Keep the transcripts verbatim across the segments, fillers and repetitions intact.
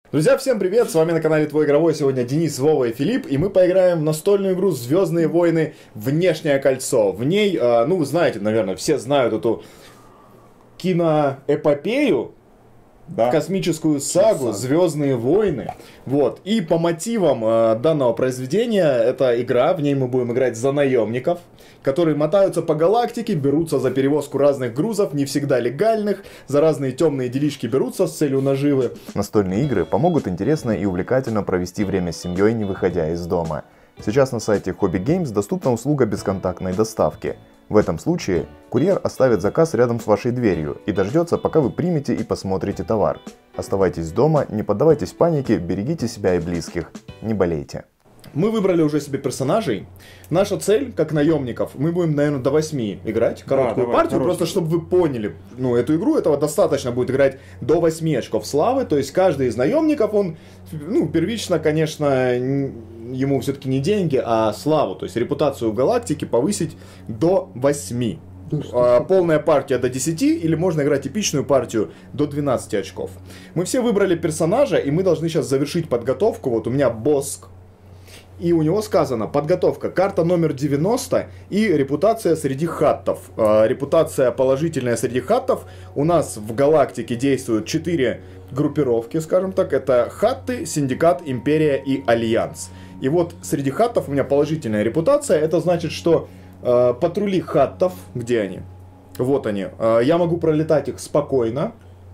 Друзья, всем привет! С вами на канале Твой Игровой. Сегодня Денис, Вова и Филипп. И мы поиграем в настольную игру «Звездные войны. Внешнее кольцо». В ней, э, ну вы знаете, наверное, все знают эту киноэпопею, да. Космическую сагу «Звездные войны». Вот. И по мотивам э, данного произведения, это игра, в ней мы будем играть за наемников, которые мотаются по галактике, берутся за перевозку разных грузов, не всегда легальных, за разные темные делишки берутся с целью наживы. Настольные игры помогут интересно и увлекательно провести время с семьей, не выходя из дома. Сейчас на сайте Hobby Games доступна услуга бесконтактной доставки. В этом случае курьер оставит заказ рядом с вашей дверью и дождется, пока вы примете и посмотрите товар. Оставайтесь дома, не поддавайтесь панике, берегите себя и близких, не болейте. Мы выбрали уже себе персонажей. Наша цель, как наемников, мы будем, наверное, до восьми играть короткую да, давай, партию, хороший. Просто чтобы вы поняли, ну, эту игру, этого достаточно будет играть до восьми очков славы, то есть каждый из наемников, он, ну, первично, конечно, ему все-таки не деньги, а славу, то есть репутацию в галактике повысить до восьми. А, полная партия до десяти, или можно играть типичную партию до двенадцати очков. Мы все выбрали персонажа, и мы должны сейчас завершить подготовку. Вот у меня Боск. И у него сказано, подготовка, карта номер девяносто и репутация среди хаттов. Э, репутация положительная среди хаттов. У нас в галактике действуют четыре группировки, скажем так. Это хатты, синдикат, империя и альянс. И вот среди хаттов у меня положительная репутация. Это значит, что э, патрули хаттов, где они? Вот они. Э, я могу пролетать их спокойно.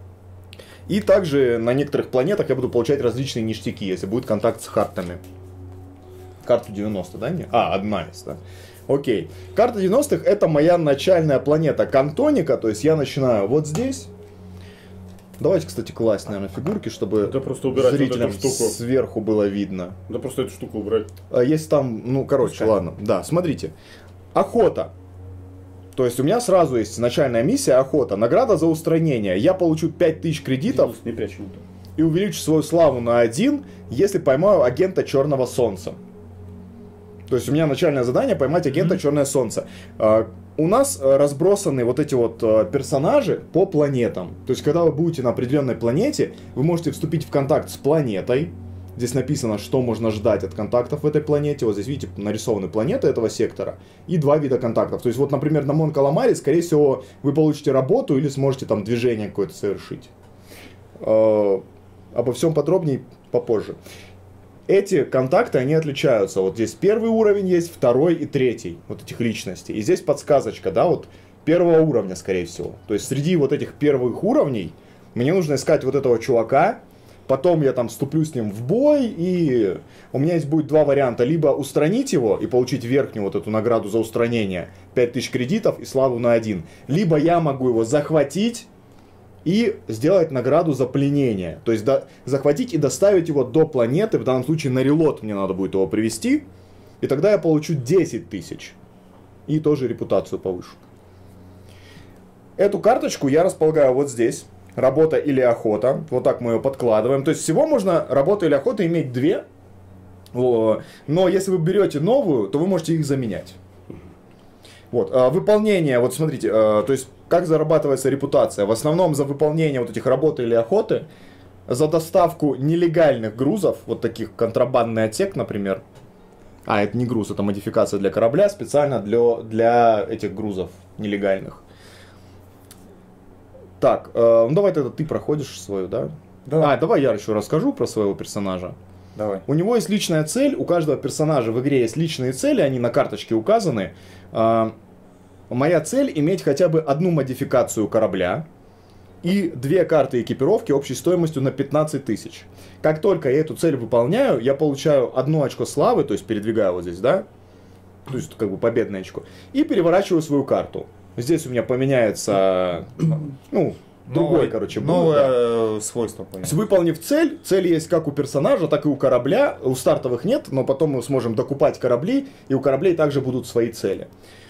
И также на некоторых планетах я буду получать различные ништяки, если будет контакт с хаттами. Карту девяносто, да? Не? А, одна из, да. Окей. Карта девяностых это моя начальная планета Кантоника, то есть я начинаю вот здесь. Давайте, кстати, класть, наверное, фигурки, чтобы да просто убирать зрителям вот эту штуку. Сверху было видно. Да просто эту штуку убрать. А если там, ну, короче, Пускай. ладно. Да, смотрите. Охота. То есть у меня сразу есть начальная миссия охота. Награда за устранение. Я получу пять тысяч кредитов. Не прячь его. И увеличу свою славу на один, если поймаю агента Черного Солнца. То есть у меня начальное задание поймать агента mm-hmm. Черное Солнце. Uh, у нас uh, разбросаны вот эти вот uh, персонажи по планетам. То есть когда вы будете на определенной планете, вы можете вступить в контакт с планетой. Здесь написано, что можно ждать от контактов в этой планете. Вот здесь, видите, нарисованы планеты этого сектора. И два вида контактов. То есть вот, например, на Мон Каламаре, скорее всего, вы получите работу или сможете там движение какое-то совершить. Uh, обо всем подробнее попозже. Эти контакты, они отличаются. Вот здесь первый уровень есть, второй и третий вот этих личностей. И здесь подсказочка, да, вот первого уровня, скорее всего. То есть среди вот этих первых уровней мне нужно искать вот этого чувака. Потом я там вступлю с ним в бой, и у меня есть будет два варианта. Либо устранить его и получить верхнюю вот эту награду за устранение, пять тысяч кредитов и славу на один. Либо я могу его захватить и сделать награду за пленение. То есть до, захватить и доставить его до планеты. В данном случае на релот мне надо будет его привезти. И тогда я получу десять тысяч. И тоже репутацию повышу. Эту карточку я располагаю вот здесь. Работа или охота. Вот так мы ее подкладываем. То есть всего можно работа или охота иметь две. Но если вы берете новую, то вы можете их заменять. Вот, выполнение, вот смотрите, то есть как зарабатывается репутация? В основном за выполнение вот этих работ или охоты, за доставку нелегальных грузов, вот таких контрабандный отсек, например. А, это не груз, это модификация для корабля, специально для, для этих грузов нелегальных. Так, ну давай тогда ты проходишь свою, да? Да. А, давай я еще расскажу про своего персонажа. Давай. У него есть личная цель, у каждого персонажа в игре есть личные цели, они на карточке указаны. Моя цель иметь хотя бы одну модификацию корабля и две карты экипировки общей стоимостью на пятнадцать тысяч. Как только я эту цель выполняю, я получаю одно очко славы, то есть передвигаю вот здесь, да? То есть как бы победное очко. И переворачиваю свою карту. Здесь у меня поменяется, ну, другой, новое, короче, новое будет, да. свойство. Понятно. Выполнив цель, цель есть как у персонажа, так и у корабля. У стартовых нет, но потом мы сможем докупать корабли, и у кораблей также будут свои цели.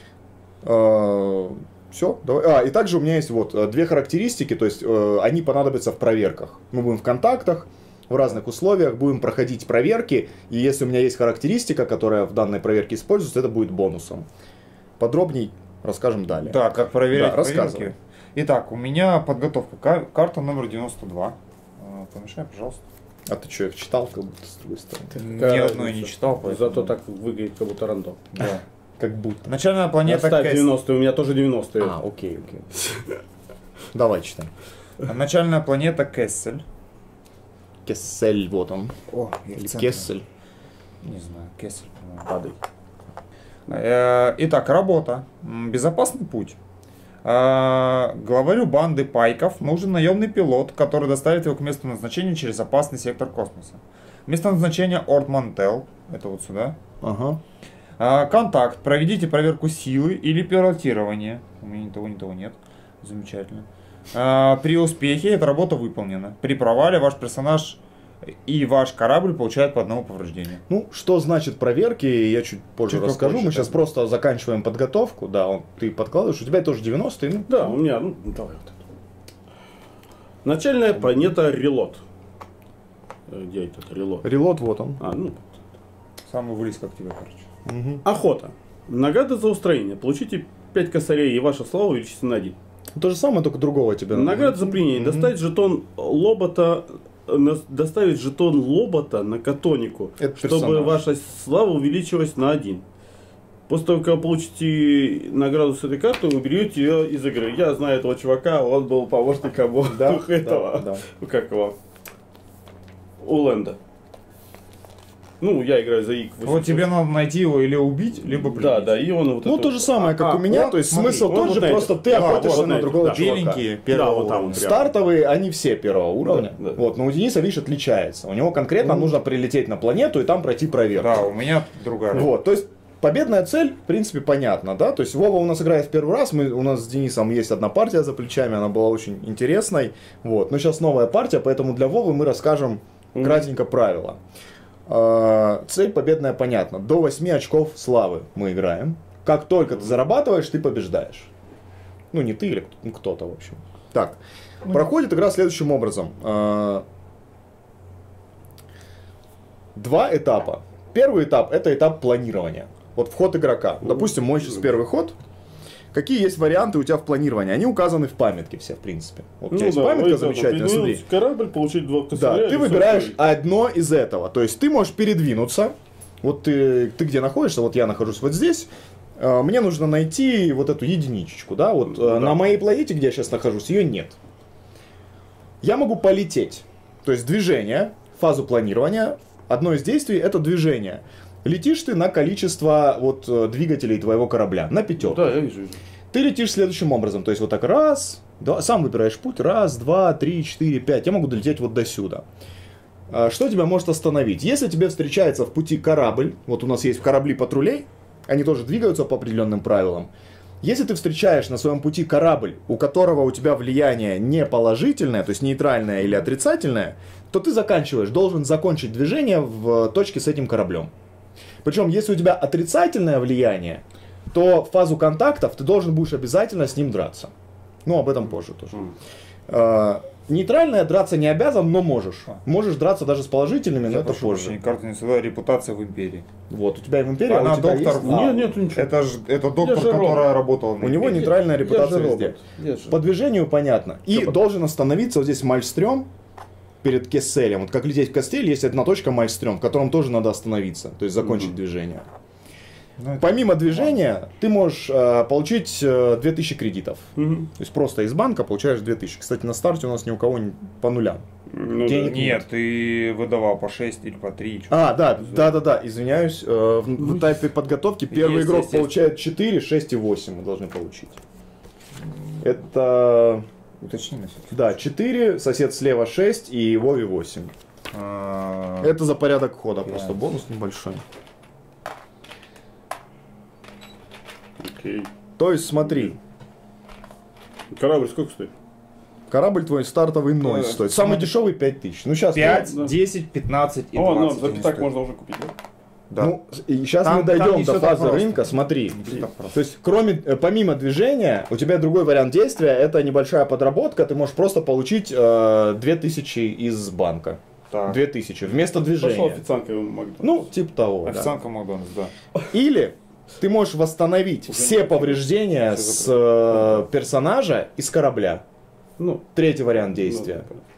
Все, давай. А, и также у меня есть вот две характеристики, то есть э, они понадобятся в проверках. Мы будем в контактах, в разных условиях, будем проходить проверки, и если у меня есть характеристика, которая в данной проверке используется, это будет бонусом. Подробней расскажем далее. Да, как проверять да, проверки. рассказывай. Итак, у меня подготовка. Карта номер девяносто два. Помешай, пожалуйста. А ты что, их читал как будто с другой стороны? Ни одной не читал, поэтому... Зато так выглядит, как будто рандом. Да. Как будто. Начальная планета Оставь Кэс. девяностые, у меня тоже девяностые. А, окей, окей. Давай читаем. Начальная планета Кессель. Кессель, вот он. О, Или Кессель. Не знаю, Кессель, по-моему. Падай. Э, Итак, работа. М, Безопасный путь. Э, Главарю банды пайков нужен наемный пилот, который доставит его к месту назначения через опасный сектор космоса. Место назначения Орд Мантел. Это вот сюда. Ага. Э, Контакт. Проведите проверку силы или пилотирование. У меня ни того, ни того нет. Замечательно. Э, При успехе эта работа выполнена. При провале ваш персонаж и ваш корабль получают по одному повреждению. Ну, что значит проверки, я чуть позже Чуть расскажу. попозже, Мы сейчас да. просто заканчиваем подготовку. Да, он, ты подкладываешь, у тебя тоже девяностые. Ну, Да, у меня, ну, давай вот это. Начальная планета Релот. Э, Где этот Релот? релот, вот он. А, ну, Самый вылез, как тебя, короче. охота. Награда за устроение. Получите пять косарей, и ваша слава увеличится на один. То же самое, только другого тебе надо. Награда за пленение. Мгм. Доставить жетон лобота, э, на- доставить жетон лобота на катонику, Это чтобы персонаж. ваша слава увеличилась на один. После того, как вы получите награду с этой карты, вы берете ее из игры. Я знаю этого чувака, он был помощником Да, у этого. да, да. Ну, как его? У Лэнда. Ну, я играю за ик. Вот тебе надо найти его или убить, либо пленить. Да, да, и он вот Ну, это то же самое, как А, у меня, вот, то есть смотри, смысл вот тот вот же, на просто этих. ты Да, охотишься вот на на этих, другого да. чувака. Беленькие первого Да, вот там уровня. вот прям. Стартовые, они все первого уровня. Да, да. Вот, но у Дениса, видишь, отличается. У него конкретно нужно прилететь на планету и там пройти проверку. Да, у меня другая. Вот, то есть победная цель, в принципе, понятна, да? То есть Вова у нас играет в первый раз, мы, у нас с Денисом есть одна партия за плечами, она была очень интересной. Вот, но сейчас новая партия, поэтому для Вовы мы расскажем кратенько правила. А, цель победная понятна. До восьми очков славы мы играем. Как только ты зарабатываешь, ты побеждаешь. Ну, не ты или кто- ну, кто-то, в общем. Так, проходит игра следующим образом. А, Два этапа. Первый этап — это этап планирования. Вот вход игрока. Допустим, мой сейчас первый ход. Какие есть варианты у тебя в планировании? Они указаны в памятке все, в принципе. Вот у тебя есть памятка вот, замечательная, ну, смотри. корабль, получить два косаря. Да, и ты всё, выбираешь всё. одно из этого. То есть ты можешь передвинуться. Вот ты, ты где находишься, вот я нахожусь вот здесь. Э, Мне нужно найти вот эту единичечку, да? Вот э, Да. на моей планете, где я сейчас нахожусь, ее нет. Я могу полететь. То есть движение, фазу планирования. Одно из действий — это движение. Летишь ты на количество вот э, двигателей твоего корабля, на пятерку. Да, я вижу. вижу. Ты летишь следующим образом, то есть вот так раз, два, сам выбираешь путь, раз, два, три, четыре, пять, я могу долететь вот до сюда. А, Что тебя может остановить? Если тебе встречается в пути корабль, вот у нас есть корабли патрулей, они тоже двигаются по определенным правилам. Если ты встречаешь на своем пути корабль, у которого у тебя влияние не положительное, то есть нейтральное или отрицательное, то ты заканчиваешь, должен закончить движение в точке с этим кораблем. Причем, если у тебя отрицательное влияние, то в фазу контактов ты должен будешь обязательно с ним драться. Ну, об этом позже тоже. А, Нейтральное драться не обязан, но можешь. Можешь драться даже с положительными, но Я это прошу позже. прощения, карта не сюда, репутация в империи. Вот, у тебя и в империи, Она а у тебя доктор. есть? А, Нет, нет, ничего. Это же это доктор, Я же которая робот. работала на У него империи. нейтральная Я репутация же везде. робот. Я же- По движению понятно. И Всё должен остановиться вот здесь Мальстрём перед Кесселем. Вот как лететь в Кастель, есть одна точка Мальстрём, в котором тоже надо остановиться, то есть закончить Мгм. движение. Ну, это- Помимо движения, ты можешь э, получить э, две тысячи кредитов. Мгм. То есть просто из банка получаешь две тысячи. Кстати, на старте у нас ни у кого не по нулям. Ну, Денег да. Нет, ты выдавал по шесть или по три. А, да, да, да, да, извиняюсь. э, В, в этапе подготовки первый Есть, игрок есть, есть. получает четыре, шесть и восемь мы должны получить. Это, Уточни на всякий да, четыре, сосед слева шесть и Вове восемь. А, Это за порядок хода, Пять. просто бонус небольшой. Окей. То есть смотри, Корабль сколько стоит? корабль твой стартовый ноль Э, стоит. Самый смотри. дешевый пять тысяч. Ну сейчас... пять, да. десять, пятнадцать и О, ну, двадцать. за они пятак стоят. можно уже купить, да? Да. Ну, и сейчас Там- мы дойдем там не до всё так фазы просто. рынка, смотри. Не всё так просто. То есть, кроме, э, помимо движения, у тебя другой вариант действия, это небольшая подработка, ты можешь просто получить э, две тысячи из банка. Так. две тысячи вместо Пошел движения. официанткой в Макдональдс. Ну, типа того, да. Официантка Макдональдс, да. Или ты можешь восстановить все повреждения с э, персонажа и с корабля. Ну, Третий вариант ну, действия. понятно.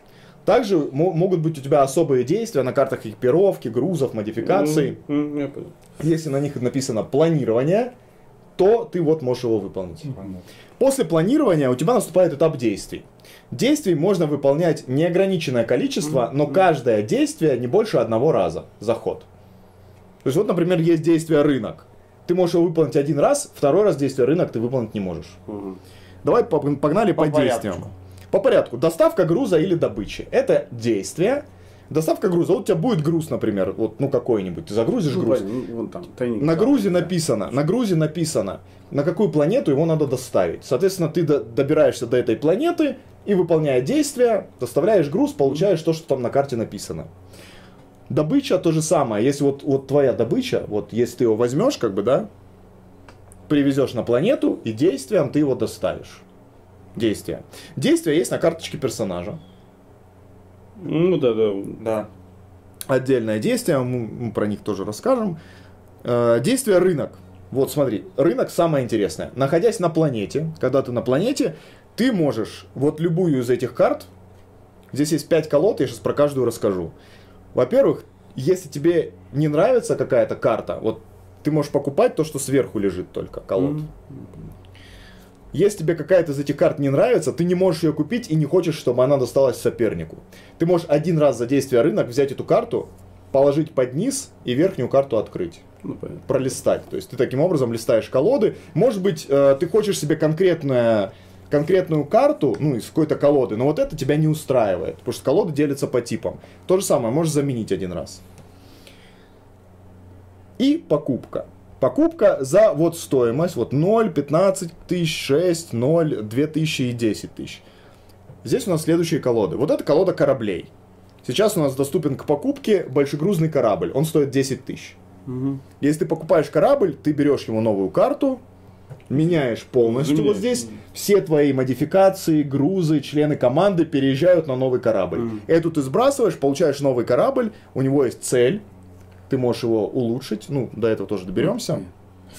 Также могут быть у тебя особые действия на картах экипировки, грузов, модификаций. Mm-hmm. Я понял. Если на них написано планирование, то ты вот можешь его выполнить. Mm-hmm. После планирования у тебя наступает этап действий. Действий можно выполнять неограниченное количество, но каждое действие не больше одного раза за ход. То есть вот, например, есть действие рынок. Ты можешь его выполнить один раз, второй раз действие рынок ты выполнить не можешь. Угу. Давай погнали по, по действиям. По порядку. Доставка груза или добычи. Это действие. Доставка груза. Вот у тебя будет груз, например, вот, ну какой-нибудь. Ты загрузишь ну, груз. Ну, вон там, тайник, на грузе да. написано, на грузе написано, на какую планету его надо доставить. Соответственно, ты до, добираешься до этой планеты и, выполняя действия, доставляешь груз, получаешь то, что там на карте написано. Добыча то же самое. Если вот, вот твоя добыча, вот если ты его возьмешь, как бы, да, привезешь на планету и действием ты его доставишь. Действия. Действия есть на карточке персонажа. Ну да, да. Да. Отдельное действие, мы, мы про них тоже расскажем. Э, действие рынок. Вот смотри, рынок самое интересное. Находясь на планете, когда ты на планете, ты можешь вот любую из этих карт, здесь есть пять колод, я сейчас про каждую расскажу. Во-первых, если тебе не нравится какая-то карта, вот ты можешь покупать то, что сверху лежит только, колод. Mm-hmm. Если тебе какая-то из этих карт не нравится, ты не можешь ее купить и не хочешь, чтобы она досталась сопернику. Ты можешь один раз за действие рынок взять эту карту, положить под низ и верхнюю карту открыть. Ну, пролистать. То есть ты таким образом листаешь колоды. Может быть, э, ты хочешь себе конкретное... конкретную карту, ну, из какой-то колоды, но вот это тебя не устраивает, потому что колоды делятся по типам. То же самое можешь заменить один раз. И покупка. Покупка за вот стоимость, вот ноль, пятнадцать тысяч, шесть, ноль, две тысячи и десять тысяч. Здесь у нас следующие колоды. Вот это колода кораблей. Сейчас у нас доступен к покупке большегрузный корабль, он стоит десять тысяч. Угу. Если ты покупаешь корабль, ты берешь ему новую карту, меняешь полностью Заменяешь. Вот здесь, все твои модификации, грузы, члены команды переезжают на новый корабль. Mm. Эту ты сбрасываешь, получаешь новый корабль, у него есть цель, ты можешь его улучшить, ну, до этого тоже доберемся. Mm.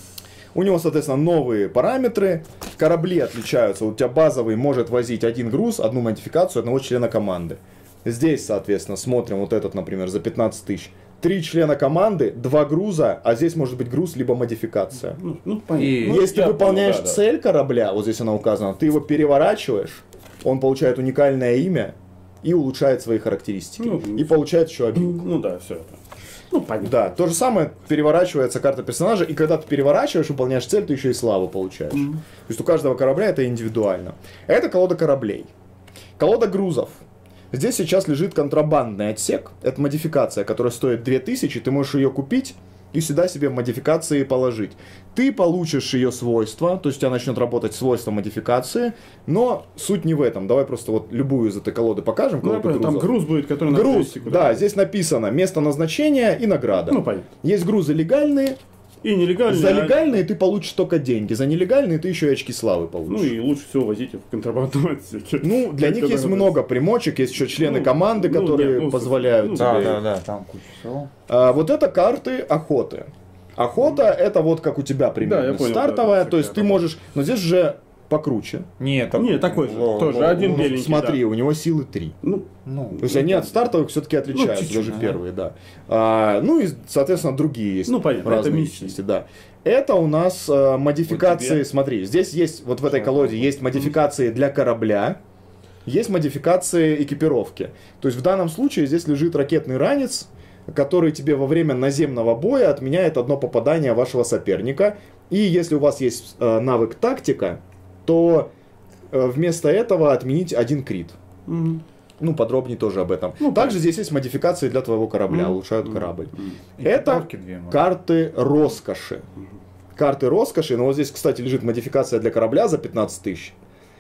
У него, соответственно, новые параметры, корабли отличаются, у тебя базовый может возить один груз, одну модификацию одного члена команды. Здесь, соответственно, смотрим вот этот, например, за пятнадцать тысяч. Три члена команды, два груза, а здесь может быть груз либо модификация. Ну, ну, и ну, если ты выполняешь понял, да, цель да. корабля, вот здесь она указана, ты его переворачиваешь, он получает уникальное имя и улучшает свои характеристики. Ну, и получает еще обилку. Ну да, все это. Ну, понятно. Да, то же самое, переворачивается карта персонажа, и когда ты переворачиваешь, выполняешь цель, ты еще и славу получаешь. Mm-hmm. То есть у каждого корабля это индивидуально. Это колода кораблей. Колода грузов. Здесь сейчас лежит контрабандный отсек. Это модификация, которая стоит две тысячи. Ты можешь ее купить и сюда себе в модификации положить. Ты получишь ее свойства, то есть у тебя начнет работать свойства модификации, но суть не в этом. Давай просто вот любую из этой колоды покажем. Ну, колоду там груз будет, который на груз, да, здесь написано место назначения и награда. Ну, понятно. Есть грузы легальные. И нелегальные. За легальные ты получишь только деньги, за нелегальные ты еще и очки славы получишь. Ну и лучше всего возите в контрабандном отсеке. Ну, для них есть много примочек, есть еще члены ну, команды, ну, которые ну, позволяют ну, тебе. Да, да, да, там куча всего. А, вот это карты охоты. Охота mm. это вот как у тебя примерно да, понял, стартовая, да, то есть ты можешь, но здесь же покруче. Нет, там... Нет, такой же, О, тоже, о, один ну, беленький. Смотри, да. у него силы три. Ну, ну, то есть ну, они от стартовых все-таки отличаются, ну, даже ага. первые, да. А, ну и, соответственно, другие есть. Ну, понятно, разные личности, да. Это у нас а, модификации, вот смотри, здесь есть, вот в этой колоде есть модификации для корабля, есть модификации экипировки. То есть в данном случае здесь лежит ракетный ранец, который тебе во время наземного боя отменяет одно попадание вашего соперника. И если у вас есть э, навык тактика, то э, вместо этого отменить один крит. Mm-hmm. Ну, подробнее тоже об этом. Ну, Также здесь есть модификации для твоего корабля, mm-hmm. улучшают корабль. Mm-hmm. Это карты роскоши. Mm-hmm. Карты роскоши, но вот здесь, кстати, лежит модификация для корабля за пятнадцать тысяч.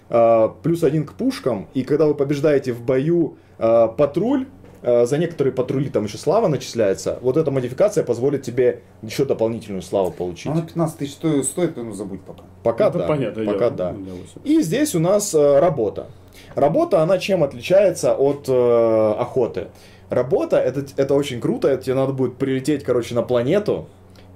Э, плюс один к пушкам. И когда вы побеждаете в бою э, патруль, за некоторые патрули там еще слава начисляется. Вот эта модификация позволит тебе еще дополнительную славу получить. Она пятнадцать тысяч стоит, стоит, ну забудь пока. Пока ну, да. Понятно, пока я, да. И здесь у нас э, работа. Работа, она чем отличается от э, охоты? Работа, это, это очень круто. Это тебе надо будет прилететь, короче, на планету,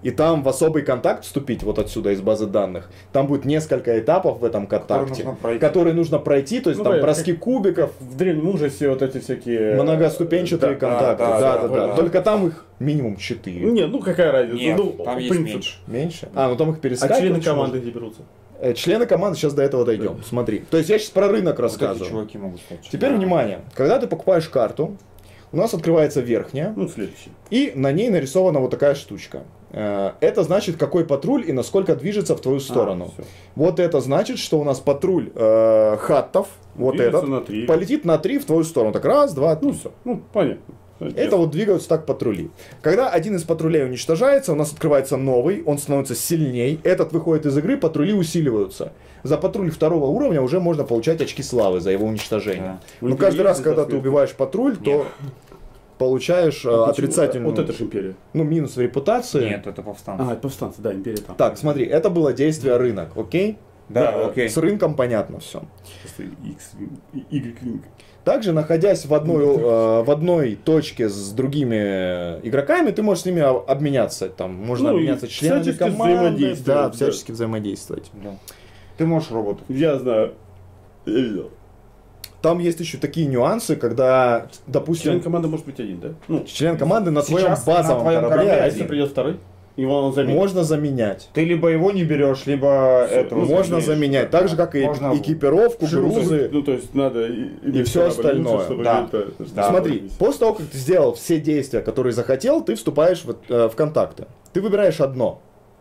и там в особый контакт вступить, вот отсюда из базы данных, там будет несколько этапов в этом контакте, нужно которые нужно пройти, то есть Ну, там понятно, броски кубиков, В древнем ужасе вот эти всякие... многоступенчатые Да, контакты, да, да, да, да, да, да. да. Только там их минимум четыре. Не, ну какая разница? Нет, ну, там есть принцип. меньше. Меньше? А, ну там их А перескакивать. члены можно. команды где берутся? Э, Члены команды, сейчас до этого дойдем. Смотри. То есть я сейчас про рынок Вот эти рассказываю. чуваки могут стать. Теперь внимание. Когда ты покупаешь карту, у нас открывается верхняя, Ну, следующий. и на ней нарисована вот такая штучка. Э, Это значит, какой патруль и насколько движется в твою сторону. А, всё. Вот это значит, что у нас патруль э, хаттов, вот Движется этот, на три. полетит на три в твою сторону. Так раз, два, три. Ну, все. Ну, понятно. Это вот двигаются так патрули. Когда один из патрулей уничтожается, у нас открывается новый, он становится сильней, этот выходит из игры, патрули усиливаются. За патруль второго уровня уже можно получать очки славы за его уничтожение. Да. Но каждый раз, когда ты убиваешь патруль, то получаешь э, А почему? отрицательную, Вот это же империя. ну, минус в репутации. Нет, это повстанцы. А, это повстанцы, да, империя там. Так, смотри, это было действие рынок, окей? Да, да, окей. С рынком понятно все. Просто X, Y, линк. Также, находясь в одной, э, в одной точке с другими игроками, ты можешь с ними об- обменяться. Там можно Ну, и обменяться членами всячески команды, взаимодействовать, да, да. всячески взаимодействовать. Да. Ты можешь роботов. Я знаю. Я видел. Там есть еще такие нюансы, когда, допустим, Член команды может быть один, да? Ну, член команды на твоем Сейчас на базовом твоем корабле корабле а один. если придет второй? Его он заменит. Можно заменять. Ты либо его не берешь, либо Всё, этого. Можно заменяешь, заменять. да. Так же, как и Можно экипировку, Ну, то грузы. есть- Ну, то есть надо и, И всё остальное. Да. Да. Смотри, после того, как ты сделал все действия, которые захотел, ты вступаешь в, э, в контакты. Ты выбираешь одно.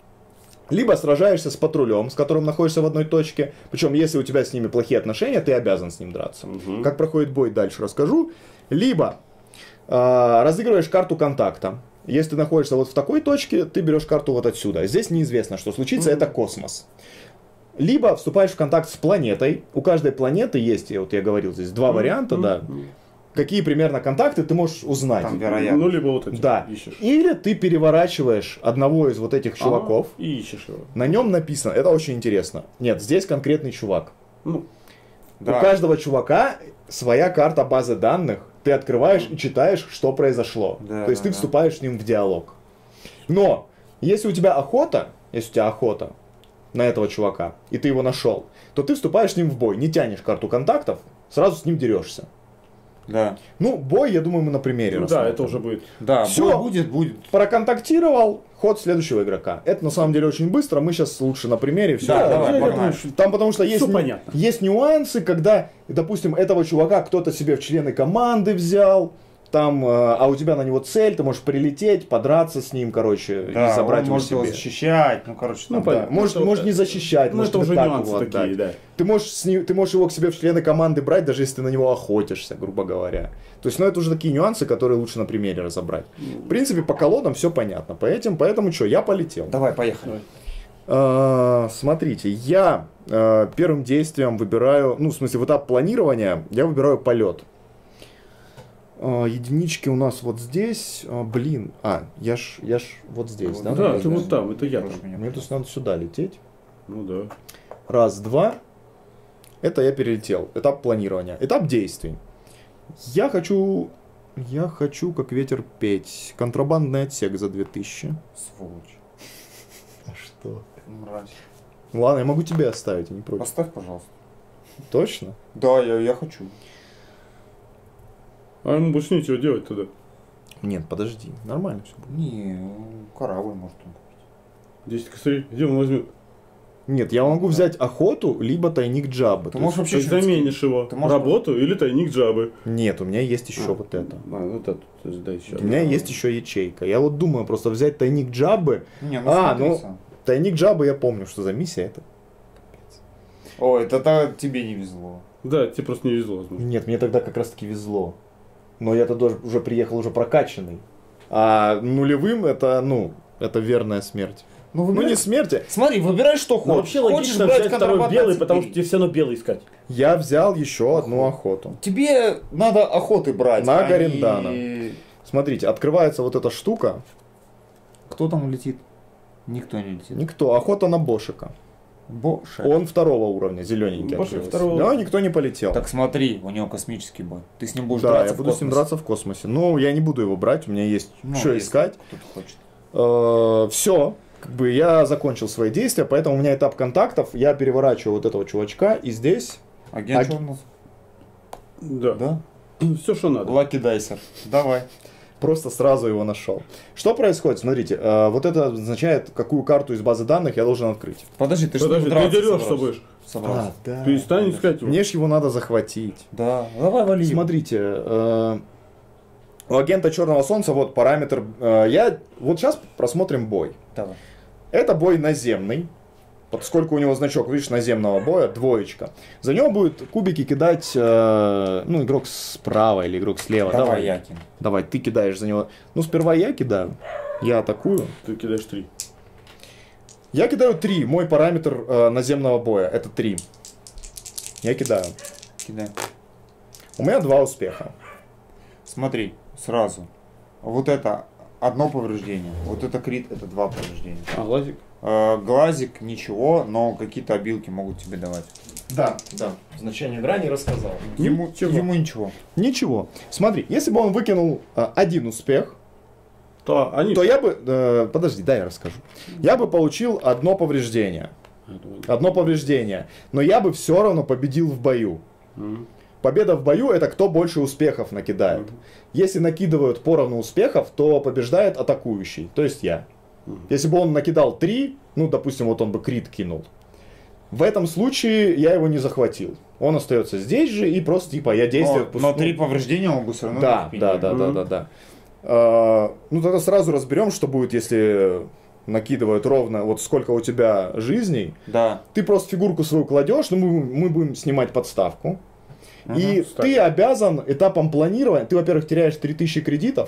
Либо сражаешься с патрулем, с которым находишься в одной точке. Причем, если у тебя с ними плохие отношения, ты обязан с ним драться. Мгм. Как проходит бой, дальше расскажу. Либо э, разыгрываешь карту контакта. Если ты находишься вот в такой точке, ты берешь карту вот отсюда. Здесь неизвестно, что случится, Мгм. это космос. Либо вступаешь в контакт с планетой. У каждой планеты есть, я- вот я говорил, здесь два варианта, да. Какие примерно контакты ты можешь узнать. Там вероятно. Ну, либо вот эти Да. ищешь. Или ты переворачиваешь одного из вот этих чуваков. Ага, и ищешь его. На нем написано, это очень интересно. Нет, здесь конкретный чувак. Ну, Да. У каждого чувака своя карта базы данных. Ты открываешь и читаешь, что произошло. Да, То есть да, ты да. вступаешь с ним в диалог. Но если у тебя охота, если у тебя охота на этого чувака, и ты его нашел, то ты вступаешь с ним в бой, не тянешь карту контактов, сразу с ним дерешься. Да. Ну, бой, я думаю, мы на примере ну да, рассмотрим. это уже будет. Да, Всё. бой будет, будет. Проконтактировал, ход следующего игрока. Это на самом деле очень быстро, мы сейчас лучше на примере все. Да, давай, я погнали. думаю, что- Там потому что есть, Всё ню- понятно. есть нюансы, когда, допустим, этого чувака кто-то себе в члены команды взял, там, э, а у тебя на него цель, ты можешь прилететь, подраться с ним, короче, Да, и забрать он его может его себе. защищать, ну короче, Ну, там, понятно. Да, может, это- может не защищать, Ну, может это уже так нюансы его такие, отдать. да. Ты можешь, с ним, ты можешь его к себе в члены команды брать, даже если ты на него охотишься, грубо говоря. То есть, ну, это уже такие нюансы, которые лучше на примере разобрать. В принципе, по колодам все понятно. Поэтому, поэтому что, я полетел. Давай, поехали. А, смотрите, я а, первым действием выбираю, ну, в смысле, в этап планирования я выбираю полет. А, единички у нас вот здесь. А, блин, а, я ж, я ж вот здесь, да? Да, наверное? ты вот там, это я там. Прошу меня. Мне тут надо сюда лететь. Ну да. Раз, два. Это я перелетел. Этап планирования. Этап действий. Я хочу... Я хочу, как ветер, петь. Контрабандный отсек за две тысячи. Сволочь. А что? Мразь. Ладно, я могу тебе оставить, я не против. Поставь, пожалуйста. Точно? Да, я, я хочу. А ему больше нечего делать туда. Нет, подожди. Нормально все будет. Не, корабль может он купить. десять косарей. Где он возьмет? Нет, я могу взять охоту, либо тайник Джаббы. Ты То можешь есть- То вообще есть что-нибудь заменишь его. Ты можешь- Работу или тайник Джабы. Нет, у меня есть еще А. вот это. А, ну это, да, еще. У меня есть еще ячейка. Я вот думаю просто взять тайник Джаббы. Не, ну А, смотри ну- сам. Тайник Джаббы я помню, что за миссия это. О, это та- тебе не везло. Да, тебе просто не везло, возможно. Нет, мне тогда как раз таки везло. Но я тогда уже приехал уже прокачанный. А нулевым это, ну, это верная смерть. Ну, Ну выбирай- не смерти. Смотри, выбирай, что Ну, хочешь. вообще Хочешь логично брать взять второй контрабандный белый, отсек, потому что бери. тебе все равно белый искать. Я взял еще одну охоту. Тебе надо охоты брать. На а не- Гарендана. Смотрите, открывается вот эта штука. Кто там летит? Никто не летит. Никто. Охота на Бошика. Боша. Он второго уровня, зелененький. Бошик открылся. второго. Да, никто не полетел. Так смотри, у него космический бой. Ты с ним будешь Да, драться я в буду с ним космосе. драться в космосе. Ну, я не буду его брать, у меня есть Ну, что если искать. Кто-то хочет. э, все. Как бы я закончил свои действия, поэтому у меня этап контактов. Я переворачиваю вот этого чувачка, и здесь... Агент Аг... Чернос? Да. Да? Все, что надо. Лаки Дайсер. Давай. Просто сразу его нашел. Что происходит? Смотрите, э, вот это означает, какую карту из базы данных я должен открыть. Подожди, ты Подожди, что, ты дерешься будешь. собрался? А, да. Перестань искать его. Мне ж его надо захватить. Да, давай вали. Смотрите, э, у агента Черного Солнца вот параметр. Э, я вот сейчас просмотрим бой. Давай. Это бой наземный. Поскольку у него значок, видишь, наземного боя, двоечка. За него будет кубики кидать, э, ну, игрок справа или игрок слева. Давай, Давай, я кину. Давай, ты кидаешь за него. Ну, сперва я кидаю. Я атакую. Ты кидаешь три. Я кидаю три. Мой параметр э, наземного боя это три. Я кидаю. Кидай. У меня два успеха. Смотри, сразу. Вот это одно повреждение. Вот это крит, это два повреждения. А, глазик? Э, глазик ничего, но какие-то обилки могут тебе давать. Да, да. Значение игра не рассказал. Ему, Ничего. ему ничего. Ничего. Смотри, если бы он выкинул э, один успех, То они... то я бы... э, подожди, дай я расскажу. Я бы получил одно повреждение. Одно повреждение. Но я бы все равно победил в бою. Мгм. Победа в бою это кто больше успехов накидает. Мгм. Если накидывают поровну успехов, то побеждает атакующий, то есть я. Если бы он накидал три, ну, допустим, вот он бы крит кинул. В этом случае я его не захватил. Он остается здесь же и просто типа я действую... Но, но три повреждения он бы все равно Да, не да, впилил. да, да, Мгм. да, да. А, ну, тогда сразу разберем, что будет, если накидывают ровно, вот сколько у тебя жизней. Да. Ты просто фигурку свою кладешь, ну, мы, мы будем снимать подставку. И кстати. ты обязан этапом планирования, ты, во-первых, теряешь три тысячи кредитов,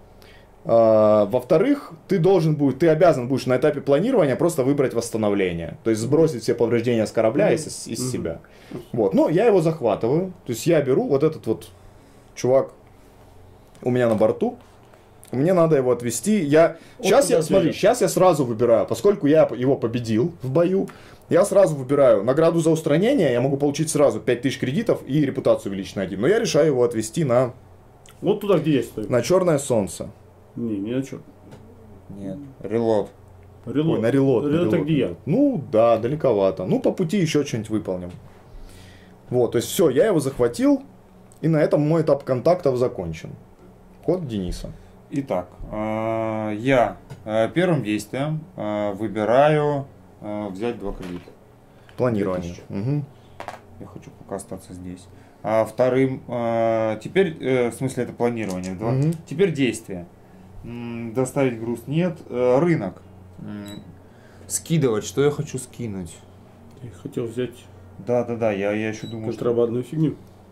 а, во-вторых, ты должен будет, ты обязан будешь на этапе планирования просто выбрать восстановление, то есть сбросить все повреждения с корабля из, из Мгм. себя. Вот, ну, я его захватываю, то есть я беру вот этот вот чувак у меня на борту, мне надо его отвезти, я, сейчас я, туда смотри, съезжай. сейчас я сразу выбираю, поскольку я его победил в бою, я сразу выбираю награду за устранение, я могу получить сразу пять тысяч кредитов и репутацию увеличить на один. Но я решаю его отвезти на, Вот туда, где есть стоит. на Черное Солнце. Не, не на что. Нет. Релот. Релот. Ой, на релот. на Релот, это релот. где я? Ну, да, далековато. Ну, по пути еще что-нибудь выполним. Вот, то есть все, я его захватил, и на этом мой этап контактов закончен. Код Дениса. Итак, э, я э, первым действием э, выбираю э, взять два кредита. Планирование. тысячи. Мгм. Я хочу пока остаться здесь. А вторым, э, теперь, э, в смысле это планирование. Два. Мгм. Теперь действие. М, доставить груз нет. Э, рынок. М, скидывать. Что я хочу скинуть? Я хотел взять Да, да, да. Я, я еще думал, что... контрабандную фигню.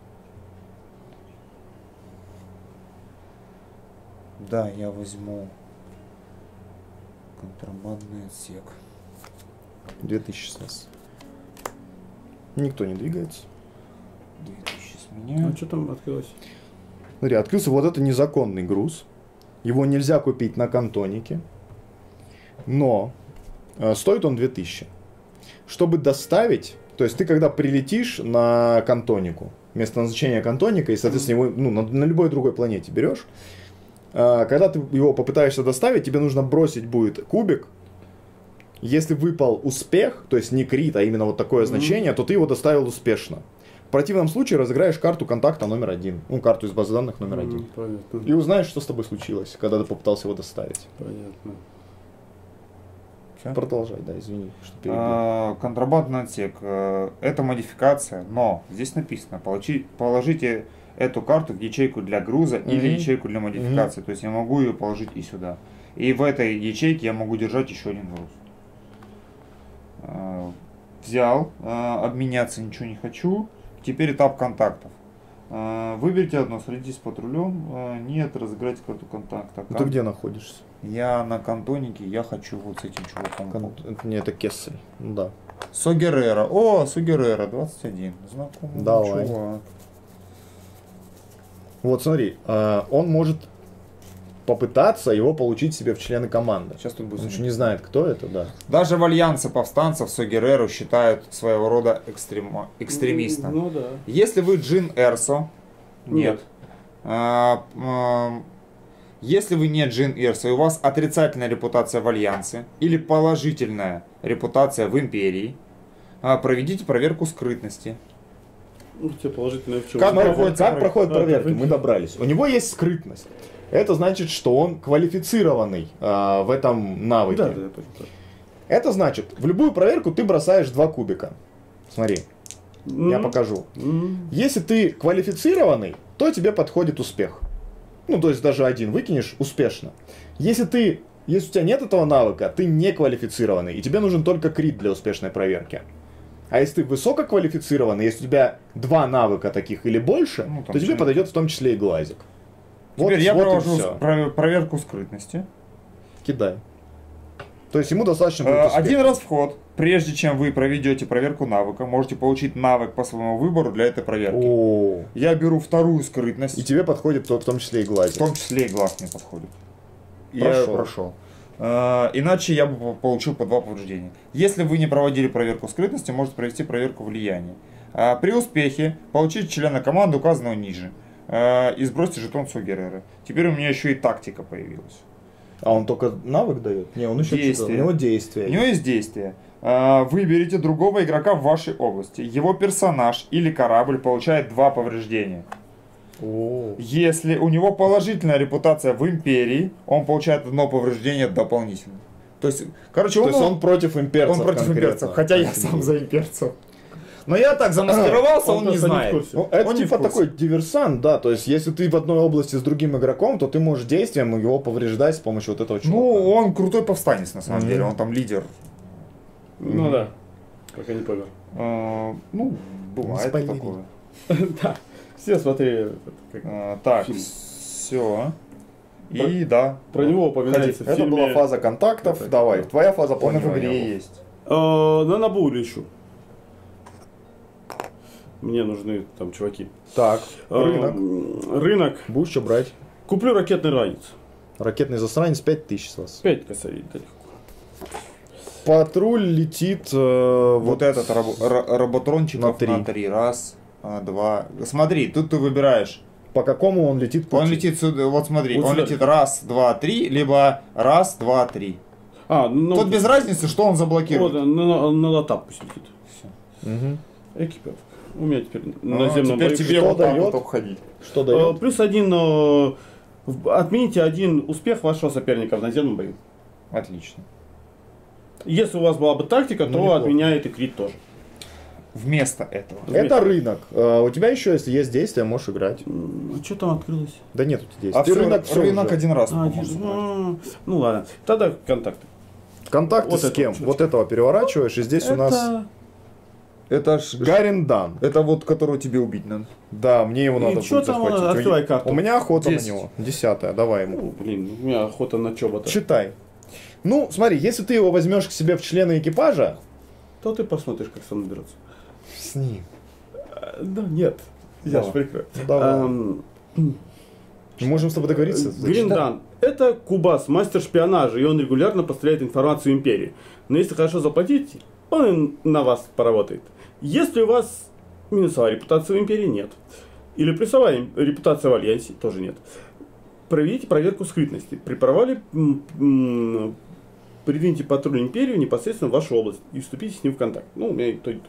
Да, я возьму контрабандный отсек. две тысячи снес. Никто не двигается. две тысячи с меня. А что там открылось? Смотри, открылся вот это незаконный груз. Его нельзя купить на кантонике. Но э, стоит он две тысячи. Чтобы доставить, то есть ты когда прилетишь на кантонику, место назначения кантоника, и, соответственно, его ну, на, на любой другой планете берешь, э, когда ты его попытаешься доставить, тебе нужно бросить будет кубик. Если выпал успех, то есть не крит, а именно вот такое Мгм. значение, то ты его доставил успешно. В противном случае разыграешь карту контакта номер один. Ну, карту из базы данных номер М, один. Понятно. И узнаешь, что с тобой случилось, когда ты попытался его доставить. Понятно. Всё? Продолжай, да, извини, что перебил. А, контрабандный отсек. э, Это модификация, но здесь написано, получи- положите эту карту в ячейку для груза или Мгм. ячейку для модификации. То есть я могу ее положить и сюда. И в этой ячейке я могу держать еще один груз. А, Взял, а, обменяться ничего не хочу. Теперь этап контактов. А, Выберите одно, садитесь с патрулем. А, Нет, разыграйте карту контакта. Ну, ты где находишься? Я на кантонике, я хочу вот с этим чуваком. Кон- это- Не, это Кессель. Ну да. Согерера. О, Согерера, двадцать один. Знакомый Давай. чувак. Вот смотри, а, он может попытаться его получить себе в члены команды. Сейчас тут будет. Он еще не знает, кто это, да. Даже в альянсе повстанцев Согереру считают своего рода экстремо- экстремистом. Ну да. Если вы Джин Эрсо, нет. Нет. А, м, Если вы не Джин Эрса и у вас отрицательная репутация в Альянсе или положительная репутация в Империи, проведите проверку скрытности. Ну, тебе положительное в чем? Как, Смотри, проходит, как проходит а, проверка? ты- Мы добрались. У него есть скрытность. Это значит, что он квалифицированный а, в этом навыке. Да, да, я понял, да. Это значит, в любую проверку ты бросаешь два кубика. Смотри, я М, покажу. м. Если ты квалифицированный, то тебе подходит успех. Ну, то есть даже один выкинешь успешно. Если ты, если у тебя нет этого навыка, ты не квалифицированный, и тебе нужен только крит для успешной проверки. А если ты высококвалифицированный, если у тебя два навыка таких или больше, Ну, там то тебе всё. подойдет в том числе и глазик. Теперь я вот и провожу всё. про- проверку скрытности. Кидай. То есть ему достаточно будет Э, успеха. Один раз вход. Прежде чем вы проведете проверку навыка, можете получить навык по своему выбору для этой проверки. О, Я беру вторую скрытность. и тебе подходит то- в том числе и В глазик. том числе и глаз мне подходит. Прошел. Я прошел. Э, Иначе я бы получил по два повреждения. Если вы не проводили проверку скрытности, можете провести проверку влияния. Э, При успехе получите члена команды, указанного ниже. Э, И сбросьте жетон Сугерера. Теперь у меня еще и тактика появилась. А он только навык дает? Не, он еще Действие. что-то. У него действие. У него есть действие. Э, Выберите другого игрока в вашей области. Его персонаж или корабль получает два повреждения. О. Если у него положительная репутация в Империи, он получает одно повреждение дополнительно. То есть, короче, То он, есть он против имперцев. он против конкретно. имперцев, хотя я сам за имперцев. Но я так замаскировался, Он он не просто не в знает. курсе. Ну, это Он не типа в курсе. такой диверсант, да. То есть, если ты в одной области с другим игроком, то ты можешь действием его повреждать с помощью вот этого чувака. Ну, он крутой повстанец, на самом Мгм. деле, он там лидер. Ну да. Пока не помер. Э, Ну, бывает спойлери. такое. Да. Все смотрели. как- Э, Так, Фильм. все. И да. Про него упоминается в Это фильме. была фаза контактов. Это- Давай, твоя фаза Он и в планирования. игре есть. Э, На Набуле ищу. Мне нужны там чуваки. Так, Э, рынок. м, Рынок. Будешь что брать? Куплю ракетный ранец. Ракетный засранец пять тысяч с вас. Пять косарей, да легко. Патруль летит э, Вот этот рабо- ра- роботрончиков на три. на три. Раз, а, два. Смотри, тут ты выбираешь. По какому он летит пути? Он летит сюда, вот смотри, Вот он сюда. летит раз, два, три, либо раз, два, три. А, ну... Тут без разницы, что он Вот, заблокирует. на, на, на лотап пусть летит. Мгм. Экипировка. У меня теперь А, на наземном теперь бою. тебе Что вот так дает? вот обходить. Что Э, дает? Плюс один, э, в- отмените один успех вашего соперника в наземном бою. Отлично. Если у вас была бы тактика, Ну, то неплохо. отменяет и крит тоже. Вместо этого. Это рынок. Э, У тебя еще, если есть действия, можешь играть. М, Что там открылось? Да нет у тебя действий. А Ты всё, рынок, всё рынок уже. один раз А, только один- можно брать. м, ну ладно. Тогда контакты. Контакты Вот с это кем? вот. Вот этого переворачиваешь, и здесь у нас Это... Это ж... Гариндан. Это вот, которого тебе убить надо. Да, мне его И надо чё будет там, захватить. открывай У- карту. У меня охота Десять. на него. Десятая, давай ему. Ну, блин, у меня охота на чобота. Читай. Ну, смотри, если ты его возьмешь к себе в члены экипажа, То ты посмотришь, как сам наберется. с ним. А, Да, нет. Я Давай. же прикрою. Ну, давай. Эм, Мы можем с тобой договориться. Зачитай. Гриндан. Это Кубас, мастер шпионажа, и он регулярно поставляет информацию империи. Но если хорошо заплатить, он и на вас поработает. Если у вас минусовая репутация в империи, нет. Или плюсовая им- репутация в альянсе, тоже нет. Проведите проверку скрытности. При провале м, м, придвиньте патруль империю непосредственно в вашу область и вступите с ним в контакт. Ну, у меня и то, и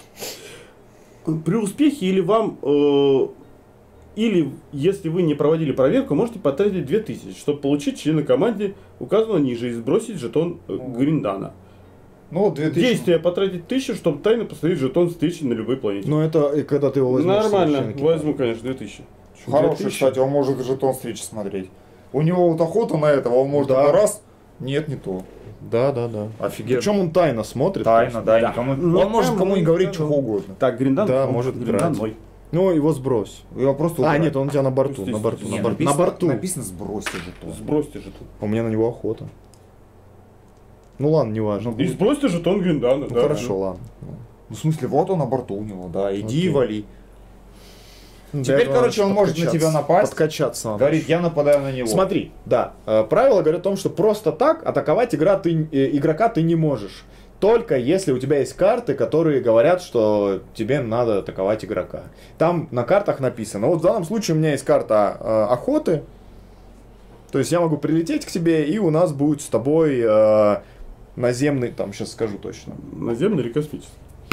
то. При успехе или вам... э, или, если вы не проводили проверку, можете потратить две тысячи, чтобы получить члена команды, указанного ниже, и сбросить жетон э, Гриндана. Ну, вот две тысячи. Действие потратить тысячу, чтобы тайно поставить жетон встречи на любой планете. Ну, это и когда ты его возьмешь. Нормально, себе в члены возьму, конечно, две тысячи. экипажа. Хороший, две тысячи? кстати, он может жетон встречи смотреть. У него вот охота на этого, он может Да. такой раз. Нет, не то. Да, да, да. Офигенно. Причем он тайно смотрит. Тайно, да, Да. никому. Ну, Он может прям, кому не ну, говорить, да, что да. угодно. Так, Гриндан, Да, он- может Гриндан брать. мой. Ну, его сбрось. Его просто А, убрать. нет, он у тебя на борту, Пусть на здесь борту, Не, на, бор- написано, на борту. Написано сбросьте жетон. Сбросьте жетон. У меня на него охота. Ну ладно, не важно. И сбросьте жетон Гриндана. Ну да. хорошо, ладно. Ну, в смысле, вот он на борту у него, да. Иди Окей. и вали. Ну, Теперь, для этого короче, надо он может на подкачаться. тебя напасть. Подкачаться надо. Говорит, я нападаю на него. Смотри, да, э, правила говорят о том, что просто так атаковать игра ты, э, игрока ты не можешь. Только если у тебя есть карты, которые говорят, что тебе надо атаковать игрока. Там на картах написано. Вот в данном случае у меня есть карта э, охоты. То есть я могу прилететь к тебе, и у нас будет с тобой э, наземный, там сейчас скажу точно. Наземный или космический?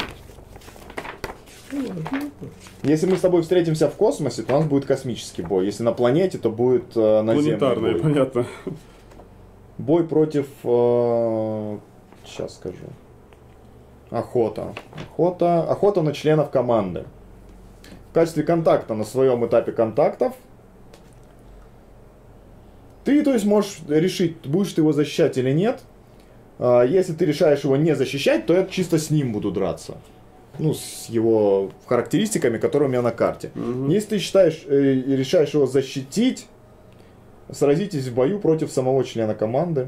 Если мы с тобой встретимся в космосе, то у нас будет космический бой. Если на планете, то будет э, наземный Планетарный, бой. понятно. Бой против... Э, сейчас скажу. Охота. Охота. Охота на членов команды. В качестве контакта на своем этапе контактов ты, то есть, можешь решить, будешь ты его защищать или нет. Если ты решаешь его не защищать, то я чисто с ним буду драться. Ну, с его характеристиками, которые у меня на карте. Угу. Если ты считаешь, э, решаешь его защитить, сразитесь в бою против самого члена команды.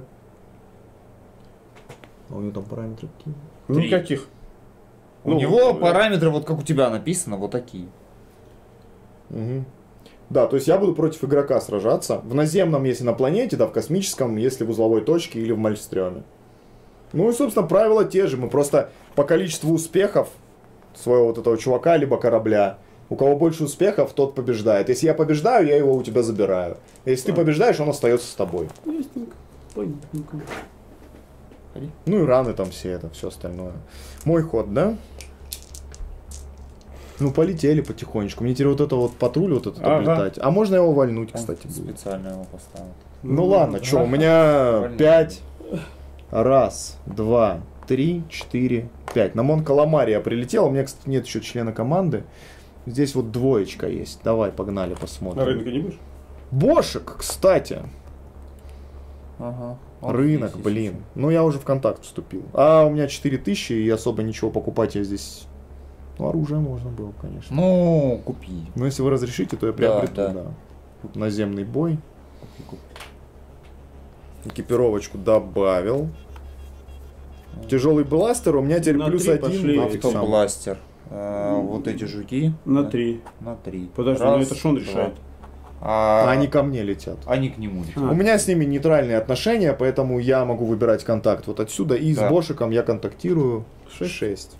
А у него там параметры какие? Три. Никаких. У Ну, него э, параметры, вот как у тебя написано, вот такие. Угу. Да, то есть я буду против игрока сражаться. В наземном, если на планете, да, в космическом, если в узловой точке или в Мальстрёме. Ну и, собственно, правила те же. Мы просто по количеству успехов своего вот этого чувака, либо корабля, у кого больше успехов, тот побеждает. Если я побеждаю, я его у тебя забираю. Если ты побеждаешь, он остается с тобой. Ясненько. Понятненько. Ну и раны там все, это все остальное. Мой ход, да? Ну, полетели потихонечку. Мне теперь вот это вот патруль, вот этот Ага. облетать. А можно его вальнуть, Он кстати, будет. специально его поставил. Ну ладно, что, у меня Вальнуть. пять. Раз, два, три, четыре, пять. На Монкаламаре я прилетел. У меня, кстати, нет еще члена команды. Здесь вот двоечка есть. Давай, погнали, На посмотрим. рынке не будешь? Бошек, кстати. Ага. Он Рынок, здесь блин. Ну, я уже в контакт вступил. А у меня четыре тысячи, и особо ничего покупать я здесь... Ну, оружие можно было, конечно. Ну, купи. Но если вы разрешите, то я Да, приобрету, да. да. Наземный бой. Купи, купи. Экипировочку добавил. Тяжелый бластер, у меня теперь На плюс три один. пошли. нафиг сам. Автобластер. А, вот эти жуки. На да, три. На три. Подожди, Раз, ну это что он два. решает? А А, они ко мне летят. они к нему летят. А. У меня с ними нейтральные отношения, поэтому я могу выбирать контакт вот отсюда. И Да. с Бошиком я контактирую Шесть. шесть.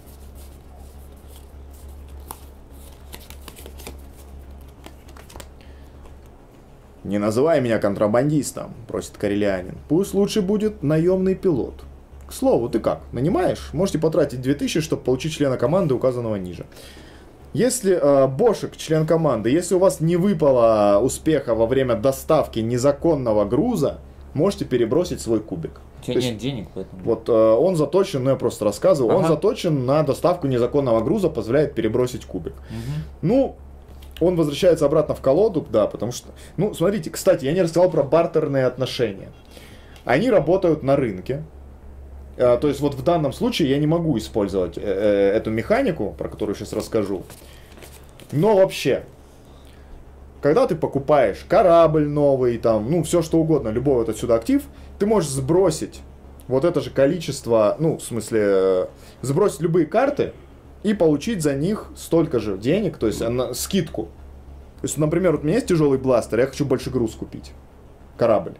Не называй меня контрабандистом, просит Карелианин. Пусть лучше будет наемный пилот. К слову, ты как, нанимаешь? Можете потратить две тысячи, чтобы получить члена команды, указанного ниже. Если э, Бошек, член команды, если у вас не выпало успеха во время доставки незаконного груза, можете перебросить свой кубик. У тебя То есть, нет денег, поэтому. Вот э, он заточен, ну я просто рассказываю, он Ага. заточен на доставку незаконного груза, позволяет перебросить кубик. Мгм. Ну, он возвращается обратно в колоду, да, потому что... Ну, смотрите, кстати, я не рассказал про бартерные отношения. Они работают на рынке. Э, то есть вот в данном случае я не могу использовать э, э, эту механику, про которую сейчас расскажу. Но вообще, когда ты покупаешь корабль новый, там, ну, все что угодно, любой вот отсюда актив, ты можешь сбросить вот это же количество, ну, в смысле, э, сбросить любые карты и получить за них столько же денег, то есть на скидку. То есть, например, вот у меня есть тяжелый бластер, я хочу больше груз купить. Корабль.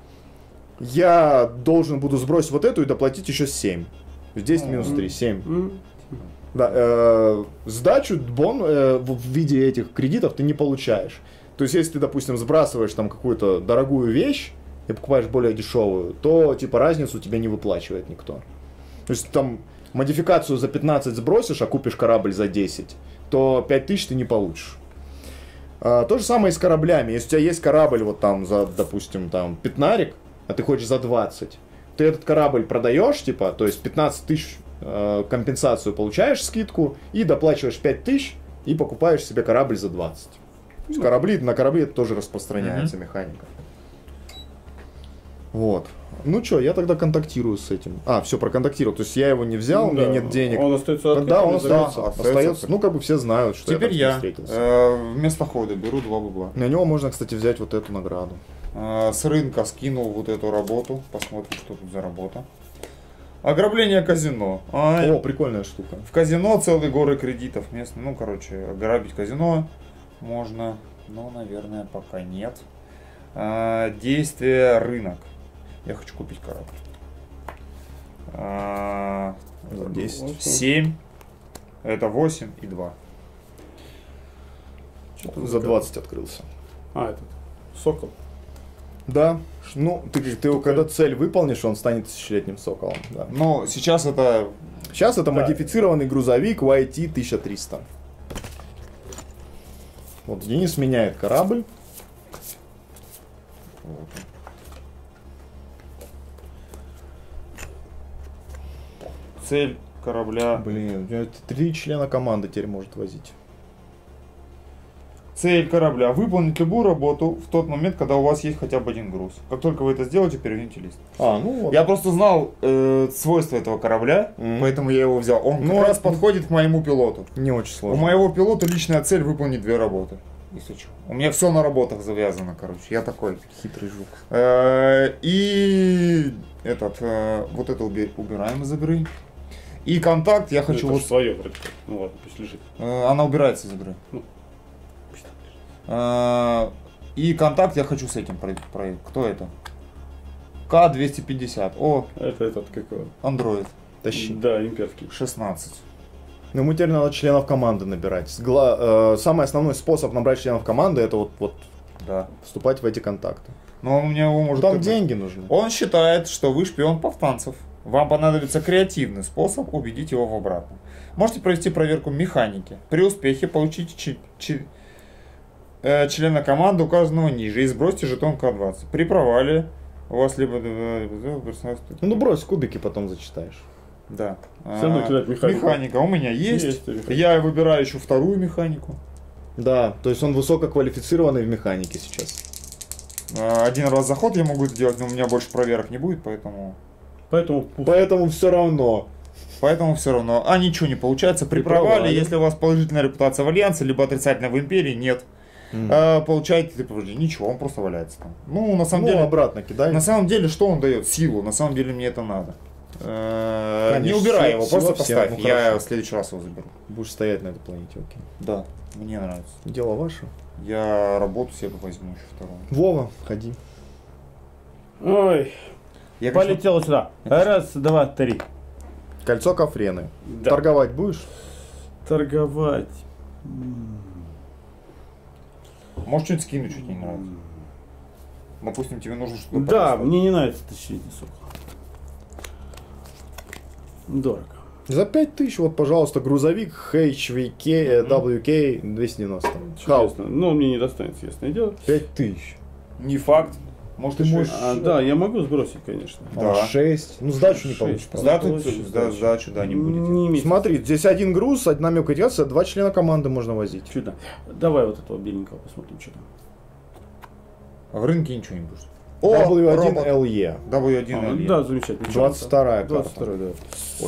Я должен буду сбросить вот эту и доплатить еще семь. десять минус три, семь. М. Да, э, сдачу бон э, в в виде этих кредитов ты не получаешь. То есть, если ты, допустим, сбрасываешь там какую-то дорогую вещь и покупаешь более дешевую, то типа разницу тебе не выплачивает никто. То есть там модификацию за пятнадцать сбросишь, а купишь корабль за десять, то пять тысяч ты не получишь. А, то же самое и с кораблями. Если у тебя есть корабль вот там за, допустим, там пятнарик, а ты хочешь за двадцать, ты этот корабль продаешь, типа, то есть пятнадцать тысяч э, компенсацию получаешь, скидку, и доплачиваешь пять тысяч, и покупаешь себе корабль за двадцать. То есть корабли, на корабли это тоже распространяется механика. Вот. Ну что, я тогда контактирую с этим. А, все, проконтактировал. То есть я его не взял, у меня Да. нет денег. Он остается открытым. Да, он или остается. закрытым? остается. остается. Ну, как бы все знают, что Теперь я я. там встретился. Э, вместо хода беру два бабла. На него можно, кстати, взять вот эту награду. Э, с рынка скинул вот эту работу. Посмотрим, что тут за работа. Ограбление казино. Ай. О, прикольная штука. В казино целые горы кредитов местные. Ну, короче, ограбить казино можно. Но, наверное, пока нет. А, действие рынок. Я хочу купить корабль. А, За десять. семь. Это восемь и два. Что там За двадцать открылся. А, этот. Сокол. Да. Ну, ты, ты когда цель выполнишь, он станет тысячелетним соколом. Да. Но сейчас это... Сейчас это Да. модифицированный грузовик вай ти тысяча триста. Вот Денис меняет корабль. Вот. Цель корабля. Блин, у него три члена команды теперь может возить. Цель корабля. Выполнить любую работу в тот момент, когда у вас есть хотя бы один груз. Как только вы это сделаете, переверните лист. А, ну вот. Я просто знал э, свойства этого корабля, Мгм. поэтому я его взял. Он Ну, как раз это- подходит к моему пилоту. Не очень У сложно. моего пилота личная цель выполнить две работы. Если что. У меня все на работах завязано, короче. Я такой. Хитрый жук. Э, И этот, э, вот это уби- убираем из игры. И контакт я хочу Ну, вот... это ж свое вроде как. Ну ладно, пусть лежит. э, Она убирается из игры. Ну, пусть так лежит. Э, И контакт я хочу с этим про- проект. Кто это? К двести пятьдесят. О, Это этот какой? Android. Тащи. Да, имперский. шестнадцать. Ну, ему теперь надо членов команды набирать. Гла- э, самый основной способ набрать членов команды это вот, вот Да. вступать в эти контакты. Но у меня его может... Там как бы- деньги нужны. Он считает, что вы шпион повстанцев. Вам понадобится креативный способ убедить его в обратном. Можете провести проверку механики. При успехе получите чи- чи- э, члена команды, указанного ниже, и сбросьте жетон К двадцать. При провале у вас либо... Ну, брось кубики, потом зачитаешь. Да. Всё равно А, кидать механику. Механика у меня есть. Есть механика. Я выбираю еще вторую механику. Да, то есть он высококвалифицированный в механике сейчас. А, Один раз заход я могу это делать, но у меня больше проверок не будет, поэтому... Поэтому пусть. Поэтому все равно. Поэтому все равно. А ничего не получается. При При провале, провале. если у вас положительная репутация в Альянсе, либо отрицательная в Империи, нет. М. А, получаете ты повреждение. Ничего, он просто валяется там. Ну, на самом Ну, деле... обратно кидай. На самом деле, что он дает? Силу. На самом деле, мне это надо. Э, Не Конечно, убирай сила- его, просто сила всем, поставь. ну, Я хорошо. в следующий раз его заберу. Будешь стоять на этой планете, окей. Да, мне нравится. Дело ваше. Я работу себе возьму еще вторую. Вова, ходи. Ой, Я, конечно, полетела сюда. Раз, два, три. Кольцо Кафрены. Да. Торговать будешь? Торговать. Может, что-нибудь скинуть, что тебе не нравится. Допустим, тебе нужно что-то Да, пролистать. мне не нравится тысячелетний сокол. Дорого. За пять тысяч, вот, пожалуйста, грузовик эйч ви кей, э, дабл ю кей двести девяносто. Хау. Чудесно. Но мне не достанется, ясное дело. пять тысяч. Не факт. Может, Ты еще можешь- и- А, да, я могу сбросить, конечно. Да. шесть. Ну, сдачу не Шесть. получишь. просто. Сдачу, Получишь да, сдачу. сдачу, да, не будете. Не имеет. Смотри, здесь один груз, одна мелкая детская, два члена команды можно возить. Чудо. Давай вот этого беленького посмотрим, что там. В рынке ничего не будет. дабл ю один робот. эл и. дабл ю один А, L E. да, замечательно. Чё двадцать там? вторая карта. двадцать вторая, да. Ой.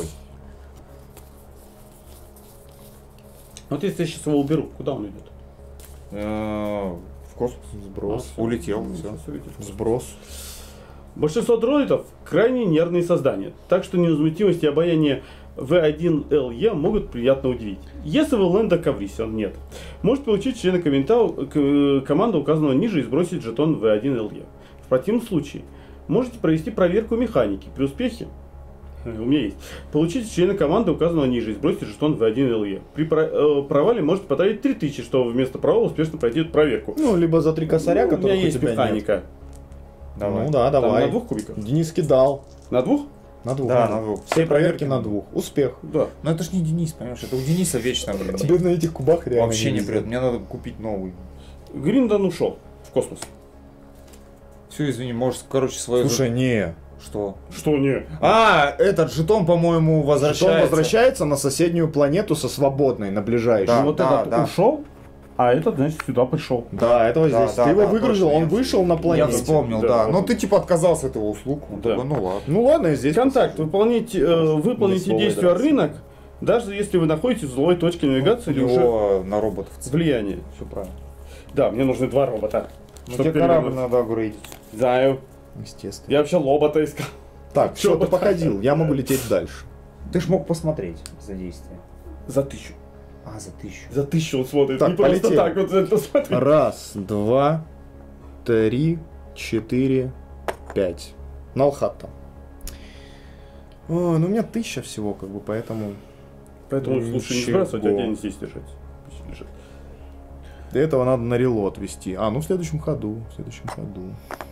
Вот если я сейчас его уберу, куда он идет? Э, В космос. Сброс. А, улетел, ну, всё. сейчас улетит. Сброс. Большинство дроидов крайне нервные создания, так что невозмутимость и обаяние ви один эл и могут приятно удивить. Если вы Лэнда Каврисиан, нет. Может получить члена коммента- к- команды, указанного ниже, и сбросить жетон ви один эл и. В противном случае можете провести проверку механики. При успехе, у меня есть, получить члена команды, указанного ниже, и сбросить жетон ви один эл и. При про- э, провале можете потратить три тысячи, чтобы вместо провала успешно пройти эту проверку. Ну, либо за три косаря, Ну, у меня которые у есть тебя механика. нет. Давай. Ну да, Там давай. на двух кубиках? Денис кидал. На двух? На двух. Да, на двух. Все проверки на двух. Успех. Да. Но это ж не Денис, понимаешь? Это у Дениса вечно, блин. Тебе на этих кубах реально Вообще не везет. прет. Мне надо купить новый. Гриндон ушел в космос. Все, извини, можешь, короче, свою... Слушай, не. Что? Что не? А, этот жетон, по-моему, возвращается. Он возвращается на соседнюю планету со свободной, на ближайшую. Да. Ну, вот этот да. ушел, а этот, значит, сюда пришел. Да, этого Да, здесь. да, Ты его да, выгрузил, точно, он я вышел на Я планете. вспомнил, Да, да. вот. Но ты типа отказался от его услуг. Он Да. такой, ну ладно. Ну ладно, я здесь. Контакт. Выполнить, э, выполните слово действие нравится. рынок, даже если вы находитесь в злой точке навигации У или уже него на роботов. влияние. Все правильно. Да, мне нужны два робота. Ну, Чтоб тебе корабль перевернуть. надо апгрейдить. Знаю. Естественно. Я вообще лобота искал. Так, все, Чё ты бы- походил, я могу лететь дальше. Ты ж мог посмотреть за действие. За тысячу. А, за тысячу. За тысячу он смотрит. Так, Не просто полетели. так вот это смотрит. Раз, два, три, четыре, пять. Налхатта. О, ну у меня тысяча всего, как бы, поэтому. Поэтому лучше не Ничего. сбрасывать, а где-нибудь здесь держать. Пусть лежит. Для этого надо на релот вести. А, ну в следующем ходу. В следующем ходу.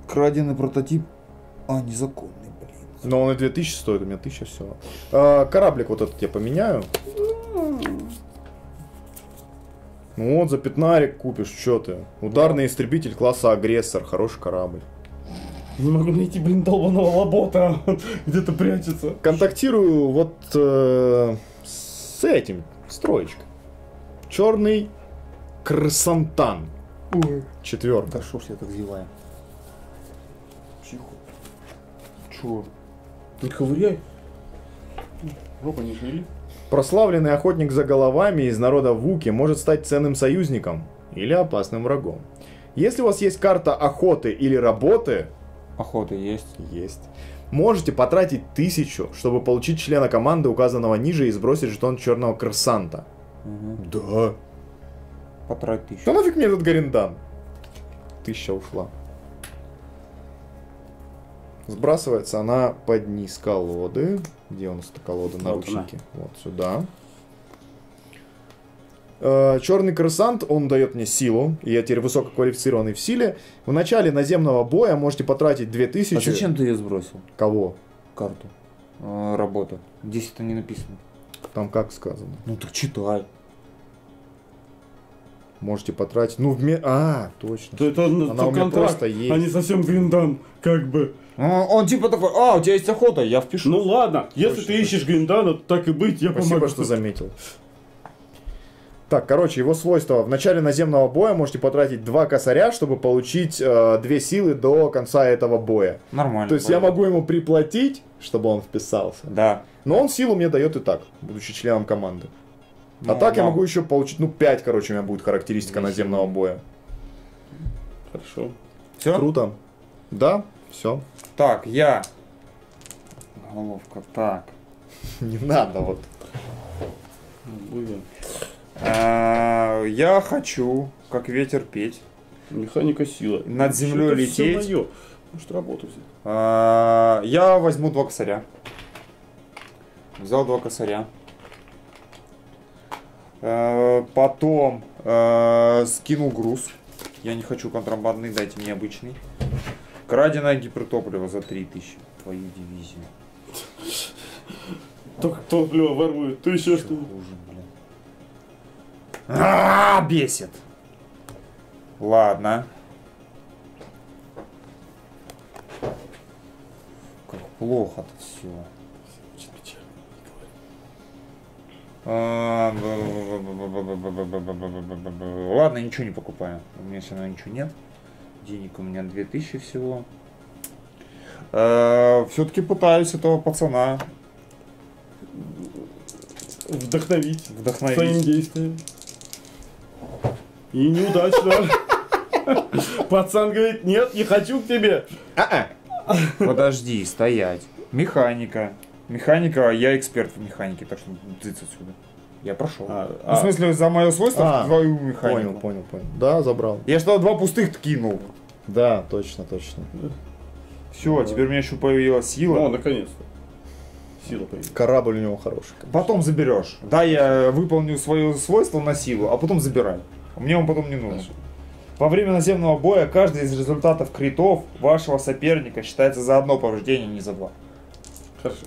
Краденый прототип. А, незаконный, блин. Но он и две тысячи стоит, у меня тысяча всего. А, кораблик вот этот я поменяю. Ну вот, за пятнарик купишь, что ты. Ударный истребитель класса агрессор, хороший корабль. Не могу найти, блин, долбаного лобота. Где-то прячется. Контактирую вот э, с этим, строечкой. Черный Крсантан. Четвертый. Да шо ж я так зеваю? Тихо. Чё? Не ковыряй. Жопа не шевели. Прославленный охотник за головами из народа Вуки может стать ценным союзником или опасным врагом. Если у вас есть карта охоты или работы, Охота есть. есть, можете потратить тысячу, чтобы получить члена команды, указанного ниже, и сбросить жетон черного крсанта. Угу. Да. Потратить тысячу. Да нафиг мне этот Гариндан? Тысяча ушла. Сбрасывается она под низ колоды. Где у нас эта колода? Наручники. Вот сюда. Черный крысант, он дает мне силу. И я теперь высококвалифицированный в силе. В начале наземного боя можете потратить две тысячи. А зачем ты ее сбросил? Кого? Карту. А, работа. Здесь это не написано. Там как сказано? Ну так читай. Можете потратить. Ну, вме... А, точно. То это Она то у меня контракт, просто есть. а не совсем гриндан, как бы. Он, он типа такой, а, у тебя есть охота, я впишу. Ну ладно, если Точно, ты ищешь гриндана, то так и быть, я Спасибо, помогу. что заметил. Так, короче, его свойства. В начале наземного боя можете потратить два косаря, чтобы получить э, две силы до конца этого боя. Нормально. То есть я могу ему приплатить, чтобы он вписался. Да. Но он силу мне дает и так, будучи членом команды. А Ну, так я да. могу еще получить, ну, пять, короче, у меня будет характеристика наземного боя. Хорошо. Все? Круто. Да, все. Так, я. Головка, так. Не надо вот. Будем. А, я хочу, как ветер, петь. Механика сила. Над землей Что-то лететь. всё моё. Может, работу взять. А, я возьму два косаря. Взял два косаря. А, потом а, скинул груз. Я не хочу контрабандный, дайте мне обычный. Краденое гипертопливо за три тысячи. Твою дивизию. Только топливо ворует, то еще что. Хуже, блин. А, бесит. Ладно. Как плохо-то все. Ладно, ничего не покупаю. У меня все равно ничего нет. Денег у меня две тысячи всего. Все-таки пытаюсь этого пацана Вдохновить. вдохновить. Своим действием. И неудачно. Пацан говорит, нет, не хочу к тебе. Подожди, стоять. Механика. Механика, я эксперт в механике, так что цыц отсюда. Я прошел. А, Ну, в смысле, за мое свойство А, твою механику. Понял, понял, понял. Да, забрал. Я что, два пустых кинул. Да, точно, точно. Все, теперь у меня еще появилась сила. О, наконец-то. Сила появилась. Корабль у него хороший. Потом заберешь. Да, я выполню свое свойство на силу, а потом забирай. Мне он потом не нужен. Хорошо. Во время наземного боя каждый из результатов критов вашего соперника считается за одно повреждение, не за два. Хорошо.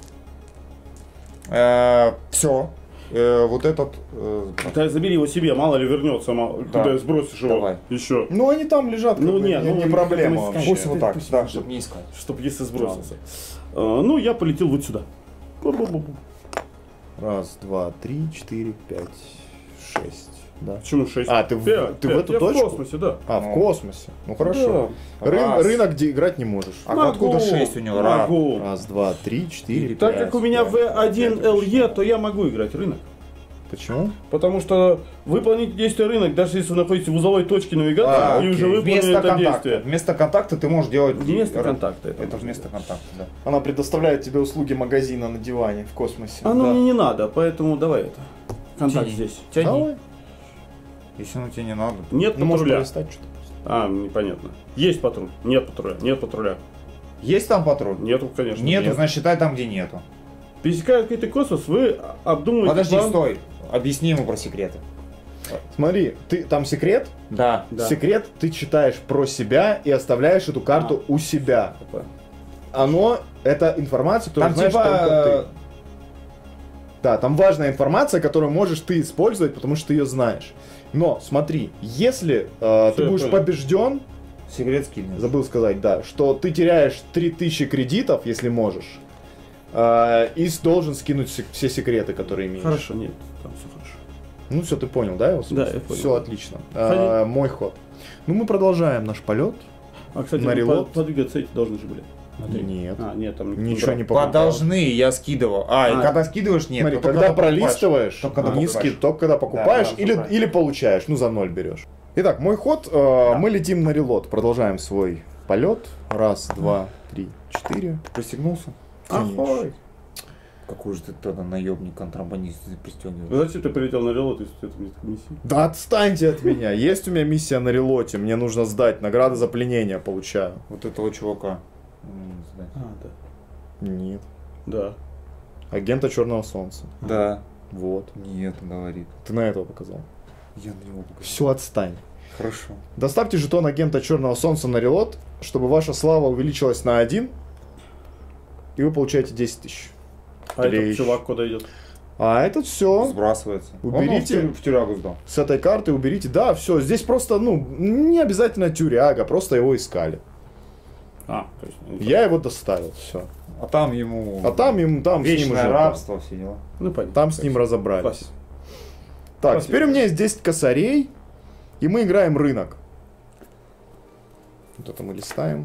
Все. Вот этот... э, Да, забери его себе, мало ли вернется, мало, Да. когда сбросишь его. Давай. Еще. Ну, они там лежат. как Ну, бы, не, ну, не их проблема потом искать. вообще. Пусть вот так, Пусть да, будет. чтобы не искать. Чтоб если сбросился. А, ну, я полетел вот сюда. Бу-бу-бу-бу. Раз, два, три, четыре, пять, шесть. Да. Почему шесть? А, ты в- Пять, ты в пять. эту Я точку? в космосе, да. А, в Ну. космосе. Ну хорошо. Да. Рын- Раз. рынок, где играть не можешь. А Могу, откуда шесть у него? Раз. Могу. Раз, два, три, четыре, Так пять, как у меня пять, вэ один пять, эл е, шесть. то я могу играть рынок. Почему? Потому что выполнить действие рынок, даже если вы находитесь в узловой точке навигации, А, и окей. уже выполнили Вместо это контакта. действие. Вместо контакта ты можешь делать... Вместо р- контакта это Это можно вместо делать. контакта, да. Она предоставляет тебе услуги магазина на диване в космосе. Оно Да. мне не надо, поэтому давай это. Контакт Тяни. здесь. Тяни. Давай. Если оно тебе не надо. Нет Ну, может, патруля. пролистать что-то. А, непонятно. Есть патруль. Нет патруля. Нет патруля. Есть там патруль? Нету, конечно. Нету, нет. значит считай там, где нету. Пересекая какой-то космос, вы обдумываете Подожди, план. стой. Объясни ему про секреты. Смотри, ты там секрет? Да. Да. Секрет ты читаешь про себя и оставляешь эту карту А. у себя. Опа. Оно, это информация, которую Там знаешь типа... только ты. Да, там важная информация, которую можешь ты использовать, потому что ты ее знаешь. Но смотри, если э, ты я будешь понял. побежден, Секрет скинет. забыл сказать, да, что ты теряешь три тысячи кредитов, если можешь, э, и должен скинуть се- все секреты, которые имеешь. Хорошо, нет, там все хорошо. Ну все, ты понял, да, его смысл? Да, я понял. Все отлично. Ходи. Э, мой ход. Ну мы продолжаем наш полет. А, кстати, На релот? под- подвигаться эти должны же были. Смотри. Нет. А, нет, там Ничего не брал. покупал. Должны, я скидывал. А, и А. когда скидываешь, нет. Смотри, только когда покупаешь. пролистываешь, Только когда низкий, покупаешь. только когда покупаешь Да, да, или, покупаешь. или получаешь, ну за ноль берешь. Итак, мой ход, э, мы летим на релот, продолжаем свой полет. Раз, два, три, четыре. Пристегнулся? Конечно. Ахой. Какой же ты тогда наемник, контрабандист, ты пристегиваешь? Ну, зачем ты полетел на релот, если это нет миссии? Да отстаньте от меня, есть у меня миссия на релоте, мне нужно сдать, награды за пленение получаю. Вот этого чувака. М, сдать. А, да. Нет. Да. Агента Черного Солнца. Да. Вот. Нет, говорит. Ты на этого показал. Я на него покажу. Все, отстань. Хорошо. Доставьте жетон агента Черного Солнца на релот, чтобы ваша слава увеличилась на один, и вы получаете десять тысяч. А этот Трещ. чувак куда идет? А это все. Сбрасывается. Уберите. Он, ну, в, тю- в тюрягу сдал. С этой карты уберите. Да, все. Здесь просто, ну, не обязательно тюряга, просто его искали. А, то есть... ну, Я его доставил, все. А там ему... А там ему, там с ним вечное уже, рабство, все дела. Ну, понятно. там с ним разобрались. Класс. Так, Спасибо. теперь у меня есть десять косарей, и мы играем рынок. Вот это мы листаем.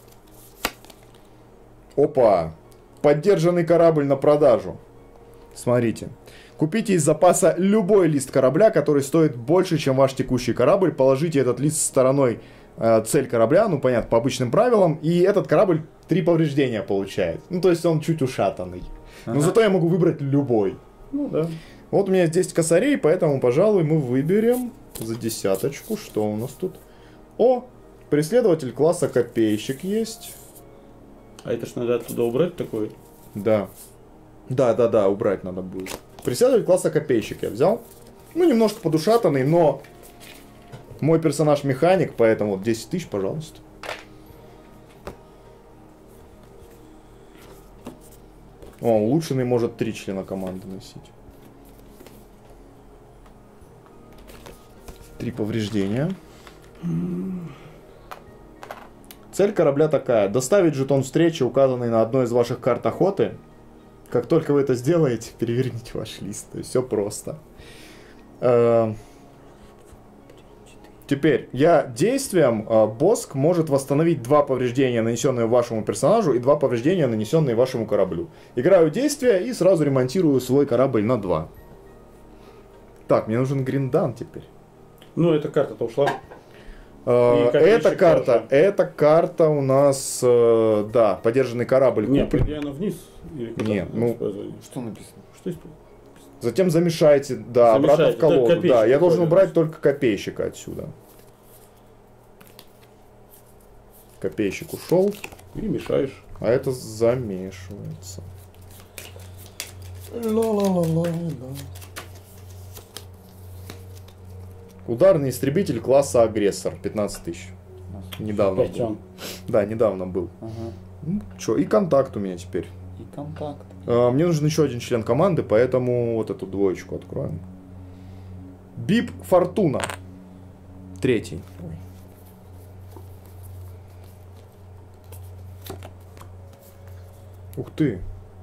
Опа! Поддержанный корабль на продажу. Смотрите. Купите из запаса любой лист корабля, который стоит больше, чем ваш текущий корабль. Положите этот лист стороной э, цель корабля, ну понятно, по обычным правилам. И этот корабль три повреждения получает. Ну то есть он чуть ушатанный. Но Ага. зато я могу выбрать любой. Ну, да. Вот у меня есть десять косарей, поэтому, пожалуй, мы выберем за десяточку. Что у нас тут? О! Преследователь класса копейщик есть. А это ж надо оттуда убрать такой. Да. Да, да, да, убрать надо будет. Преследователь класса копейщик я взял. Ну, немножко подушатанный, но мой персонаж механик, поэтому вот десять тысяч, пожалуйста. О, улучшенный может три члена команды носить. Три повреждения. Цель корабля такая. Доставить жетон встречи, указанный на одной из ваших карт охоты. Как только вы это сделаете, переверните ваш лист. То есть все просто. Э, Теперь, я действием э, Боск может восстановить два повреждения, нанесенные вашему персонажу, и два повреждения, нанесенные вашему кораблю. Играю действие и сразу ремонтирую свой корабль на два. Так, мне нужен гриндан теперь. Ну, эта карта-то ушла. Э, И копейщик эта карта, тоже. эта карта у нас, э, да, подержанный корабль. Нет, куплен. где она вниз? Или куда? Нет, ну- Использование. Что написано? Что есть тут? Затем замешайте, да, обратно Замешайте, в колоду. только копейщик Да, я должен уходит. убрать только копейщика отсюда. Копейщик ушел, И мешаешь. а это замешивается. Ударный истребитель класса агрессор, пятнадцать тысяч. Недавно был. Пятен. Да, недавно был. Ага. Ну, чё, и контакт у меня теперь. И контакт. А, Мне нужен еще один член команды, поэтому вот эту двоечку откроем. Бип Фортуна. Третий. Ух ты.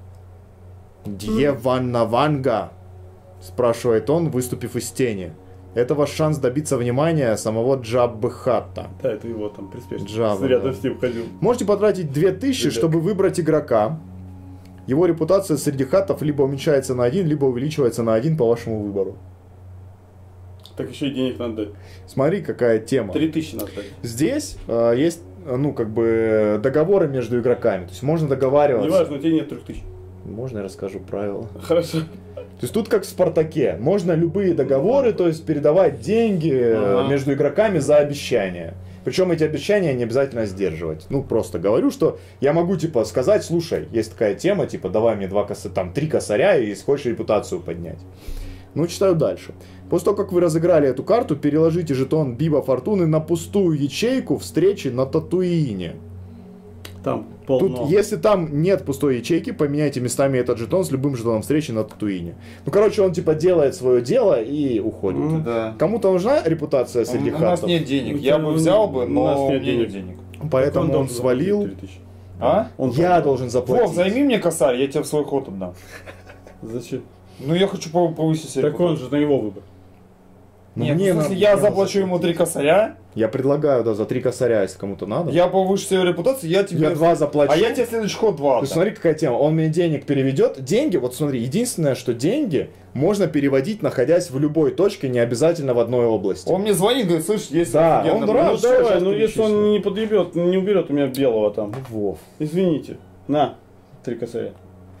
Дьеванна Ванга, спрашивает он, выступив из тени. Это ваш шанс добиться внимания самого Джаббы Хатта. Да, это его там приспешник. Джава, Рядом да. с ним ходил. Можете потратить две тысячи, Ребят. чтобы выбрать игрока. Его репутация среди хаттов либо уменьшается на один, либо увеличивается на один по вашему выбору. Так еще и денег надо дать. Смотри, какая тема. Три тысячи надо дать. Здесь э, есть, э, ну, как бы, договоры между игроками. То есть можно договариваться. Неважно, у тебя нет трех тысяч. Можно я расскажу правила? Хорошо. То есть тут как в Спартаке. Можно любые договоры, то есть передавать деньги э, Ага. между игроками за обещания. Причем эти обещания не обязательно сдерживать. Ну, просто говорю, что я могу, типа, сказать, слушай, есть такая тема, типа, давай мне два коса, там, три косаря и хочешь репутацию поднять. Ну, читаю дальше. После того, как вы разыграли эту карту, переложите жетон Биба Фортуны на пустую ячейку встречи на Татуине. Там полно. Тут, если там нет пустой ячейки, поменяйте местами этот жетон с любым жетоном встречи на Татуине. Ну, короче, он типа делает свое дело и уходит. Mm, да. Кому-то нужна репутация среди у, хатов? У нас нет денег. Я бы взял бы, но у нас нет у меня нет денег. денег. Поэтому он он свалил. А? Он Я должен заплатить. Вов, займи мне косарь, я тебе в свой ход отдам. Зачем? Ну, я хочу повысить себе. Так он же на его выбор. Ну, Нет, мне в смысле, надо- я мне заплачу надо ему три косаря, Я предлагаю, да, за три косаря, если кому-то надо. я повышу свою репутацию, я тебе... Я два заплачу. А я тебе в следующий ход два Ты отдам. смотри, какая тема. Он мне денег переведет. Деньги, вот смотри, единственное, что деньги можно переводить, находясь в любой точке, не обязательно в одной области. Он мне звонит, говорит, слышь, есть... Да, офигенная он дурак. Ну что давай, сейчас ну если перечислю? он не подъебет, не уберет у меня белого там. Вов. Извините. На, три косаря.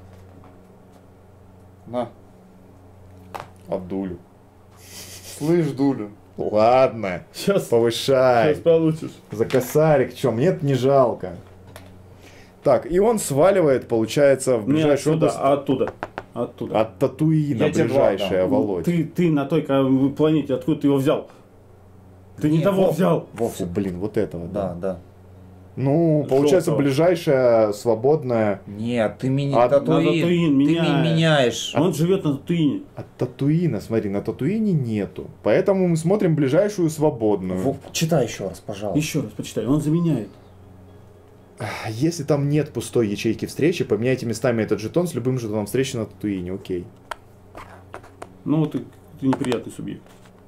На, Абдулю. слышь, Дулю. Ладно, Сейчас, повышай. сейчас получишь. За косарик, чё, мне-то не жалко. Так, и он сваливает, получается, в Не ближайшую отсюда, область. а оттуда. Оттуда. От Татуина Я тебе два ближайшая, отдам. Володь. Ты, ты на той ка- планете, откуда ты его взял? Ты не Не, того Вов. взял. Вов, блин, вот этого, да. Да, да. Ну, получается, Желтого. ближайшая, свободная Нет, ты меня А, на Татуин Ты меня меняешь. меняешь. Он живет на Татуине. от Татуина. Смотри, на Татуине нету. Поэтому мы смотрим ближайшую свободную. Во, читай еще раз, пожалуйста. Еще раз почитай, он заменяет. А Если там нет пустой ячейки встречи, поменяйте местами этот жетон с любым жетоном встречи на Татуине. Окей. Ну вот ты, ты неприятный субъект.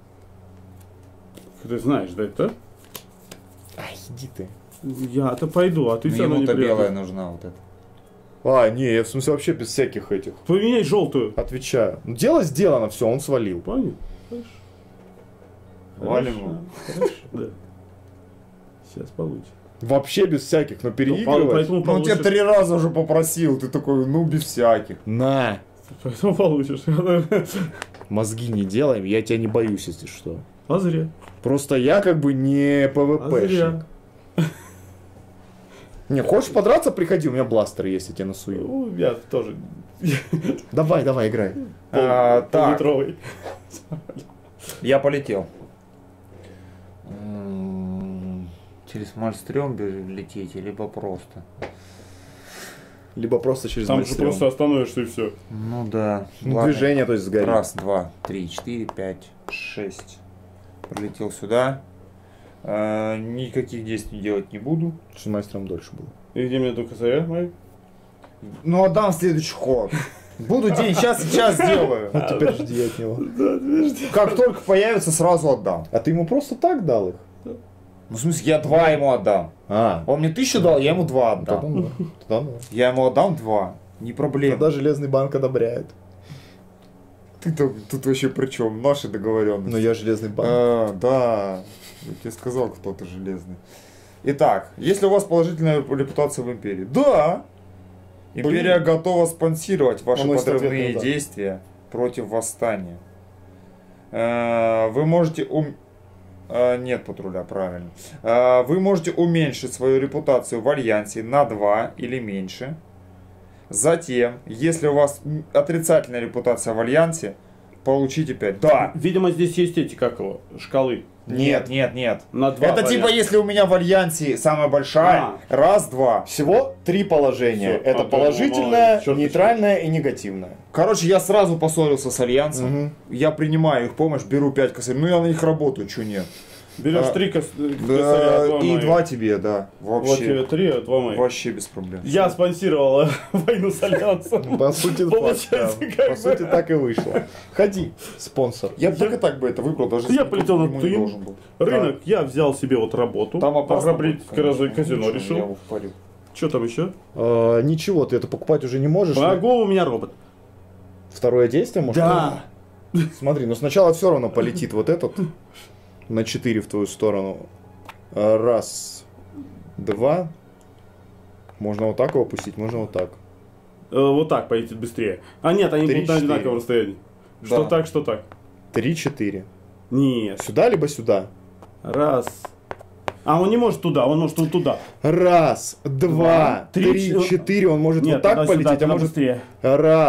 Ты знаешь, да, это? Ай, иди ты. Я-то пойду, а ты все равно Ему-то белая неприятный. нужна вот эта. А, не, я в смысле вообще без всяких этих. Поменяй желтую. Отвечаю. Ну, дело сделано, все, он свалил. Понял? Хорошо. Валим Хорошо, его. Хорошо, да. Сейчас получишь. Вообще без всяких, но Ну, переигрывать. поэтому Ну, он тебя получишь. три раза уже попросил, ты такой, ну, без всяких. На. Поэтому получишь. Мозги не делаем, я тебя не боюсь, если что. А зря. Просто я как бы не А ПВПшник. зря. Не, хочешь подраться, приходи, у меня бластер есть, я тебе насую. Ну, я тоже Давай, давай, играй. А, так, поллитровый. я полетел. М, Через Мальстрём лететь, либо просто. Либо просто через Там же Мальстрём. просто остановишься и все. Ну да. Ну, ладно. движение, то есть, сгорит. Раз, два, три, четыре, пять, шесть. Пролетел сюда. А, никаких действий делать не буду. С Мальстрём дольше было. И где мне до косаря мой? Ну, отдам следующий ход. Буду день, сейчас, сейчас сделаю. Ну, теперь жди от него. Как только появится, сразу отдам. А ты ему просто так дал их? Ну, в смысле, я два ему отдам. А, Он мне тысячу дал, я ему два тогда отдам. да. Тогда да. Я ему отдам два. Не проблема. Тогда Железный банк одобряет. Ты тут, тут вообще при чем? Наши договоренности. Но я Железный банк. А, да. Я тебе сказал, кто ты железный. Итак, если у вас положительная репутация в империи? Да. Империя готова спонсировать ваши Оно, соответственно, подрывные да. действия против восстания. Э, Вы можете ум... э, Нет патруля, правильно. Э, Вы можете уменьшить свою репутацию в альянсе на два или меньше. Затем, если у вас м, отрицательная репутация в альянсе, получите пять. Да. Видимо, здесь есть эти, как его, шкалы. Нет, нет, нет. На два Это типа, варианта. если у меня в альянсе самая большая, А. раз, два. Всего три положения. Всё, Это а, да, положительное, молодец. Чёрт нейтральное и негативное. Короче, я сразу поссорился с альянсом. Мгм. Я принимаю их помощь, беру пять косарей. Ну, я на них работаю, что нет. Берешь А, три кос... Да, косаря, два и моих. два тебе, да. Вот Вообще, тебе три, а два моих. вообще без проблем. Я спонсировал войну с Альянсом. По сути, Получается, так, да. как По бы. сути, так и вышло. Ходи, спонсор. Я бы так и так бы это выбрал, даже Я если полетел на ему не Татуин. должен был. Рынок, я взял себе вот работу. Там опасно Ограбить будет, конечно. казино Лучше я решил. его впарю. Что там еще? Э, ничего, ты это покупать уже не можешь. Могу, у меня робот. Второе действие, может? Да. Смотри, но сначала все равно полетит вот этот на четыре в твою сторону. Э, Раз, два. Можно вот так его опустить, можно вот так. Э, Вот так полетит быстрее. А нет, они Три, будут на четыре. одинаковом расстоянии. Что Да. так, что так. Три, четыре. Нет. Сюда либо сюда. Раз. А он не может туда, он может вот туда. Раз, два, Три, три, ч- четыре. Он может Нет, вот так туда-сюда, полететь, а туда может быстрее. раз,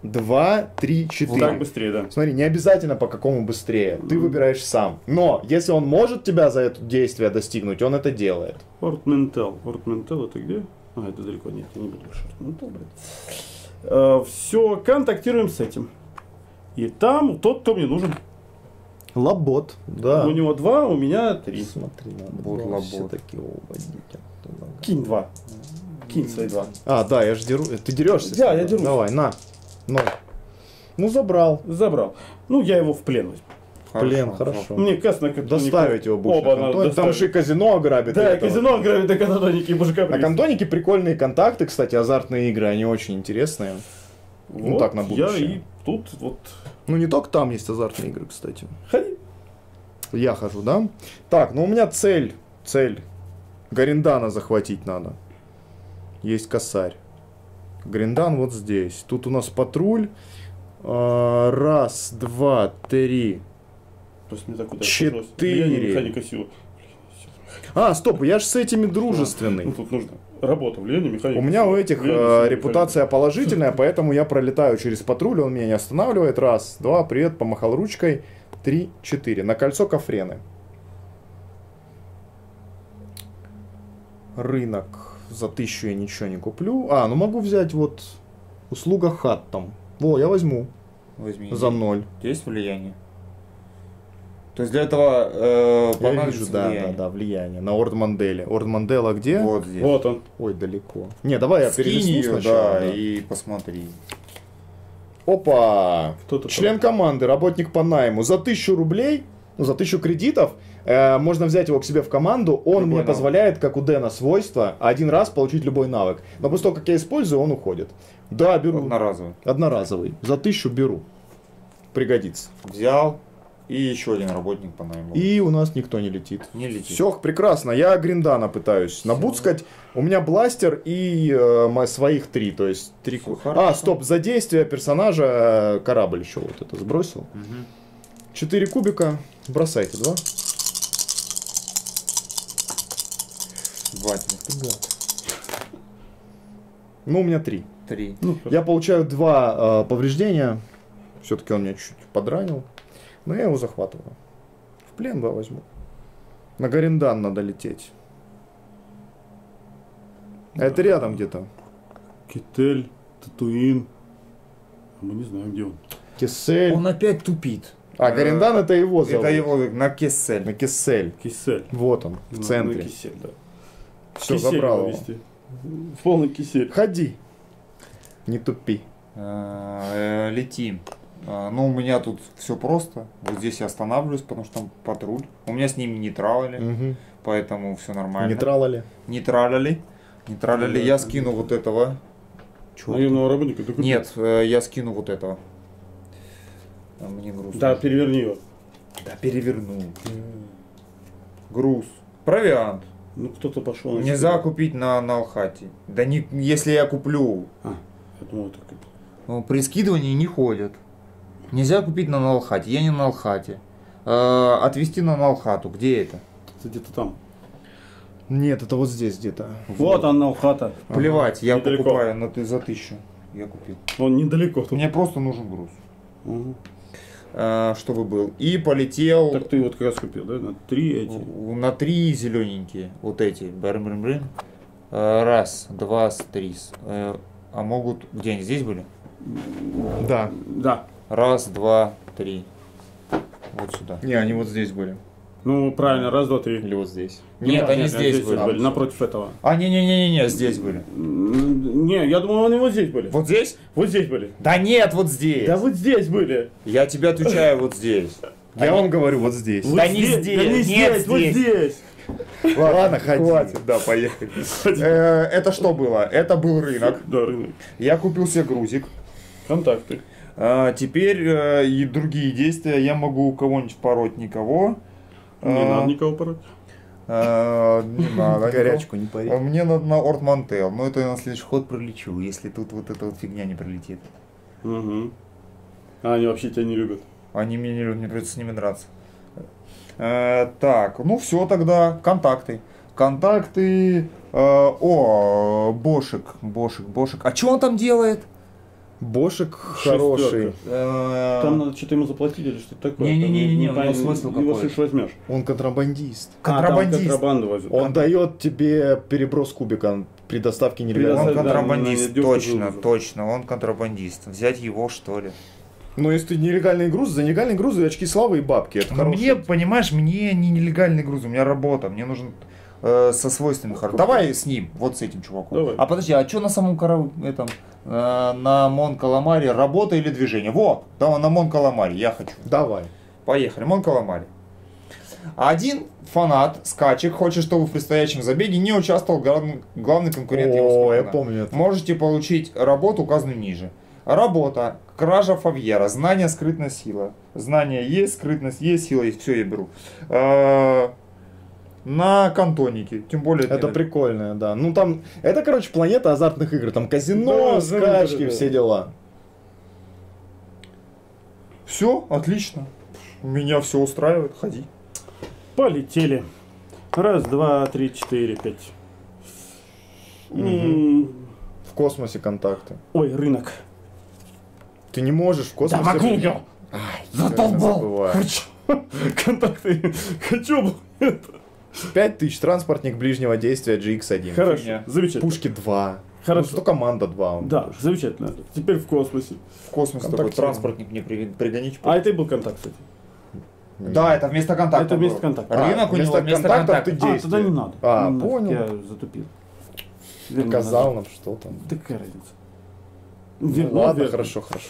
два, три, четыре. Так быстрее, да. Смотри, не обязательно по какому быстрее. Ты выбираешь сам. Но, если он может тебя за это действие достигнуть, он это делает. Ортментал. Ортментал это где? А, это далеко нет, я не буду больше Ортментал брать. Все, контактируем с этим. И там тот, кто мне нужен. Лабот, да. У него два, у меня три. Смотри, надо Вот было лабот. все-таки уводить. Кинь два. Кинь свои два. А, да, я же деру. Ты дерешься? Да, я дерусь. Давай, на. Ноль. Ну, забрал. Забрал. Ну, я его в плен возьму. Плен, хорошо. Мне кажется, на кантонике- Доставить его будешь Оба на надо кантоник. Там доставить. же и казино ограбит. Да, этого. казино грабит на кантонике и мужика На привезти. кантонике прикольные контакты, кстати, азартные игры, они очень интересные. Ну, Вот так, на Я будущее. и тут вот... Ну, не только там есть азартные игры, кстати. Ходи. Я хожу, да? Так, ну у меня цель. Цель. Гариндана захватить надо. Есть косарь. Гариндан вот здесь. Тут у нас патруль. А, Раз, два, три. Просто не так удачно. Четыре. Влияние механика силы. А, стоп, я же с этими Ну, дружественный. тут нужно работа, влияние механики У меня силы. у этих Влияние э, силы, репутация положительная, поэтому я пролетаю через патруль, он меня не останавливает. Раз, два, привет, помахал ручкой. Три, четыре. На кольцо Кафрены. Рынок. За тысячу я ничего не куплю. А, ну могу взять вот услуга хаттом. Во, я возьму. Возьми. За ноль. Есть влияние? То есть для этого э, Я понадобится вижу, да, влияние. да, да, влияние. На Орд Манделе. Орд Мандела где? Вот здесь. Вот он. Ой, далеко. Не, давай я Скинь перелистну ее, сначала. да, да. и посмотри. Опа! Кто-то Член команды, работник по найму. За тысячу рублей, ну, за тысячу кредитов, э, можно взять его к себе в команду. Он Любой мне навык. позволяет, как у Дэна, свойство один раз получить любой навык. Но после того, как я использую, он уходит. Да, беру. Одноразово. Одноразовый. За тысячу беру. Пригодится. Взял. И еще один работник по найму. И у нас никто не летит. Не летит. Все прекрасно. Я Гриндана пытаюсь набуцкать. У меня бластер и э, мо- своих три. То есть три. Всё ку- хорошо. А, стоп, за действие персонажа э, корабль еще вот это сбросил. Мгм. Четыре кубика. Бросайте два. Два тебе. Ну, у меня три. Три. Ну, Я получаю два э, повреждения. Все-таки он меня чуть подранил. Но я его захватываю. В плен, да, возьму. На Гариндан надо лететь. А это рядом где-то. Китель, Татуин. Мы не знаем, где он. Кессель. Он опять тупит. А, Гариндан это его зовут. Это его на Кессель. На Кессель. Кисель. Вот он, в На- центре. На кисель, да. Все, Кисель забрал его его. вести. В полный кисель. Ходи. Не тупи. Э, Летим. Э, Ну, у меня тут все просто. Вот здесь я останавливаюсь, потому что там патруль. У меня с ними нейтралили, Угу. поэтому все нормально. Не тралали. Нейтралили. Нейтралили. Да. Я скину вот этого. Наемного работника. только- Нет, э, я скину вот этого. А Мне груз. Да, переверни его. Да, переверну. Груз. Провиант. Ну, кто-то пошел. Нельзя купить на, на Алхате. Да не, если я куплю. А, я думал, так и... Ну, при скидывании не ходят. Нельзя купить на Налхате. Я не на Налхате. Э, отвезти на Налхату. Где это? Это где-то там. Нет, это вот здесь где-то. Вот он, Наухата. Плевать, я Недалеко. покупаю на, ты- за тысячу. Я купил. Он недалеко тут. Мне просто нужен груз. Угу. Э, чтобы был. И полетел Так ты вот как раз купил, да? На три эти. в- на три зелененькие. Вот эти. Брым-брым-брым. Э, раз, два, три. Э, а могут... Где они? Здесь были? Да. Да. Раз, два, три. Вот сюда. Не, они вот здесь были. Ну, правильно, раз, два, три. Или вот здесь. Нет, они Нет, здесь были. напротив этого. А, не-не-не-не, здесь были. М, Не, я думал, они вот здесь были. Вот здесь? Вот здесь были. Да нет, вот здесь. Да вот здесь были. Я тебе отвечаю, вот здесь. Я вам говорю, вот здесь. Вот Да не здесь, Да не нет здесь, вот здесь. здесь. Ладно, ходи. Хватит, да, поехали. Э, Это что было? Это был рынок. Да, рынок. Я купил себе грузик. Контакты. А, Теперь э, и другие действия. Я могу у кого-нибудь пороть никого. Не А, надо никого пороть. а, Не надо. Горячку не никого. пари. А Мне надо на Ортмантел. Но это я на следующий ход пролечу, если тут вот эта вот фигня не пролетит. Угу. А они вообще тебя не любят. Они меня не любят, мне придется с ними драться. Э, так, ну все тогда. Контакты. Контакты. э, о, Бошек. Бошек, Бошек. А что он там делает? Бошек хороший. Там надо что-то ему заплатить или что-то такое. Не-не-не, Там, ну смысл какой? его ж возьмешь. Он контрабандист. Контрабандист. А, там контрабанду возят. Он дает тебе переброс кубика при доставке нелегального. Он Да, контрабандист, да, точно, да. точно, он контрабандист. Взять его, что ли? Но если ты нелегальный груз, за нелегальный груз и очки славы и бабки. Это Но хорошо. мне, понимаешь, мне не нелегальный груз, у меня работа, мне нужен э, со свойствами хорошо. Давай с ним, вот с этим чуваком. Давай. А подожди, а что на самом кора... этом, э, на Мон Каламаре, работа или движение? Во, да, на Мон Каламаре, я хочу. Давай. Поехали, Мон Каламаре. Один фанат скачек хочет, чтобы в предстоящем забеге не участвовал главный, главный конкурент его О, я спортсмена. помню это. Можете получить работу, указанную ниже. Работа. Кража Фавьера. Знание, скрытность, сила. Знание есть, скрытность есть, сила есть. Все, я беру. А, на кантонике. Тем более... Это прикольно, да. Ну там, это, короче, планета азартных игр. Там казино, Да, скачки, да, да, да. все дела. Все, отлично. Меня все устраивает. Ходи. Полетели. Раз, два, три, четыре, пять. М, В космосе контакты. Ой, рынок. Ты не можешь в космосе... Да могу я! Задолбал. Забываю. Контакты. Хочу бы это. пять тысяч, транспортник ближнего действия джи икс один. Хорошо, Фигня. замечательно. Пушки два. Хорошо. Ну, что команда два. он Да, больше. замечательно. Теперь в космосе. В космос такой Контактируем. транспортник мне при- пригоните. А это и был контакт, кстати. Да, это вместо контакта. Это вместо был. контакта. Рынок А, у него вместо вместо контактов контакта. ты А, действие. тогда не надо. А, Не надо, понял. Я затупил. Верни Показал назад. нам, что там. Да какая разница? Ну, Верни, ладно, верни. хорошо, хорошо.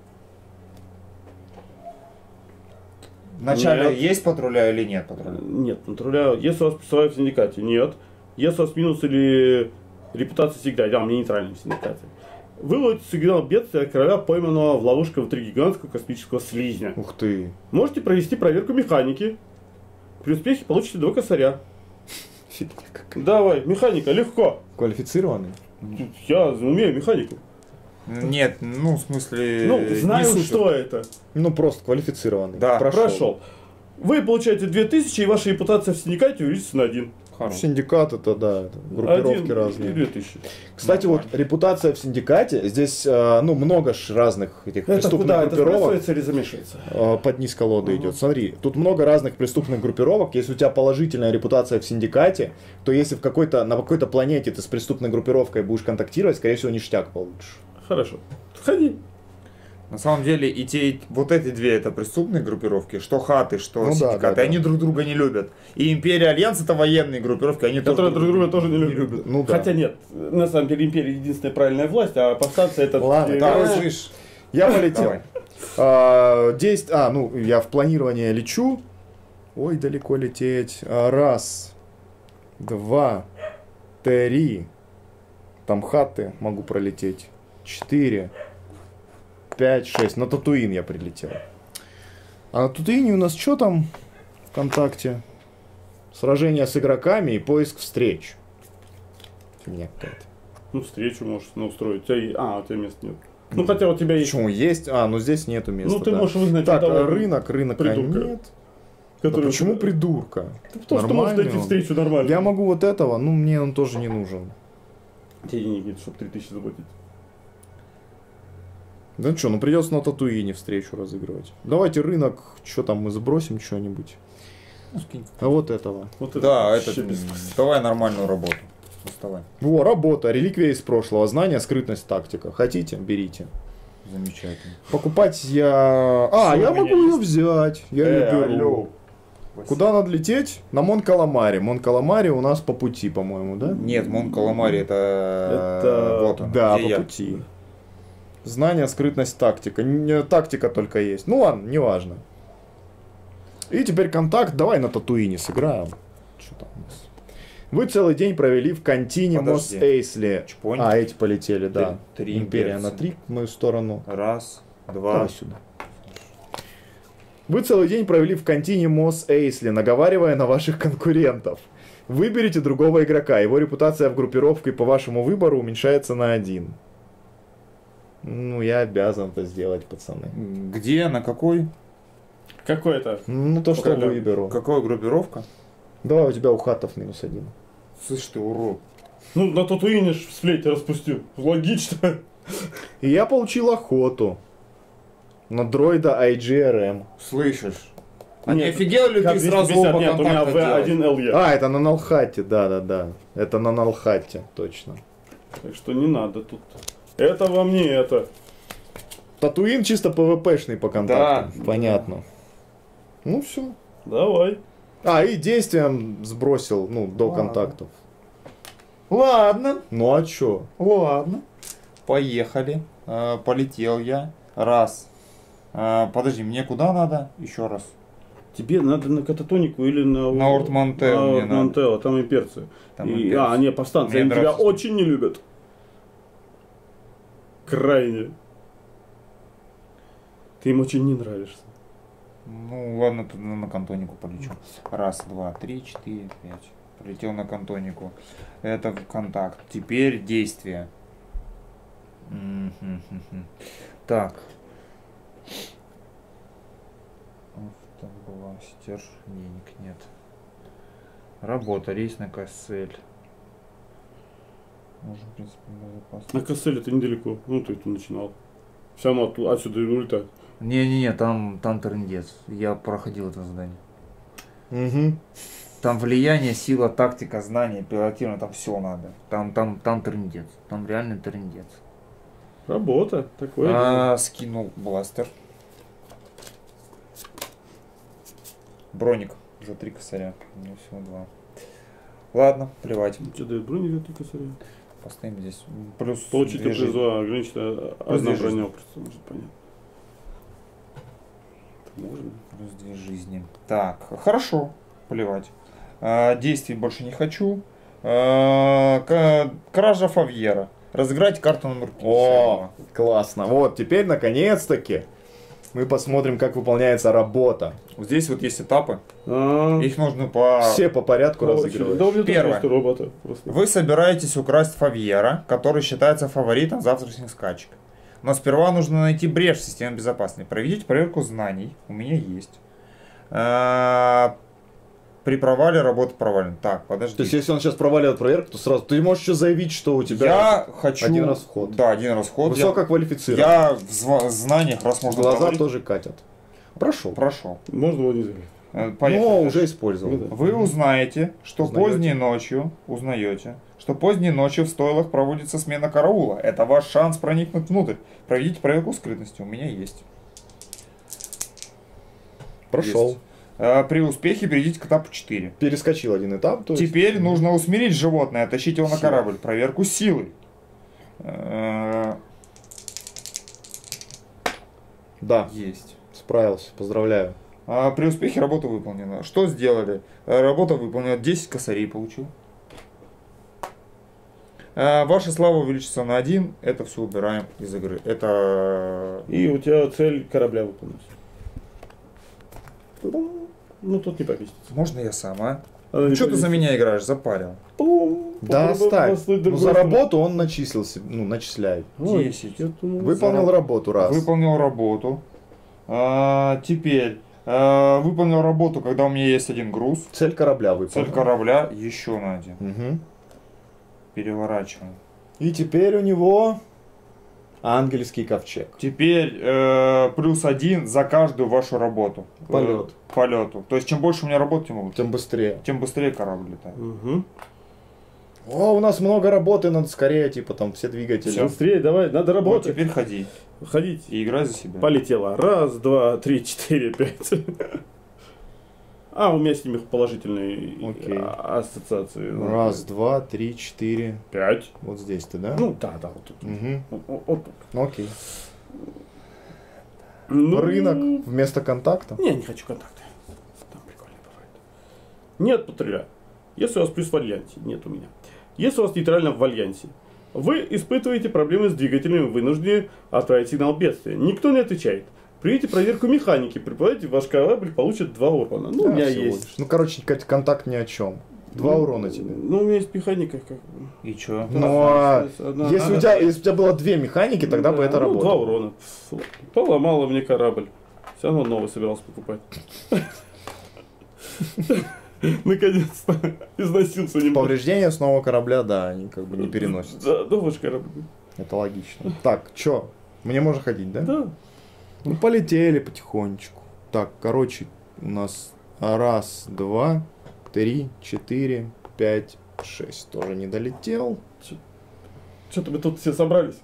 Вначале Нет. есть патруля или нет патруля? Нет, патруля. Если у вас плюсовая в синдикате, нет. Если у вас минус или репутация всегда, да, мне нейтральный в синдикате. Выловить сигнал бедствия короля, пойманного в ловушке внутри гигантского космического слизня. Ух ты. Можете провести проверку механики. При успехе получите два косаря. Фигня какая. Давай, механика, легко. Квалифицированный? Я умею механику. Нет, ну в смысле... Ну, не знаю, супер. что это. Ну, просто квалифицированный. Да, Прошел. Вы получаете две тысячи, и ваша репутация в синдикате увеличится на один. Хорош. Синдикат это, да, это группировки Один разные. и две тысячи. Кстати, вот репутация в синдикате, здесь, э, ну, много ж разных этих Это преступных куда? Это группировок. сбрасывается или замешивается? э, Под низ колоды Ага. идет. Смотри, тут много разных преступных группировок. Если у тебя положительная репутация в синдикате, то если в какой-то, на какой-то планете ты с преступной группировкой будешь контактировать, скорее всего, ништяк получишь. Хорошо. Ходи. На самом деле, и те, и вот эти две это преступные группировки, что хаты, что Ну да, синдикаты, да, они да. друг друга не любят. И Империя Альянс это военные группировки, они Которые тоже друг друга тоже не любят. Ну да. Хотя нет, на самом деле империя единственная правильная власть, а повстанцы это... Ладно, э, короче, э, слышь, Я полетел. Давай. А, действ- а, ну, я в планирование лечу. Ой, далеко лететь. А, Раз, два, три. Там хаты могу пролететь. Четыре, пять, шесть. На Татуин я прилетел. А на Татуине у нас что там в контакте? Сражение с игроками и поиск встреч. Фигня какая-то. Ну, встречу можешь ну, устроить. У тебя и- А, у тебя места нет. Ну, хотя у тебя есть... Почему есть? А, ну здесь нету места. Ну, ты да. можешь выгнать Так, одного а рынок, рынок придурка, нет. который... Да почему придурка? Да потому что может Нормальный найти он. встречу нормально. Я могу вот этого, ну мне он тоже не нужен. Тебе денег нет, чтобы три тысячи заплатить. Да что, ну придется на Татуине встречу разыгрывать. Давайте рынок, что там мы сбросим что-нибудь. А вот этого. Вот Да, вообще это... без- Давай нормальную работу. Доставай. Во, работа, реликвия из прошлого, знание, скрытность, тактика. Хотите, берите. Замечательно. Покупать я... А, Всё я у меня могу ее есть. взять. Я ее беру. Куда надо лететь? На Мон Каламаре. Мон Каламаре у нас по пути, по-моему, да? Нет, Мон Каламари это... Это- Вот он, Да, где по я. пути. Знание, скрытность, тактика. Не- Тактика только есть. Ну ладно, неважно. И теперь контакт. Давай на Татуине сыграем. Что там у нас? Вы целый день провели в контине Мос Подожди. Эйсли. Чпонь. А, эти полетели, да. Три- три Империя имперца. на три в мою сторону. Раз, два. Давай сюда. Вы целый день провели в контине Мос Эйсли, наговаривая на ваших конкурентов. Выберите другого игрока. Его репутация в группировке по вашему выбору уменьшается на один. Ну, я обязан это сделать, пацаны. Где, на какой? Какой это? Ну, то, что Покажи. выберу. Какая группировка? Давай, у тебя у хатов минус один. Слышь ты, урод. Ну, на Татуине ж в слете распустил. Логично. И я получил охоту на дроида ай джи ар эм. Слышишь? А не Нет, офигел ли как ты двести сразу пятьдесят? оба Нет, у меня контакта ви один делать? эл и. А, это на Налхате, да-да-да. Это на Налхате, точно. Так что не надо тут. Это вам не это. Татуин чисто пвпшный по контактам. Да. Понятно. Ну все. Давай. А, и действием сбросил, ну, до Ладно. контактов. Ладно, Ну а чё? ладно. Поехали. Э, полетел я. Раз. Э, подожди, мне куда надо? Еще раз. Тебе надо на Кататонику или на... На Ортмантео на мне Ортмантео, там имперцы. Там И- имперцы. А, не, повстанцы, Мне они тебя нравится. очень не любят. Крайне. Ты им очень не нравишься. Ну ладно, тогда на кантонику полечу. Раз, два, три, четыре, пять. Полетел на кантонику. Это в контакт. Теперь действие. М-хм-хм-хм. Так. Автобластер. Денег нет. Работа. Рейс на Кассель. Можно, в принципе, безопасно. На Касселе это недалеко. Ну, ты тут начинал. Все равно оттуда- отсюда и улетать. Не-не-не, там, там трындец. Я проходил это задание. Угу. Там влияние, сила, тактика, знание, пилотирование, там все надо. Там, там, там трындец. Там реально трындец. Работа. Такое дело. А, скинул бластер. Броник за три косаря. У меня всего два. Ладно, плевать. Что дает броник за три косаря? Поставим здесь. Плюс Получить две жизни. призва ограниченная Плюс одна две жизни. броня. Просто может понятно. Это можно? Плюс две жизни. Так, хорошо, плевать. А, действий больше не хочу. А, к- кража Фавьера. Разыграть карту номер пятьдесят О, классно. Вот, теперь наконец-таки мы посмотрим, как выполняется работа. Вот здесь вот есть этапы. А, Их нужно по... Все по порядку по очереди. разыгрывать. Да у меня тоже Первое. есть робота. Просто. Вы собираетесь украсть Фавьера, который считается фаворитом завтрашних скачек. Но сперва нужно найти брешь в системе безопасности. Проведите проверку знаний. У меня есть. А, При провале работа провалена. Так, подожди. То есть, если он сейчас проваливает проверку, то сразу ты можешь еще заявить, что у тебя Я хочу... один расход. Да, один расход. высококвалифицированный. Я, я в зва- знаниях, раз можно Глаза провалить, тоже катят. Прошел. прошел. Можно его не заявить. Э, Но Поехали. уже использовал. Ну да. Вы узнаете, что Узнаете. поздней ночью, узнаете, что поздней ночью в стойлах проводится смена караула. Это ваш шанс проникнуть внутрь. Проведите проверку скрытности. У меня есть. Прошел. Есть. Э, При успехе перейдите к этапу четыре. Перескочил один этап. То есть... Теперь нужно усмирить животное, тащить его на Сила. корабль. Проверку силой. Э, Да, Есть. справился. Поздравляю. А, При успехе работа выполнена. Что сделали? Э, Работа выполнена. десять косарей получил. Э, Ваша слава увеличится на один. Это все убираем из игры. Это... И у тебя цель корабля выполнить. Ну, тут не поместится. Можно я сам, а? Она не Что ты за поместится. меня играешь? Запарил. Пум. Да, Попробуй оставь. послать Ну, другой за флаг. работу он начислил себе, ну, начисляет. Ой, десять. я думал, Выполнил За- работу раз. Выполнил работу. А, теперь. а, выполнил работу, когда у меня есть один груз. Цель корабля выполнил. Цель корабля еще на один. Мгм. Переворачиваем. И теперь у него ангельский ковчег. Теперь э, плюс один за каждую вашу работу. Полет. Э, полету. То есть чем больше у меня работы, тем лучше. Тем быстрее. Тем быстрее корабль летает. Мгм. О, у нас много работы, надо скорее, типа там все двигатели. Всё, быстрее, давай, надо Вот работать. теперь ходи Ходить. и играй за себя. Полетела. Раз, два, три, четыре, пять. А, у меня с ними положительные Окей. а- ассоциации. Раз, два, три, четыре. Пять. Вот здесь ты, да? Ну, да, да, вот тут. Угу. Вот- вот- вот тут. Окей. Ну, Рынок вместо контакта. Не, не хочу контакты. Там прикольно бывает. Нет патруля. Если у вас плюс в альянсе, нет у меня. Если у вас нейтрально в альянсе, вы испытываете проблемы с двигателями, вынуждены отправить сигнал бедствия. Никто не отвечает. Проведите проверку механики, при полете ваш корабль получит два урона. Ну, Да, у меня всего есть. лишь. Ну, короче, кон- контакт ни о чем. Два Ну, урона тебе. Ну, у меня есть механика. Как бы. И чё? Ну, а Одна- если у, тебя, если у тебя было две механики, тогда бы Да, это ну, работало. Два урона. Фу, поломало мне корабль. Все равно новый собирался покупать. Наконец-то износился немного. Повреждения с нового корабля, да, они как бы не переносятся. Да, новый же корабль. Это логично. Так, чё? Мне можно ходить, да? Да. Ну, полетели потихонечку. Так, короче, у нас раз, два, три, четыре, пять, шесть. Тоже не долетел. Что-то мы тут все собрались.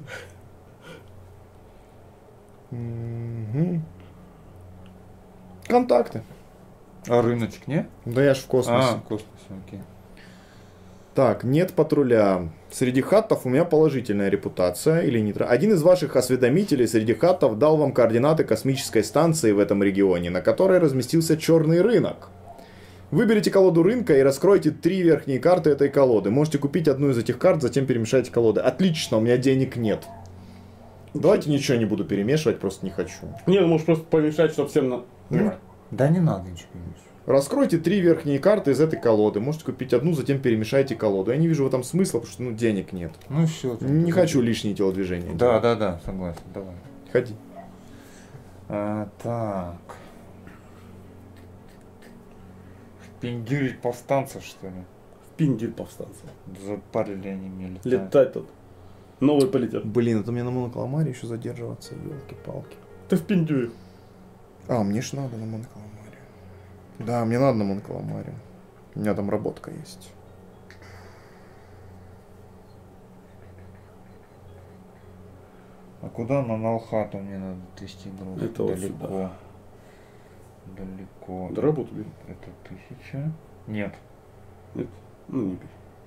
Угу. Контакты. А рыночек, не? Да я ж в космосе. А, в космосе, окей. Так, нет патруля. Среди хаттов у меня положительная репутация или нейтральная. Один из ваших осведомителей среди хаттов дал вам координаты космической станции в этом регионе, на которой разместился черный рынок. Выберите колоду рынка и раскройте три верхние карты этой колоды. Можете купить одну из этих карт, затем перемешайте колоды. Отлично, у меня денег нет. Давайте ничего не буду перемешивать, просто не хочу. Не, ну можешь просто помешать, чтобы всем на... Ну, Да не надо ничего перемешивать. раскройте три верхние карты из этой колоды. Можете купить одну, затем перемешайте колоду. Я не вижу в этом смысла, потому что ну, денег нет. Ну все. Не хочу лишние телодвижения. Да, да, да, согласен, давай. Ходи. А, так. Пиндюрить повстанцев, что ли? Пиндель повстанцев. Запарили они мне летать. Летать тут. Новый полетят. Блин, это мне на монокаламаре еще задерживаться, елки-палки. Ты в пиндюре. А, мне ж надо на монокаламаре. Да, мне надо на монокаламаре. У меня там работка есть. А куда на Налхату мне надо вести груз? Это вот далеко. сюда. Далеко. Доработали. Это тысяча. Нет. Нет. Ну, не пей.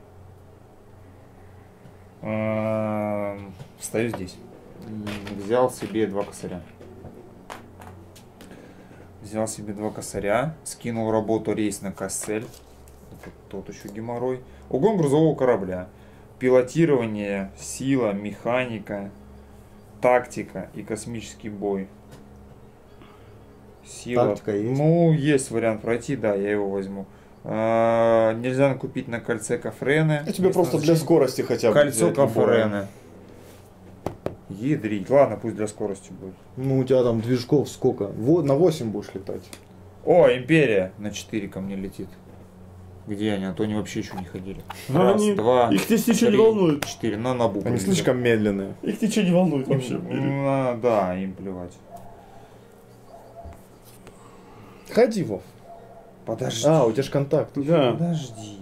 А, Стою здесь. Взял себе два косаря. Взял себе два косаря. Скинул работу рейс на Кассель. Это тот еще геморрой. Угон грузового корабля. Пилотирование, сила, механика, тактика и космический бой. Сила. Тактика есть? Ну, есть вариант пройти, да, я его возьму. А, нельзя купить на кольце Кафрены. Я тебе просто для скорости хотя бы. Кольцо взять, любое. Кафрены. Ядрить. Ладно, пусть для скорости будет. Ну, у тебя там движков сколько? Вот, на восемь будешь летать. О, Империя на четыре ко мне летит. Где они? А то они вообще еще не ходили. Ну, Раз, они- два, их здесь ничего не три, волнует. четыре. На Набу. Они полетят. слишком медленные. Их ничего не волнует вообще. Им, а, да, им плевать. Ходи, Вов. Подожди. А, у тебя же контакт. Да. Подожди.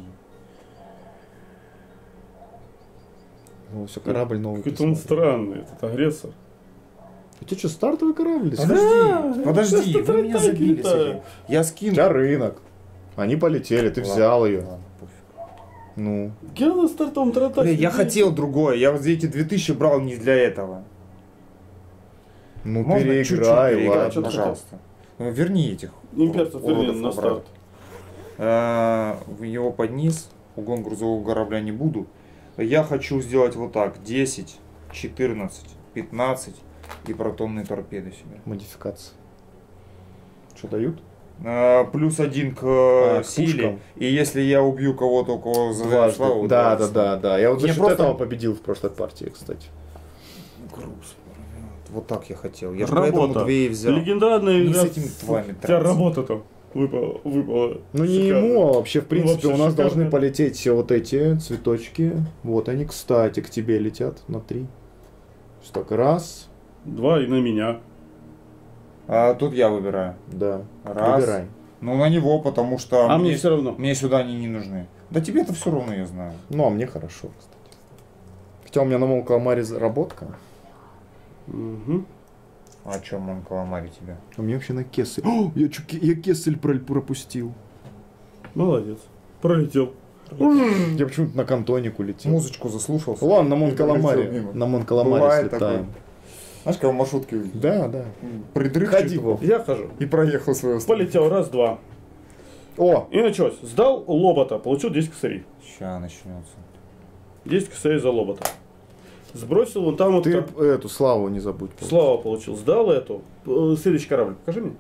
Ну, все, корабль новый. Какой-то он посмотри. странный, этот агрессор. У тебя что, стартовый корабль? Подожди, Да, подожди, просто вы меня так забили с летают. этим. Я У скину. тебя рынок. Они полетели, ты Ладно, взял ее. ладно, пофиг. Ну. Я на стартовом тарантасе. Бля, я хотел другое. Я вот за эти две тысячи брал не для этого. Ну, Можно переиграй, чуть-чуть переиграть, ладно. Что ты пожалуйста. Ну, верни этих. Имперцев уродов верни на обратно. старт. А, в его подниз. Угон грузового корабля не буду. Я хочу сделать вот так. десять, четырнадцать, пятнадцать и протонные торпеды себе. Модификация. Что дают? А, плюс один к, А, к силе. пушкам. И если я убью кого-то, у кого за Дважды. славу, Да, да, дважды. да, да. Я вот за Не, счет просто- этого победил в прошлой партии, кстати. Груз. Вот так я хотел. Я же Работа. поэтому две и взял. Легендарная Не игра. с этими твами У тебя драться. работа-то выпала. выпала. Ну не Шикарно. ему, а вообще, в принципе, вообще у нас шикарно. должны полететь все вот эти цветочки. Вот они, кстати, к тебе летят на три. Так, раз, Два и на меня. А тут я выбираю. да, Раз. выбирай. Ну на него, потому что А мне все равно. мне сюда они не нужны. Да тебе-то все равно, я знаю. Ну, а мне хорошо, кстати. Хотя у меня на Монкаламаре заработка. Мгм. А о чем он каламари тебя? А мне вообще на Кессель. О, я, чё, Ке- я Кессель про- пропустил. Молодец. Пролетел. Я почему-то на Кантонику летел. Музычку заслушался. Ладно, на И пролетел Монкаламаре. мимо. На Монкаламаре Бывает слетаем. Знаешь, как в маршрутке Да, да. придрых Ходи, чуть Вов. Я хожу. и проехал свою Полетел. Раз, два. О, И началось. Сдал лобота. Получил десять косарей. Сейчас начнется. десять косарей за лобота. Сбросил вон там вот. ты так. эту славу не забудь. Слава получил. Сдал эту. Э, Следующий корабль. Покажи мне.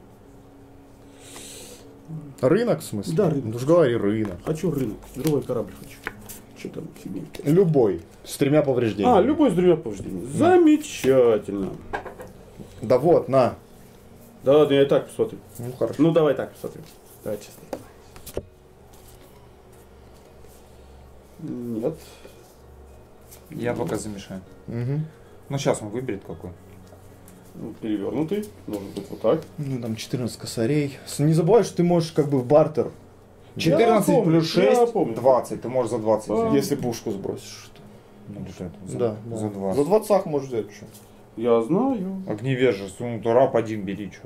Рынок, в смысле? Да, рынок. Ну ж говори, рынок. Хочу рынок. Другой корабль хочу. Что там фигня? Любой. С тремя повреждениями. А, любой с двумя повреждениями. Замечательно. Да вот, на. Да ладно, я и так посмотрю. Ну хорошо. Ну давай так посмотрим. Давай честно. Нет. Я пока замешаю. Угу. Ну сейчас он выберет какой. Ну, перевернутый, должен быть вот так. Ну, там четырнадцать косарей. С- Не забывай, что ты можешь как бы в бартер, четырнадцать помню, плюс я шесть, помню. двадцать. Ты можешь за двадцать А. взять. если пушку сбросишь. что- Ну, вот это, за, Да, за да. двадцать. За двадцать можешь взять что. Я знаю. Огневежец, ну то раб один бери что-то.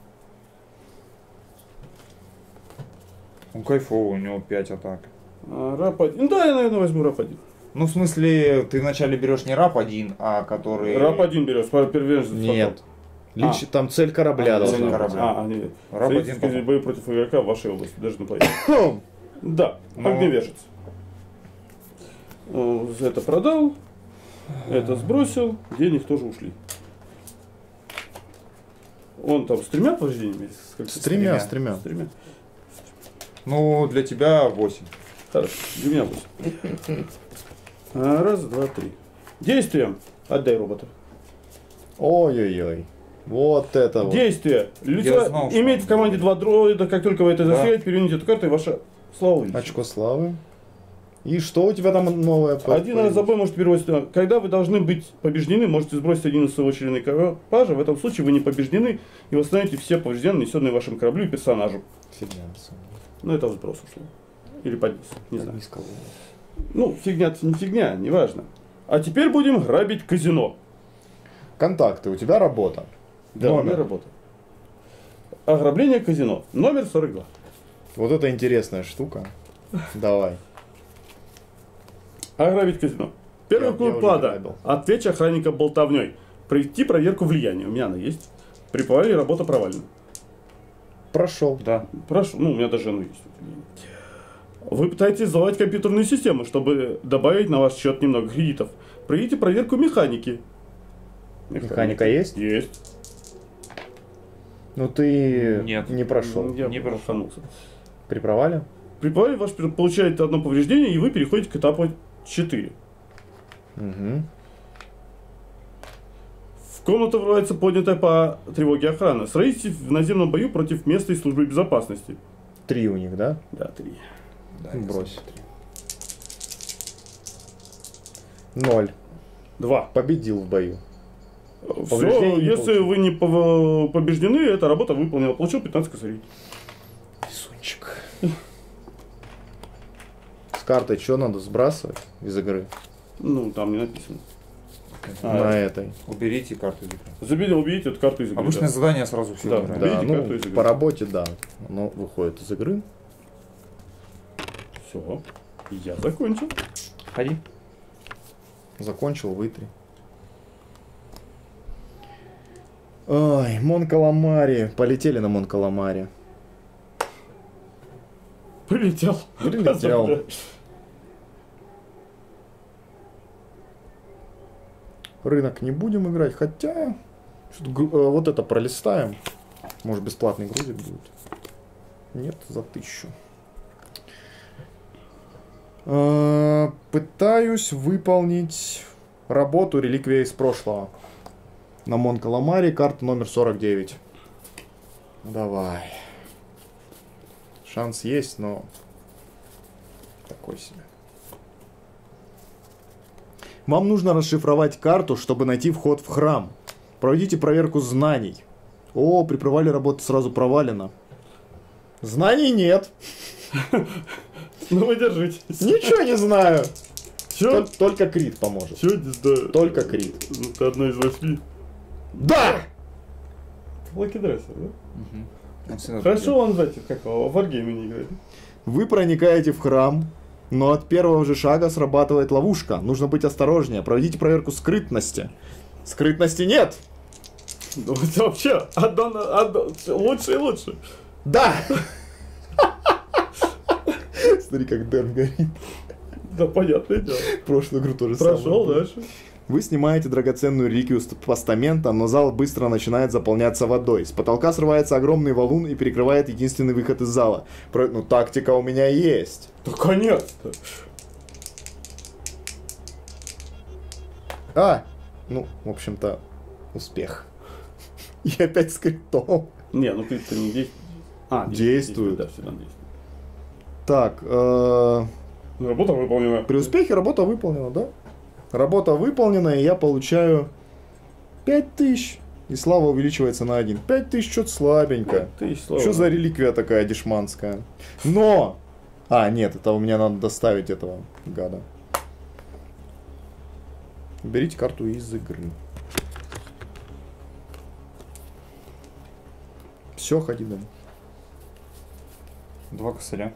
Он кайфовый, у него пять атак. А, раб один. Да, я, наверное, возьму раб один. Ну, в смысле, ты вначале берешь не раб один, а который... Раб один берешь, первенец. Нет. Лич... Там цель корабля А, должна цель быть. корабля. А, а, нет. Раб Садитесь один потом. в бою против игрока в вашей области, даже на плане. Да, Ну. огневежец. Э, Это продал, это сбросил, денег тоже ушли. Он там с тремя повреждениями? Как С тремя, с тремя. С тремя. Ну, для тебя восемь. Хорошо, для меня восемь. А, Раз, два, три. Действие. Отдай робота. Ой-ой-ой. Вот это вот. Действие. Я Лицо знал, что иметь он в команде два дроида, как только вы это Да. застрелите, переверните эту карту и ваша слава увеличится. Очко славы. И что у тебя там новое? Один раз за бой можете переводить. Когда вы должны быть побеждены, можете сбросить один из своего члена экипажа. В этом случае вы не побеждены и восстановите все повреждения, нанесенные вашему кораблю и персонажу. Фигня. Ну, это в сброс ушло. Или подниз. Не знаю. Не сказал. Ну, фигня-то не фигня, неважно. А теперь будем грабить казино. Контакты. У тебя работа. Да, у меня Номер. работа. Ограбление казино. Номер сорок два. Вот это интересная штука. Давай. Ограбить казино. Первый Я- я пункт уже плана. грабил. Отвечь охранника болтовней. Пройти проверку влияния. У меня она есть. При провале работа провалена. Прошел. Да. Прошу, ну у меня даже оно есть. Вы пытаетесь взломать компьютерную систему, чтобы добавить на ваш счет немного кредитов. Пройдите проверку механики. Механика есть? Есть. Ну ты Нет. не прошел. Я Не прошел. прошанулся. При провале? При провале ваш пер- получаете одно повреждение, и вы переходите к этапу четыре. Угу. В комнату врывается поднятая по тревоге охрана. Сразитесь в наземном бою против местной службы безопасности. Три у них, да? Да, три. Да, Брось. Ноль. Два. Победил в бою. Все, Повреждений не если получил. вы не пов- побеждены, эта работа выполнена. Получил пятнадцать косарей. Писунчик. С картой что надо сбрасывать из игры? Ну, там не написано. А, На этой. Уберите карту из игры. Забили, убейте эту карту из игры. Обычное да. задание сразу все Да, убираем. да. Да, Уберите карту из ну, игры. по работе, да. Оно выходит из игры. Все. Я закончил. Ходи. Закончил, вытри. Ой, Монкаламари. Полетели на Монкаламари. Прилетел. Прилетел. Рынок не будем играть, хотя... что-то гру- э, Вот это пролистаем. Может, бесплатный грузик будет. Нет, за тысячу. Э, Пытаюсь выполнить работу реликвия из прошлого. На Монкаламаре, карта номер сорок девять. Давай. Шанс есть, но такой себе. Вам нужно расшифровать карту, чтобы найти вход в храм. Проведите проверку знаний. О, при провале работа сразу провалена. Знаний нет. Ну вы держитесь. Ничего не знаю. Че? Тол- Только крит поможет. Че не знаю. Только крит. Ну ты одно из восьми. Да! Лаки Дрессер, да? Он всегда Хорошо он, знаете, как его, в варгейме не играет. Вы проникаете в храм, но от первого же шага срабатывает ловушка. Нужно быть осторожнее. Проведите проверку скрытности. Скрытности нет. Ну это вообще одно, на- одно, лучше и лучше. Да! Смотри, как Дэн горит. Да, понятное дело. Прошлую игру тоже Прошел самое. дальше. Вы снимаете драгоценную реликвию с постамента, но зал быстро начинает заполняться водой. С потолка срывается огромный валун и перекрывает единственный выход из зала. Про- Ну, тактика у меня есть. Наконец-то. А, ну, в общем-то, успех. И опять скриптом. Не, ну ты-то не действует. А, Действует. Да, всегда действует. Так, э, Ну, работа выполнена. при успехе работа выполнена, да? Работа выполнена, и я получаю пять тысяч. И слава увеличивается на один. пять тысяч что-то слабенько. Что за реликвия такая дешманская? Но! А, нет, это у меня надо доставить этого гада. Берите карту из игры. Все, ходи домой. Два косаря.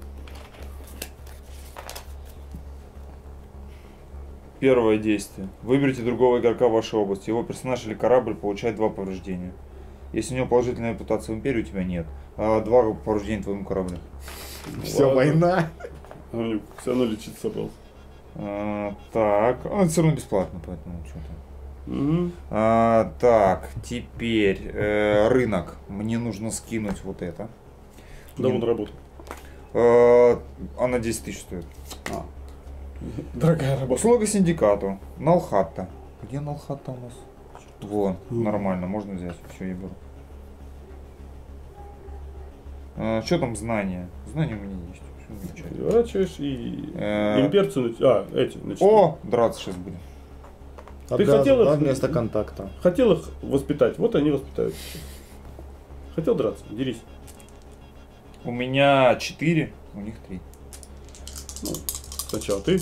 Первое действие. Выберите другого игрока в вашей области. Его персонаж или корабль получает два повреждения. Если у него положительная репутация в империи, у тебя нет. А два повреждения твоему кораблю. Все, война. Он все равно лечить собрался. А, так, он все равно бесплатно, поэтому что-то. Угу. А, так, теперь э, рынок. Мне нужно скинуть вот это. Да, он работает. Э, она десять тысяч стоит. А. Дорогая работа. Услуга синдикату. Налхатта. Где Налхатта у нас? Вон, Mm. нормально, можно взять. Все, я беру. А, что там знания? Знания у меня есть. Переворачиваешь и Э, имперцу на... А, эти, значит. О, драться сейчас будем. Ты хотел их- вместо контакта. Хотел их воспитать, вот они воспитают. Хотел драться, дерись. У меня четыре, у них три. Ну, сначала ты.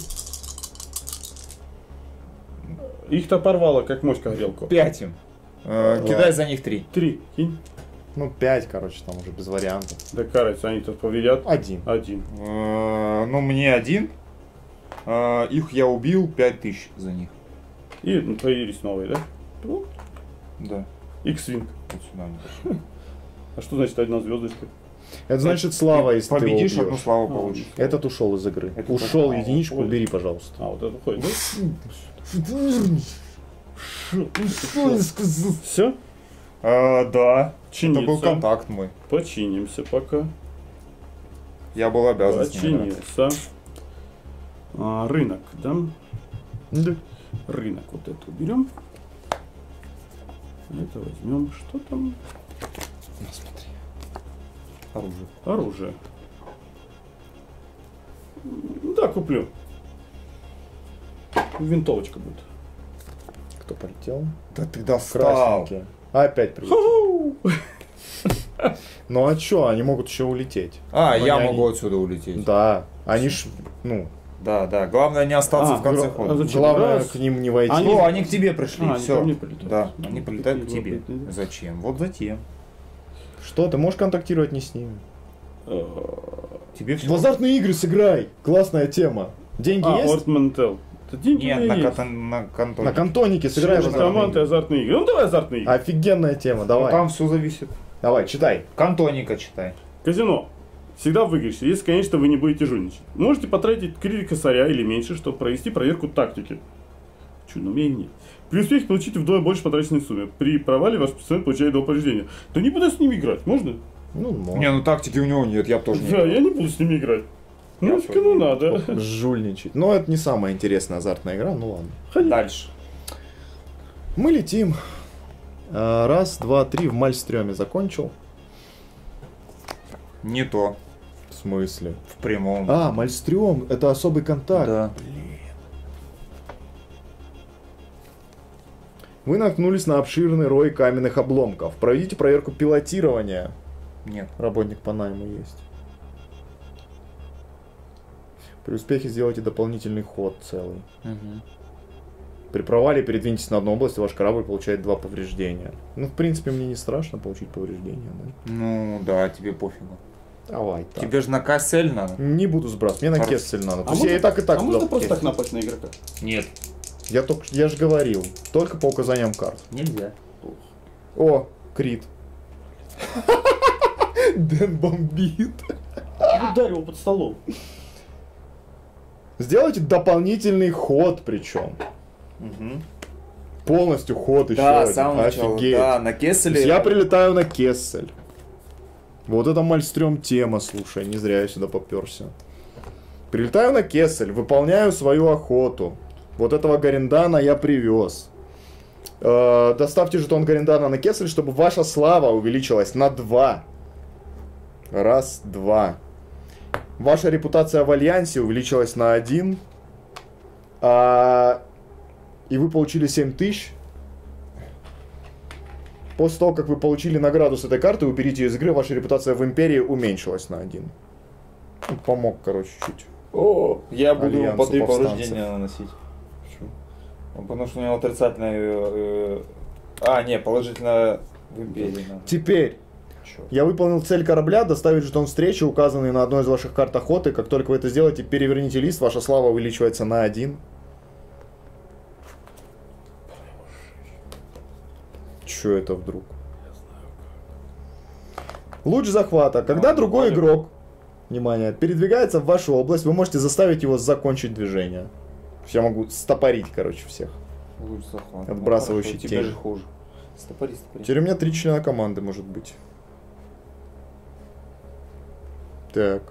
Их-то порвало, как моська горелку. Пять им. Э, Ладно. кидай за них три. Три, кинь. Ну, пять, короче, там уже без вариантов. Да карается, они тут повредят. Один. Один. Э, ну, мне один. Э, их я убил, пять тысяч за них. И ну, появились новые, да? Ну, Да. X-Wing. Вот сюда они пошли. А что значит одна звездочка? Это значит слава, если ты его Победишь, одну убьешь. славу А, получишь. Этот ушел из игры. Это Ушел, так. единичку Ой. убери, пожалуйста. А, вот это уходит, да? Все? А, да. Чиниться. Это был контакт мой. Починимся пока. Я был обязан с ним играть. Починился. А, рынок, да? Да. Рынок вот это уберем. Это возьмем. Что там? Ну, смотри. Оружие. Оружие. Ну, да, куплю. Винтовочка будет. Кто полетел? Да ты достал. Красненькие. Опять прилетел. Ху-ху! Ну а чё, они могут еще улететь. А, Ну, я не могу они. отсюда улететь. Да, они ж, ну, Да, да. Главное не остаться А, в конце гро- хода. а зачем? главное Раз. к ним не войти. Они- О, они к тебе пришли. А, они Все. ко мне прилетают. Да, они прилетают к Такие тебе. глупые. Зачем? Вот затем. Что, ты можешь контактировать не с ними? Э, Тебе все. В азартные игры сыграй. Классная тема. Деньги А, есть? Ортментел. Это деньги Нет, у меня на, есть. катан- на кантоне. На кантонике сыграй в Слушай, азартные команды, игры. азартные игры. Ну давай азартные игры. Офигенная тема, Ну, давай. там все зависит. Давай, читай. Кантоника читай. Казино. Всегда выиграете, если, конечно, вы не будете жульничать. Можете потратить три косаря или меньше, чтобы провести проверку тактики. Чудо, у меня их нет. При успехе получите вдвое больше потраченной суммы. При провале ваш пациент получает два повреждения. Да не буду с ними играть, можно? Ну, можно. Не, ну тактики у него нет, я бы тоже не Да, играл. я не буду с ними играть. Ну, тоже ну не надо. Жульничать. Но это не самая интересная азартная игра, ну ладно. Дальше. Мы летим. А, Раз, два, три, в Мальстрёме закончил. Не то. В смысле? В прямом. А, Мальстрём, это особый контакт. Да. Вы наткнулись на обширный рой каменных обломков. Проведите проверку пилотирования. Нет. Работник по найму есть. При успехе сделайте дополнительный ход целый. Угу. При провале передвиньтесь на одну область, и ваш корабль получает два повреждения. Ну, в принципе, мне не страшно получить повреждения. Да? Ну да, тебе пофигу. Давай так. Тебе же на кассель надо. Не буду сбрасывать, мне на Хорошо. кессель надо. То А есть я можно- и так, и так А туда можно просто кессель. так напасть на игрока? Нет. Я, только, я же говорил, только по указаниям карт. Нельзя. О, крит. Дэн бомбит. Ударил под столом. Сделайте дополнительный ход причем. Угу. Полностью ход еще Да, один. с самого начала. Офигеть. Да, на То кесселе. есть я прилетаю на Кессель. Вот это Мальстрём тема, слушай, не зря я сюда поперся. Прилетаю на Кессель, выполняю свою охоту. Вот этого Гарендана я привез. Э, доставьте жетон Гарендана на Кессель, чтобы ваша слава увеличилась на два. Раз, два. Ваша репутация в Альянсе увеличилась на один. А и вы получили семь тысяч. После того, как вы получили награду с этой карты, вы перейдете из игры, ваша репутация в Империи уменьшилась на один. Ну, помог, короче, чуть. О, я буду Альянсу по три повстанцев. повреждения наносить. Почему? Потому что у него отрицательное... э, А, не, положительное в Империи. надо. Теперь, Чёрт. я выполнил цель корабля, доставить жетон встречи, указанный на одной из ваших карт охоты. Как только вы это сделаете, переверните лист, ваша слава увеличивается на один. Чё это вдруг? Луч захвата. Когда А, другой понял. игрок, внимание, передвигается в вашу область, вы можете заставить его закончить движение. Я могу стопорить, короче, всех. Луч захват. Отбрасывающий Ну, хорошо, тебе тень. же хуже. Стопори, стопори. Теперь у меня три члена команды, может быть. Так.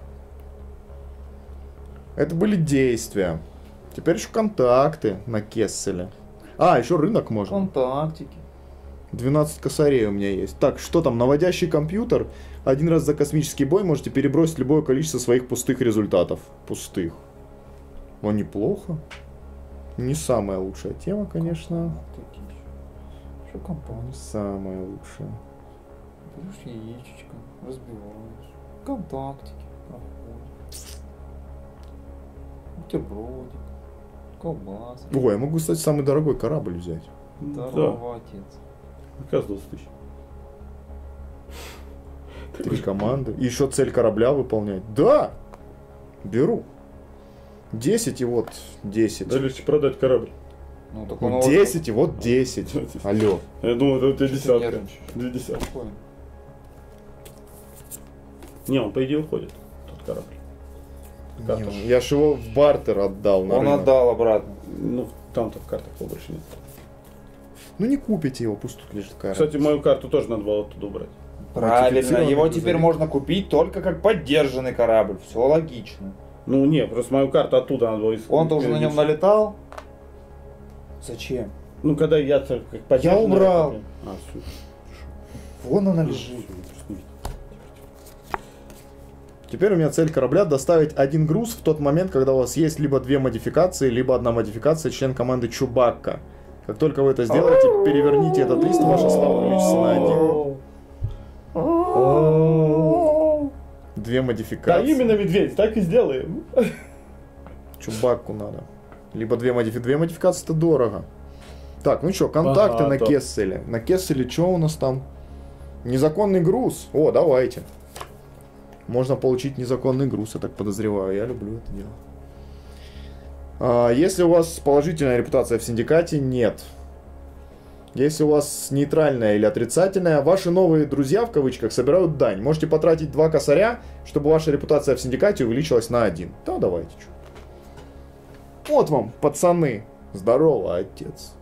Это были действия. Теперь еще контакты на Кесселе. А, еще рынок можно. Контактики. двенадцать косарей у меня есть. Так, что там? Наводящий компьютер. Один раз за космический бой можете перебросить любое количество своих пустых результатов. Пустых. Но неплохо. Не самая лучшая тема, конечно. Что компания? Не самая лучшая. Берешь яичечко, разбиваешь. Контактики. Проходишь. Бутербродик. Колбаса. Ой, я могу, кстати, самый дорогой корабль взять. Здорово, отец. Оказывается, тысяч. Три команды. И еще цель корабля выполнять. Да! Беру. десять и вот десять. Да легче продать корабль. Ну, так Вот десять и вот десять. Алло. Я думал, это у тебя Что ты десятка. нервничаешь? Две десятки. Спокойно. Не, он по идее уходит, тот корабль. Карта ж. Не, я ж его в бартер отдал на Он рынок. отдал обратно. Ну, там-то в картах его больше нет. Ну не купите его, пусть тут лежит корабль. Кстати, мою карту тоже надо было оттуда убрать. Правильно, Модифицированный его грузовик. теперь можно купить только как поддержанный корабль. Все логично. Ну, не, просто мою карту оттуда надо было искать. Он-то уже на нем налетал. Зачем? Ну, когда я как поддержанный, убрал. это- А, всё. Вон она Всё, лежит. просто не видно. Теперь у меня цель корабля доставить один груз в тот момент, когда у вас есть либо две модификации, либо одна модификация, член команды Чубакка. Как только вы это сделаете, переверните этот лист, ваша слава увеличится на один. Две Да, модификации. именно, медведь, так и сделаем. Чубакку надо. Либо две модификации. Две модификации это дорого. Так, ну что, контакты Ага, на топ. Кесселе. На Кесселе что у нас там? Незаконный груз. О, давайте. Можно получить незаконный груз, я так подозреваю. Я люблю это дело. А, если у вас положительная репутация в синдикате, нет. Если у вас нейтральная или отрицательная, ваши новые друзья, в кавычках, собирают дань. Можете потратить два косаря, чтобы ваша репутация в синдикате увеличилась на один. Да, давайте. Чё. Вот вам, пацаны. Здорово, отец.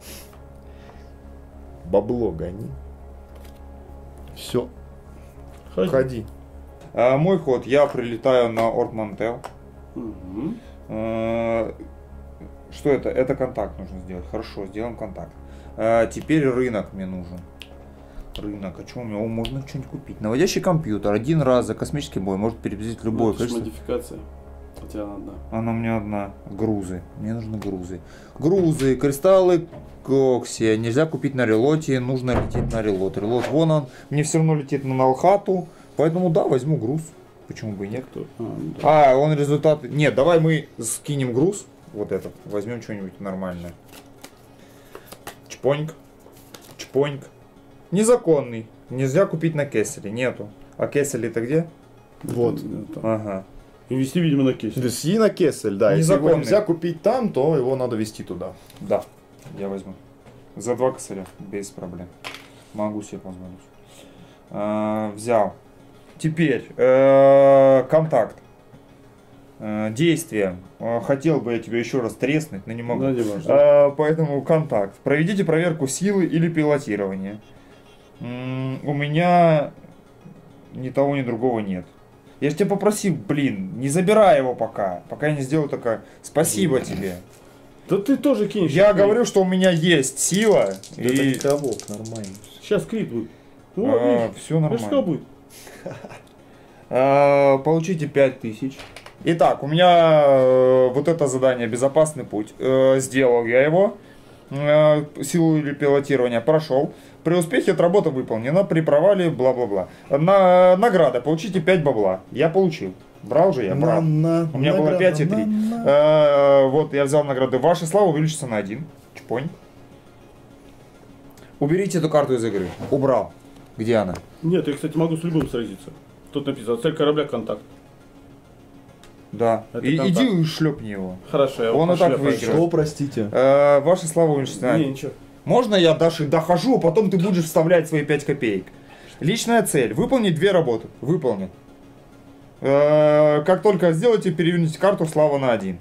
Бабло гони. Все, Ходи. ходи. А, мой ход. Я прилетаю на Орт Мантел. Мгм. Э, Что это? Это контакт нужно сделать. Хорошо, сделаем контакт. Э, Теперь рынок мне нужен. Рынок. А что у меня? О, можно что-нибудь купить. Наводящий компьютер. Один раз за космический бой может перевозить любое Ну, это ж количество. модификация. У тебя одна. Она у меня одна. Грузы. Мне нужны грузы. Грузы, кристаллы коксия. Нельзя купить на релоте. Нужно лететь на релот. Релот вон он. Мне все равно летит на Налхату. Поэтому да, возьму груз. Почему бы и нет? Кто? А, ну да. А, он результат... Нет, давай мы скинем груз. Вот этот. Возьмем что-нибудь нормальное. Чпоньк. Чпоньк. Незаконный. Нельзя купить на Кесселе. Нету. А Кессель-то где? Вот. Это- Ага. Инвести, видимо, на кейс. Вести на Кессель, да. Если его Незаконный. нельзя купить там, то его надо вести туда. Да, я возьму. За два косаря, без проблем. Могу себе позволить. А, взял. Теперь, э, контакт. Э, действие. Э, хотел бы я тебя еще раз треснуть, но не могу. Да, не важно. Э, поэтому контакт. Проведите проверку силы или пилотирования. М, у меня ни того, ни другого нет. Я же тебя попросил, блин, не забирай его пока. Пока я не сделаю такое. Спасибо тебе. Да ты тоже кинешь. Я крит. говорю, что у меня есть сила. Да И это никого, нормально. Сейчас крит будет. Ну, все видишь, что нормально. будет. А, получите пять тысяч. Итак, у меня э, вот это задание «Безопасный путь». Э, сделал я его. э, силу или пилотирования прошел. При успехе эта работа выполнена, при провале бла-бла-бла. На, награда, получите пять бабла. Я получил. Брал же я, брал. На, на, У меня награда, было пять и три. на, на. Э, вот, я взял награды. Ваша слава увеличится на один. Чпонь. Уберите эту карту из игры. Убрал. Где она? Нет, я, кстати, могу с любым сразиться. Тут написано, цель корабля контакт. Да. Это И, контакт. иди и шлепни его. Хорошо, я Он и так пошлепаю. выиграл. Что, простите? Э, ваша слава увеличится на Не, один. ничего. Можно я, Даши, дохожу, а потом ты будешь вставлять свои пять копеек? Личная цель. Выполнить две работы. Выполнен. Э, как только сделаете, переверните карту слава на один.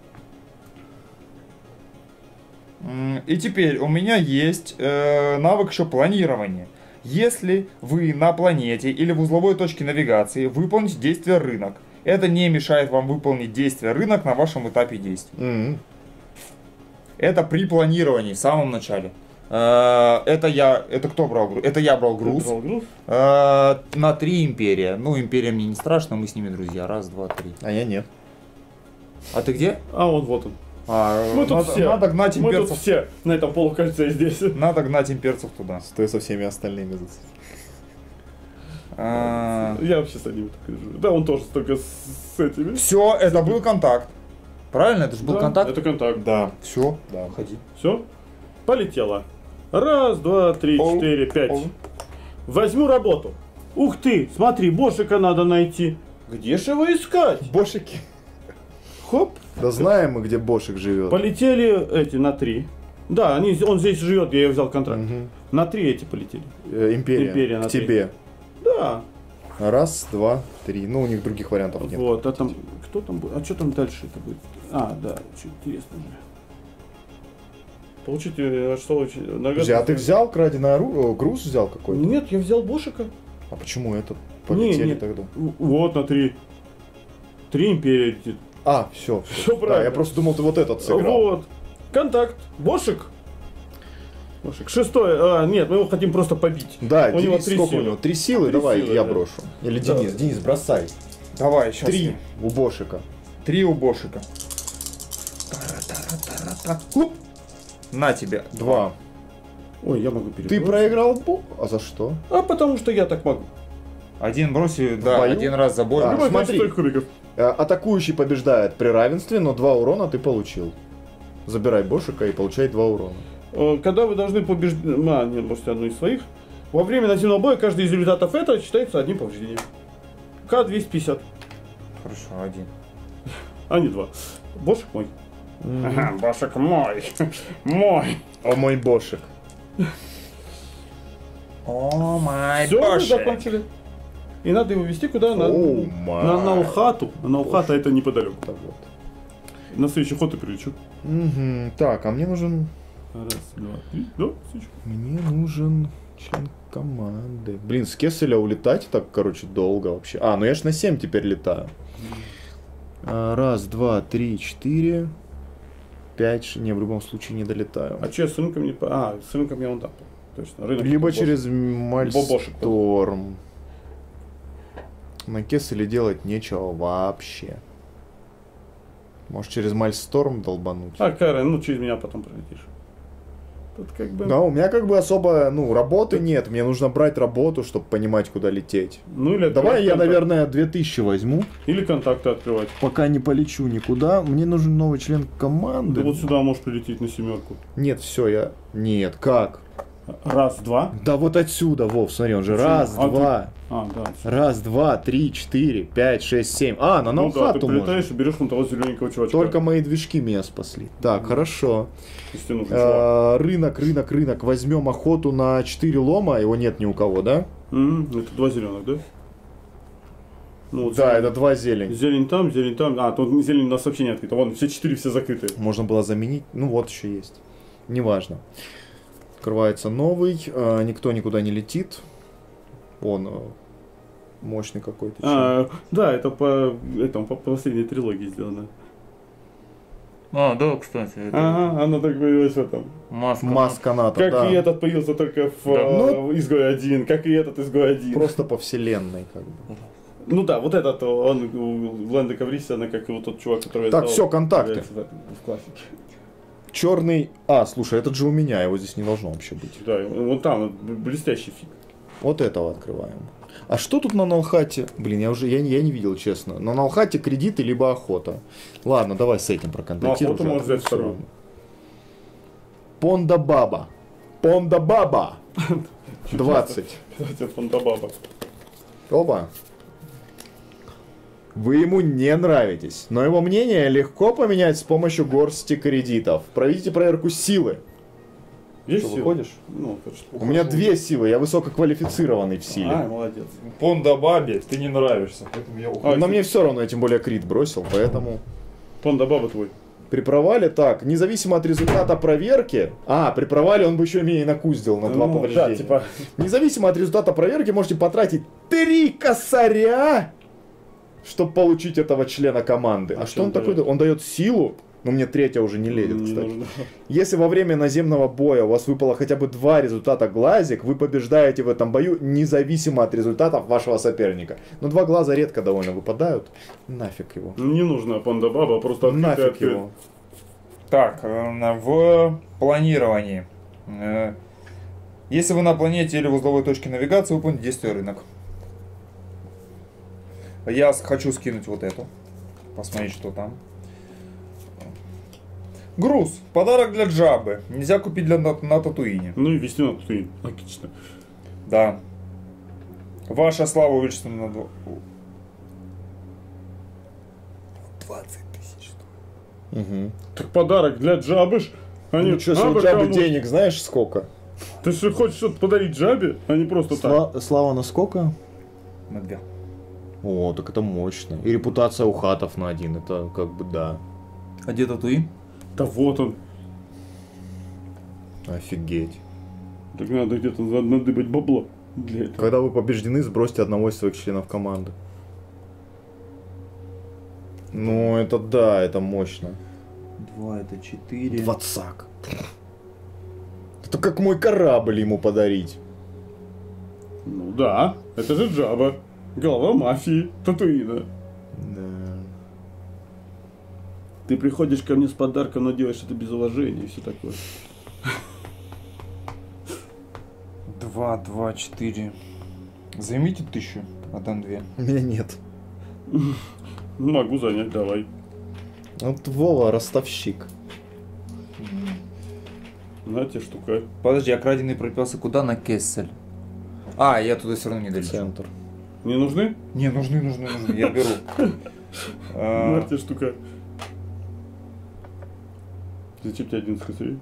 М, И теперь у меня есть э, навык еще планирования. Если вы на планете или в узловой точке навигации выполните действие рынок, это не мешает вам выполнить действие рынок на вашем этапе действий. М. Это при планировании, в самом начале. Э, Это я, это кто брал груз? Это я брал груз. Брал груз? Э, На три империя. Ну, империя мне не страшно, мы с ними друзья. Раз, два, три. А я нет. А ты где? А, вот, вот он. А, Мы тут надо, все. надо гнать Мы тут имперцев. все на этом полукольце здесь. Надо гнать имперцев туда. Стой со всеми остальными. А, Я вообще с одним так и живу. Да, он тоже только с, с этими. Все, это был контакт. Правильно? Это же был Да, контакт? Это контакт. Да. Все, Да. ходи. Все? Полетело. Раз, два, три, Оу, четыре, пять. оу. Возьму работу. Ух ты, смотри, Бошика надо найти. Где же его искать? Бошики. Хоп. Да знаем мы, где Бошик живет. Полетели эти на три. Да, они, он здесь живет, я взял контракт. Мгм. На три эти полетели. Э, Империя. Империя на К три. тебе. Да. Раз, два, три. Ну, у них других вариантов нет. Вот, а там, кто там будет? А что там дальше это будет? А, да, что интересно же. Получите, а что очень... Подожди, а ты взял краденый ору... груз взял какой-то? Нет, я взял Бошика. А почему этот полетели Не, не. тогда? В- Вот на три. Три империи летит. А, все, Всё Да, правильно. я просто думал, ты вот этот сыграл. Вот. Контакт. Бошик. Бошик. Шестой. А, нет, мы его хотим просто побить. Да, У него Денис, три сколько силы. у него? Три силы? Три Давай, силы, я да. брошу. Или Да. Денис, Денис, бросай. Давай, сейчас. Три у Бошика. Три у Бошика. Тара-тара-тара-та. Хуп. На тебе. Два. Ой, я могу Ты перебросить. проиграл Бо... А за что? А потому что я так могу. Один бросил, да, бою? один раз забой. А, Любое смотри. количество кубиков. Э, Атакующий побеждает при равенстве, но два урона ты получил. Забирай Бошика и получай два урона. Э, Когда вы должны побеждать... А, нет, можете одну из своих. Во время наземного боя каждый из результатов этого считается одним повреждением. К двести пятьдесят, Хорошо, один. а не два. Бошик мой. Ага, Бошик мой. Мой. О мой Бошик. О май Все, мы Бошик. закончили. И надо его везти куда? На, О на май. Наухату. А Наухата это неподалеку. Так вот. На следующий ход и прилечу. Мгм. Так, а мне нужен... Раз, два, три. Да, следующий. Мне нужен член команды. Блин, с Кесселя улетать так, короче, долго вообще. А, ну я ж на семь теперь летаю. А, Раз, два, три, четыре, пять. ш- Не, в любом случае не долетаю. А че, с рынком не... по- А, с рынком я вон там. Точно. Рынок Либо Бошик. через Бобошек. Мальсторм. На Кесселе делать нечего вообще. Может, через Мальсторм долбануть? А, Кайрен, ну через меня потом пролетишь. Тут как бы... Да, у меня как бы особо, ну, работы нет. Мне нужно брать работу, чтобы понимать, куда лететь. Ну или Давай открывать я, контакт. наверное, две тысячи возьму. Или контакты открывать. Пока не полечу никуда. Мне нужен новый член команды. Ты вот сюда можешь прилететь на семерку. Нет, все, я... Нет, как? Раз, два. Да вот отсюда, Вов, смотри, он же Почему? раз, А, два, А, да. раз, два, три, четыре, пять, шесть, семь. А, на Ну да, ты Наухату можно. прилетаешь и берешь вон того зелененького чувачка. Только мои движки меня спасли. Так, хорошо. Если нужен чувак. Э, Рынок, рынок, рынок. Возьмем охоту на четыре лома. Его нет ни у кого, да? М, Это два зеленых, да? Ну, вот Да, зелень. это два зелень. Зелень там, зелень там. А, тут зелень у нас вообще не открыта. Вон, все четыре все закрыты. Можно было заменить. Ну вот еще есть. Неважно. Открывается новый. э, Никто никуда не летит. Он э, мощный какой-то. А, да, это по, этому, по последней трилогии сделано. А, да, кстати. это Ага, она так появилась в этом. Маска. Масканата, Как да. и этот появился только в, Да. э, Ну, в изгой один, как и этот изгой один. Просто по вселенной, как бы. Ну да, вот этот, он у Ленда Каврисиана, как и вот тот чувак, который... Так, стал- все, контакты. появляется В, этом, в классике. Черный... А, слушай, этот же у меня, его здесь не должно вообще быть. Да, вот там вот, блестящий фиг. Вот этого открываем. А что тут на Налхате? Блин, я уже я, я не видел, честно. На Налхате кредиты либо охота. Ладно, давай с этим проконтактируем. Ну, охоту можно взять вторую. Понда Баба. Понда Баба. двадцать. Понда Баба. Оба. Вы ему не нравитесь, но его мнение легко поменять с помощью горсти кредитов. Проведите проверку силы. Есть Что, сила? выходишь? Ну, конечно. У меня две силы, я высококвалифицированный в силе. А, молодец. Понда Бабе, ты не нравишься, поэтому я ухожу. А, но мне все равно, я тем более крит бросил, поэтому... Понда Баба твой. При провале, так, независимо от результата проверки... А, при провале он бы еще меня и накуздил на два Ну, повреждения. да, типа... Независимо от результата проверки можете потратить три косаря, чтобы получить этого члена команды. А, А что он что он такой? дает? Он дает силу, но мне третья уже не лезет, Не кстати. нужно. Если во время наземного боя у вас выпало хотя бы два результата глазик, вы побеждаете в этом бою независимо от результатов вашего соперника. Но два глаза редко довольно выпадают. Нафиг его. Ну, не нужно Понда Баба, просто открытый Нафиг ответ. его. Так, э, в планировании. Э, Если вы на планете или в узловой точке навигации, выполните действие рынок. Я с- хочу скинуть вот эту. Посмотреть, что там. Груз. Подарок для Джабы. Нельзя купить для, на, на Татуине. Ну и вести на Татуин. Логично. Да. Ваша слава увеличится на дв- двадцать тысяч. Угу. Так подарок для Джабы ж. Они, Ну что, «А, у бы тебя бы кому?» денег знаешь сколько? Ты же хочешь что-то подарить Джабе, а не просто так. Сла- Слава на сколько? На две. О, так это мощно. И репутация у хатов на один, это как бы да. А где Татуин? Да вот он. Офигеть. Так надо где-то за- надыбать бабло для этого. Когда вы побеждены, сбросьте одного из своих членов команды. Ну, это да, это мощно. Два, это четыре. Двадцак. Это как мой корабль ему подарить. Ну да, это же Джаба. Голова мафии, Татуина. Да. Ты приходишь ко мне с подарком, но делаешь это без уважения и все такое. Два, два, четыре. Займите тысячу, а там две. У меня нет. Могу занять, давай. Вот Вова ростовщик. На тебе штука. Подожди, а краденый пропился куда? На Кессель. А, я туда все равно не долечу. Центр. Не нужны? Не, нужны, нужны, нужны, я беру. А, На тебе штука. Зачем тебе одиннадцать косарей?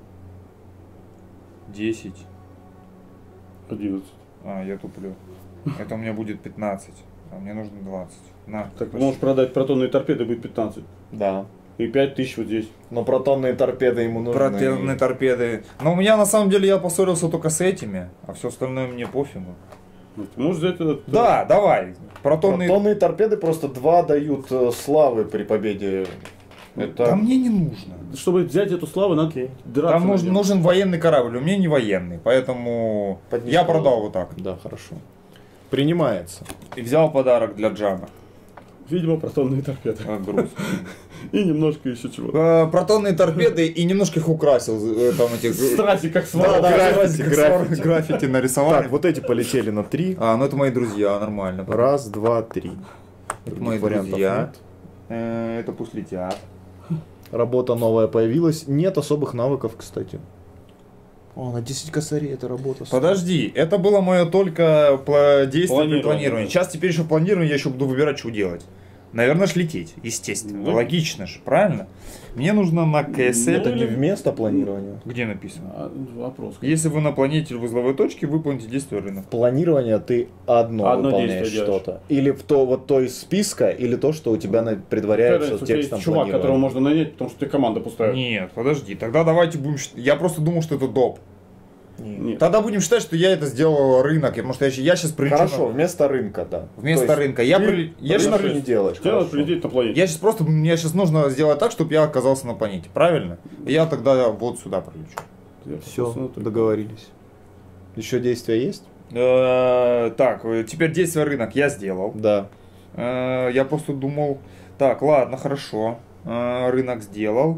десять. одиннадцать. А, я туплю. Это у меня будет пятнадцать. А мне нужно двадцать. На. Так спасибо. можешь продать протонные торпеды, будет пятнадцать. Да. И пять тысяч вот здесь. Но протонные торпеды ему нужны. Протонные торпеды. Но у меня на самом деле я поссорился только с этими, а все остальное мне пофигу. Ну, ты можешь взять этот... Да, давай. Протонные. Протонные торпеды просто два дают э, славы при победе. Это... Да мне не нужно. Чтобы взять эту славу, надо драться. Там на нужен, нем. нужен военный корабль, у меня не военный, поэтому Поднесу. я продал вот так. Да, хорошо. Принимается. И взял подарок для Джаба. Видимо, протонные торпеды. А, груз. И немножко еще чего. Э, Протонные торпеды и немножко их украсил. э, Там этих... Страсти как Да, свалка. да, граффити, граффити, граффити, граффити нарисовали. Так, вот эти полетели на три. А, ну это мои друзья, нормально. Раз, два, три. Это Других мои вариантов друзья. нет. Э, Это пусть летят. Работа новая появилась. Нет особых навыков, кстати. О, на десять косарей это работа. Подожди, это было мое только пла- действие при Планирование, планировании. да. Сейчас теперь еще планирую, я еще буду выбирать, что делать. Наверное, ж лететь, естественно. Ну. Логично же, правильно? Мне нужно на КСЛ. Это не вместо планирования. Где написано? А, вопрос. Если вы на планете или в узловой точке, выполните действие рынок. Планирование ты одно, Одно выполняешь действие делаешь. что-то. Или в то, вот то из списка, или то, что у тебя на- предваряется У тебя есть текстом чувак, которого планирования. можно нанять, потому что у тебя команда пустая. Нет, подожди, тогда давайте будем счит- Я просто думал, что это доп. Нет. Тогда будем считать, что я это сделал рынок, потому что я, щ- я сейчас прилечу. Хорошо, на- вместо рынка, да. Вместо То есть рынка. Я, ты при- я, рынок щас- не делаешь. Тебе надо хорошо. прилететь на планете. я сейчас просто, мне сейчас нужно сделать так, чтобы я оказался на планете, правильно? И я тогда вот сюда прилечу. Я Все, просто на- договорились. Еще действия есть? Э, Так, э, теперь действие рынок я сделал. Да. Э, Я просто думал, так, ладно, хорошо, Э, рынок сделал.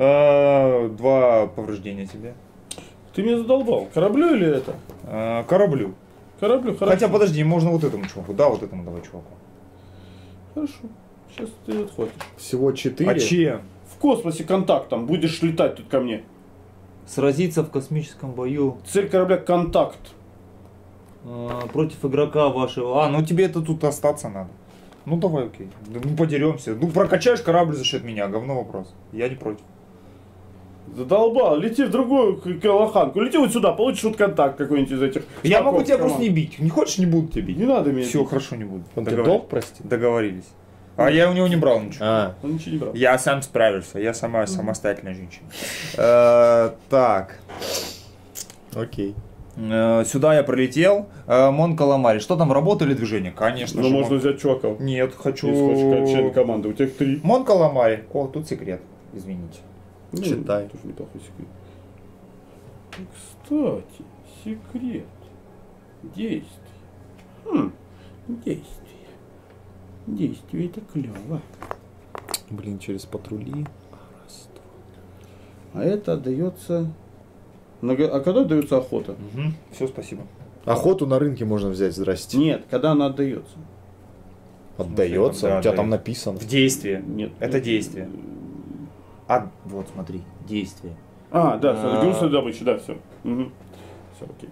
А, два повреждения тебе. Ты меня задолбал. Кораблю или это? А, кораблю. Кораблю, хорошо. Хотя подожди, можно вот этому чуваку. Да, вот этому давай чуваку. Хорошо. Сейчас ты отходишь. Всего четыре. А чем? В космосе контакт там. Будешь летать тут ко мне. Сразиться в космическом бою Цель корабля контакт. э, против игрока вашего. А, ну тебе это тут остаться надо. Ну давай, окей. Да, ну подеремся. Ну прокачаешь корабль за счет меня, говно вопрос. Я не против. Задолбал. Лети в другую к- крылоханку. Лети вот сюда, получишь вот контакт какой-нибудь из этих. Я чуваков могу тебя команд. просто не бить. Не хочешь, не буду тебя бить. Не надо меня Все, бить. хорошо, не буду. Он тебе Договорились. долг простил? Договорились. А я у него не брал ничего. А, Он ничего не брал. Я сам справился. Я сама самостоятельная женщина. Э, Так. окей. Э, Сюда я пролетел. Э, Мон Каламари. Что там, работа или движение? Конечно Но же. можно Мон- взять чуваков. Нет, хочу... Если хочешь как член команды. У тебя их три. Мон Каламари. О, тут секрет. Извините. Ну, Читай. Тоже неплохой секрет. Кстати, секрет. Действие. Хм, действие. Действие это клево. Блин, через патрули. А это отдается... на га- А когда отдается охота? Все, спасибо. Охоту на рынке можно взять, здрасте. Нет, когда она отдается. Отдается? Да, У тебя да. там написано. В действие. Нет. Это нет. действие. А, вот смотри. Действие. А, да, все, А. грустная добыча, да, все. Все, окей.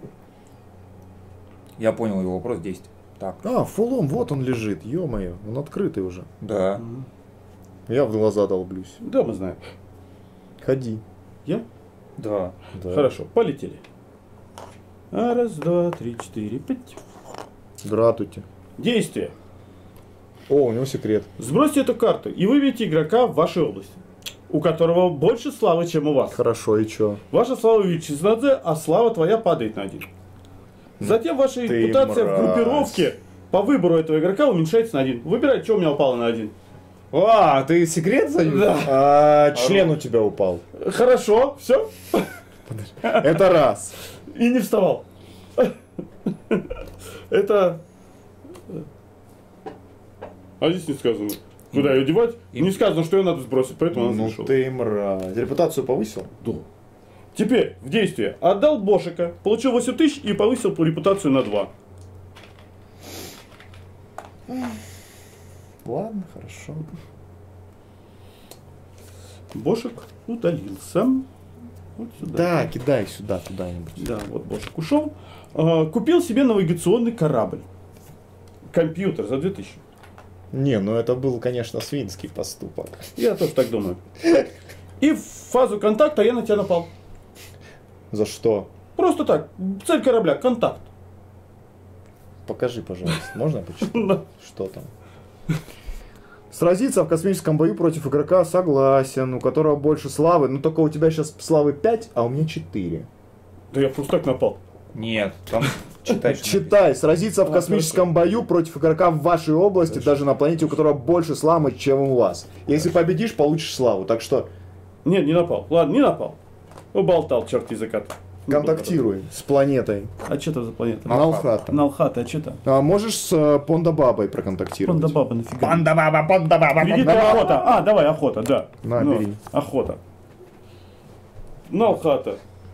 Я понял его вопрос, действие. Так. А, фулом, вот он лежит, ё-моё, он открытый уже. Да. Я в глаза долблюсь. Да, мы знаем. Ходи. Я? Да. Да. Хорошо, полетели. А, раз, два, три, четыре, пять. Здравствуйте. Действие. О, у него секрет. Сбросьте эту карту и выберите игрока в вашей области, у которого больше славы, чем у вас. Хорошо, и чё? Ваша слава увеличится на D, а слава твоя падает на один. Затем ваша Ты репутация в мразь. группировке по выбору этого игрока уменьшается на один. Выбирай, что у меня упало на один. А, ты секрет занес? Да. А, член у тебя упал. Хорошо, все. Это раз. И не вставал. Это... А здесь не сказано. Куда ее девать? Не сказано, что ее надо сбросить, поэтому она Ну зашла. ты мразь. Репутацию повысил? Да. Теперь, в действие. Отдал Бошика, получил восемь тысяч и повысил по репутацию на два. Ладно, хорошо. Бошик удалился. Вот сюда. Да, кидай сюда куда-нибудь. Да, вот Бошик ушел. А, купил себе навигационный корабль. Компьютер за две тысячи. Не, ну это был, конечно, свинский поступок. Я тоже так думаю. И в фазу контакта я на тебя напал. За что? Просто так. Цель корабля, контакт. Покажи, пожалуйста. Можно я почитаю? Да. Что там? Сразиться в космическом бою против игрока согласен, у которого больше славы. Ну только у тебя сейчас славы пять, а у меня четыре. Да я просто так напал. Нет, там читай. что Читай. Сразиться в А, космическом бою против игрока в вашей области, даже на планете, у которого больше славы, чем у вас. Если победишь, получишь славу. Так что Нет, не напал. Ладно, не напал. Уболтал, черт языка. контактируй с планетой. А что это за планета? Налхата. Налхата, а что там? А можешь с э, Пондабабой проконтактировать? Панда баба нафига? Панда баба, панда баба, Кредит и панда баба. охота. А, давай, охота, да. На, Ну, бери. Охота. Налхата.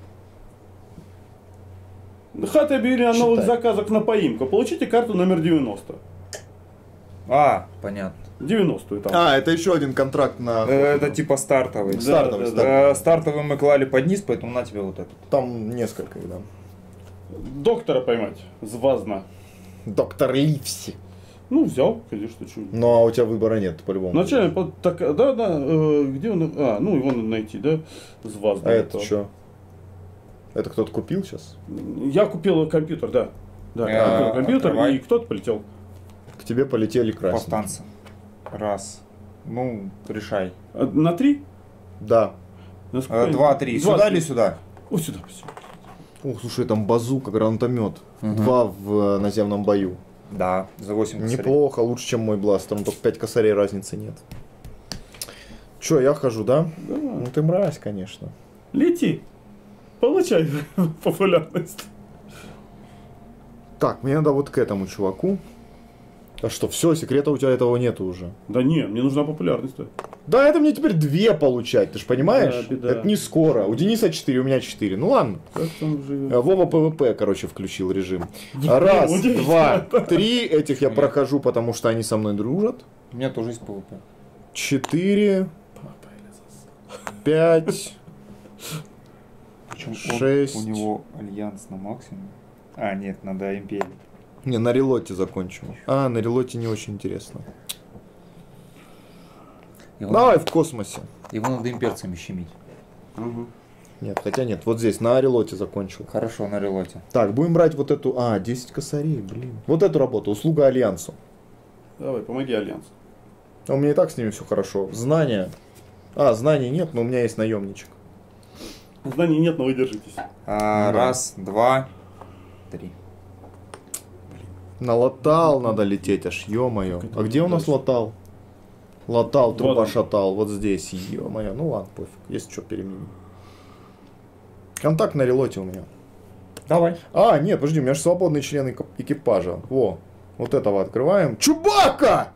Хата объявили о новых Читай. заказах на поимку. Получите карту номер девяносто. А, понятно. девяностую там. А, это еще один контракт на... Э, Это типа стартовый. Да, стартовый, да, стартовый. Э, Стартовый мы клали под низ, поэтому на тебе вот этот. Там несколько, да. Доктора поймать. Звазно. Доктор Ливси. Ну, взял, конечно, что. Ну, а у тебя выбора нет, по-любому. Вначале, по- так, да, да, э, где он? А, ну, его надо найти, да? Звазно. А это что? Это кто-то купил сейчас? Я купил компьютер, да. Да, я А, купил компьютер, открывай. и кто-то полетел. К тебе полетели красные. Повстанцы. Раз. Ну, решай. А, На три? Да. Насколько Э, я- Два, три. Два, Сюда три. или сюда? О, сюда, все. Ух, слушай, там базука, гранатомет. Два в э, наземном бою. Да, за восемь косарей. Неплохо, лучше, чем мой бластер. Ну, только пять косарей разницы нет. Че, я хожу, да? Да. Ну ты мразь, конечно. Лети. Получай популярность. Так, мне надо вот к этому чуваку. А что, все, секрета у тебя этого нету уже. Да не, мне нужна популярность. Да, это мне теперь две получать, ты ж понимаешь? Да, беда. Это не скоро. У Дениса четыре, у меня четыре. Ну ладно. Как там живет? А Вова ПВП, короче, включил режим. Раз, удивительно. два, три. Этих я прохожу, потому что они со мной дружат. У меня тоже есть ПВП. Четыре. Пять. Причем Шесть. у него альянс на максимум. А, нет, надо империю. Не, на релоте закончу. А, на релоте не очень интересно. Его, Давай в космосе. его надо имперцами щемить. Ага. Нет, хотя нет, вот здесь, на релоте закончил. Хорошо, на релоте. Так, будем брать вот эту... А, десять косарей, блин. Вот эту работу, услуга Альянсу. Давай, помоги Альянсу. А у меня и так с ними все хорошо. Знания. А, знаний нет, но у меня есть наемничек. Знаний нет, но вы держитесь. А, Да. раз, два, три. На лотал надо лететь аж, ё-моё. Как это А где у нас дальше? лотал? Лотал, Вот труба он. шатал, вот здесь, ё-моё. Ну ладно, пофиг, есть что переменить. Контакт на релоте у меня. Давай. А, нет, подожди, у меня же свободный член эки- экипажа. Во, вот этого открываем. Чубака!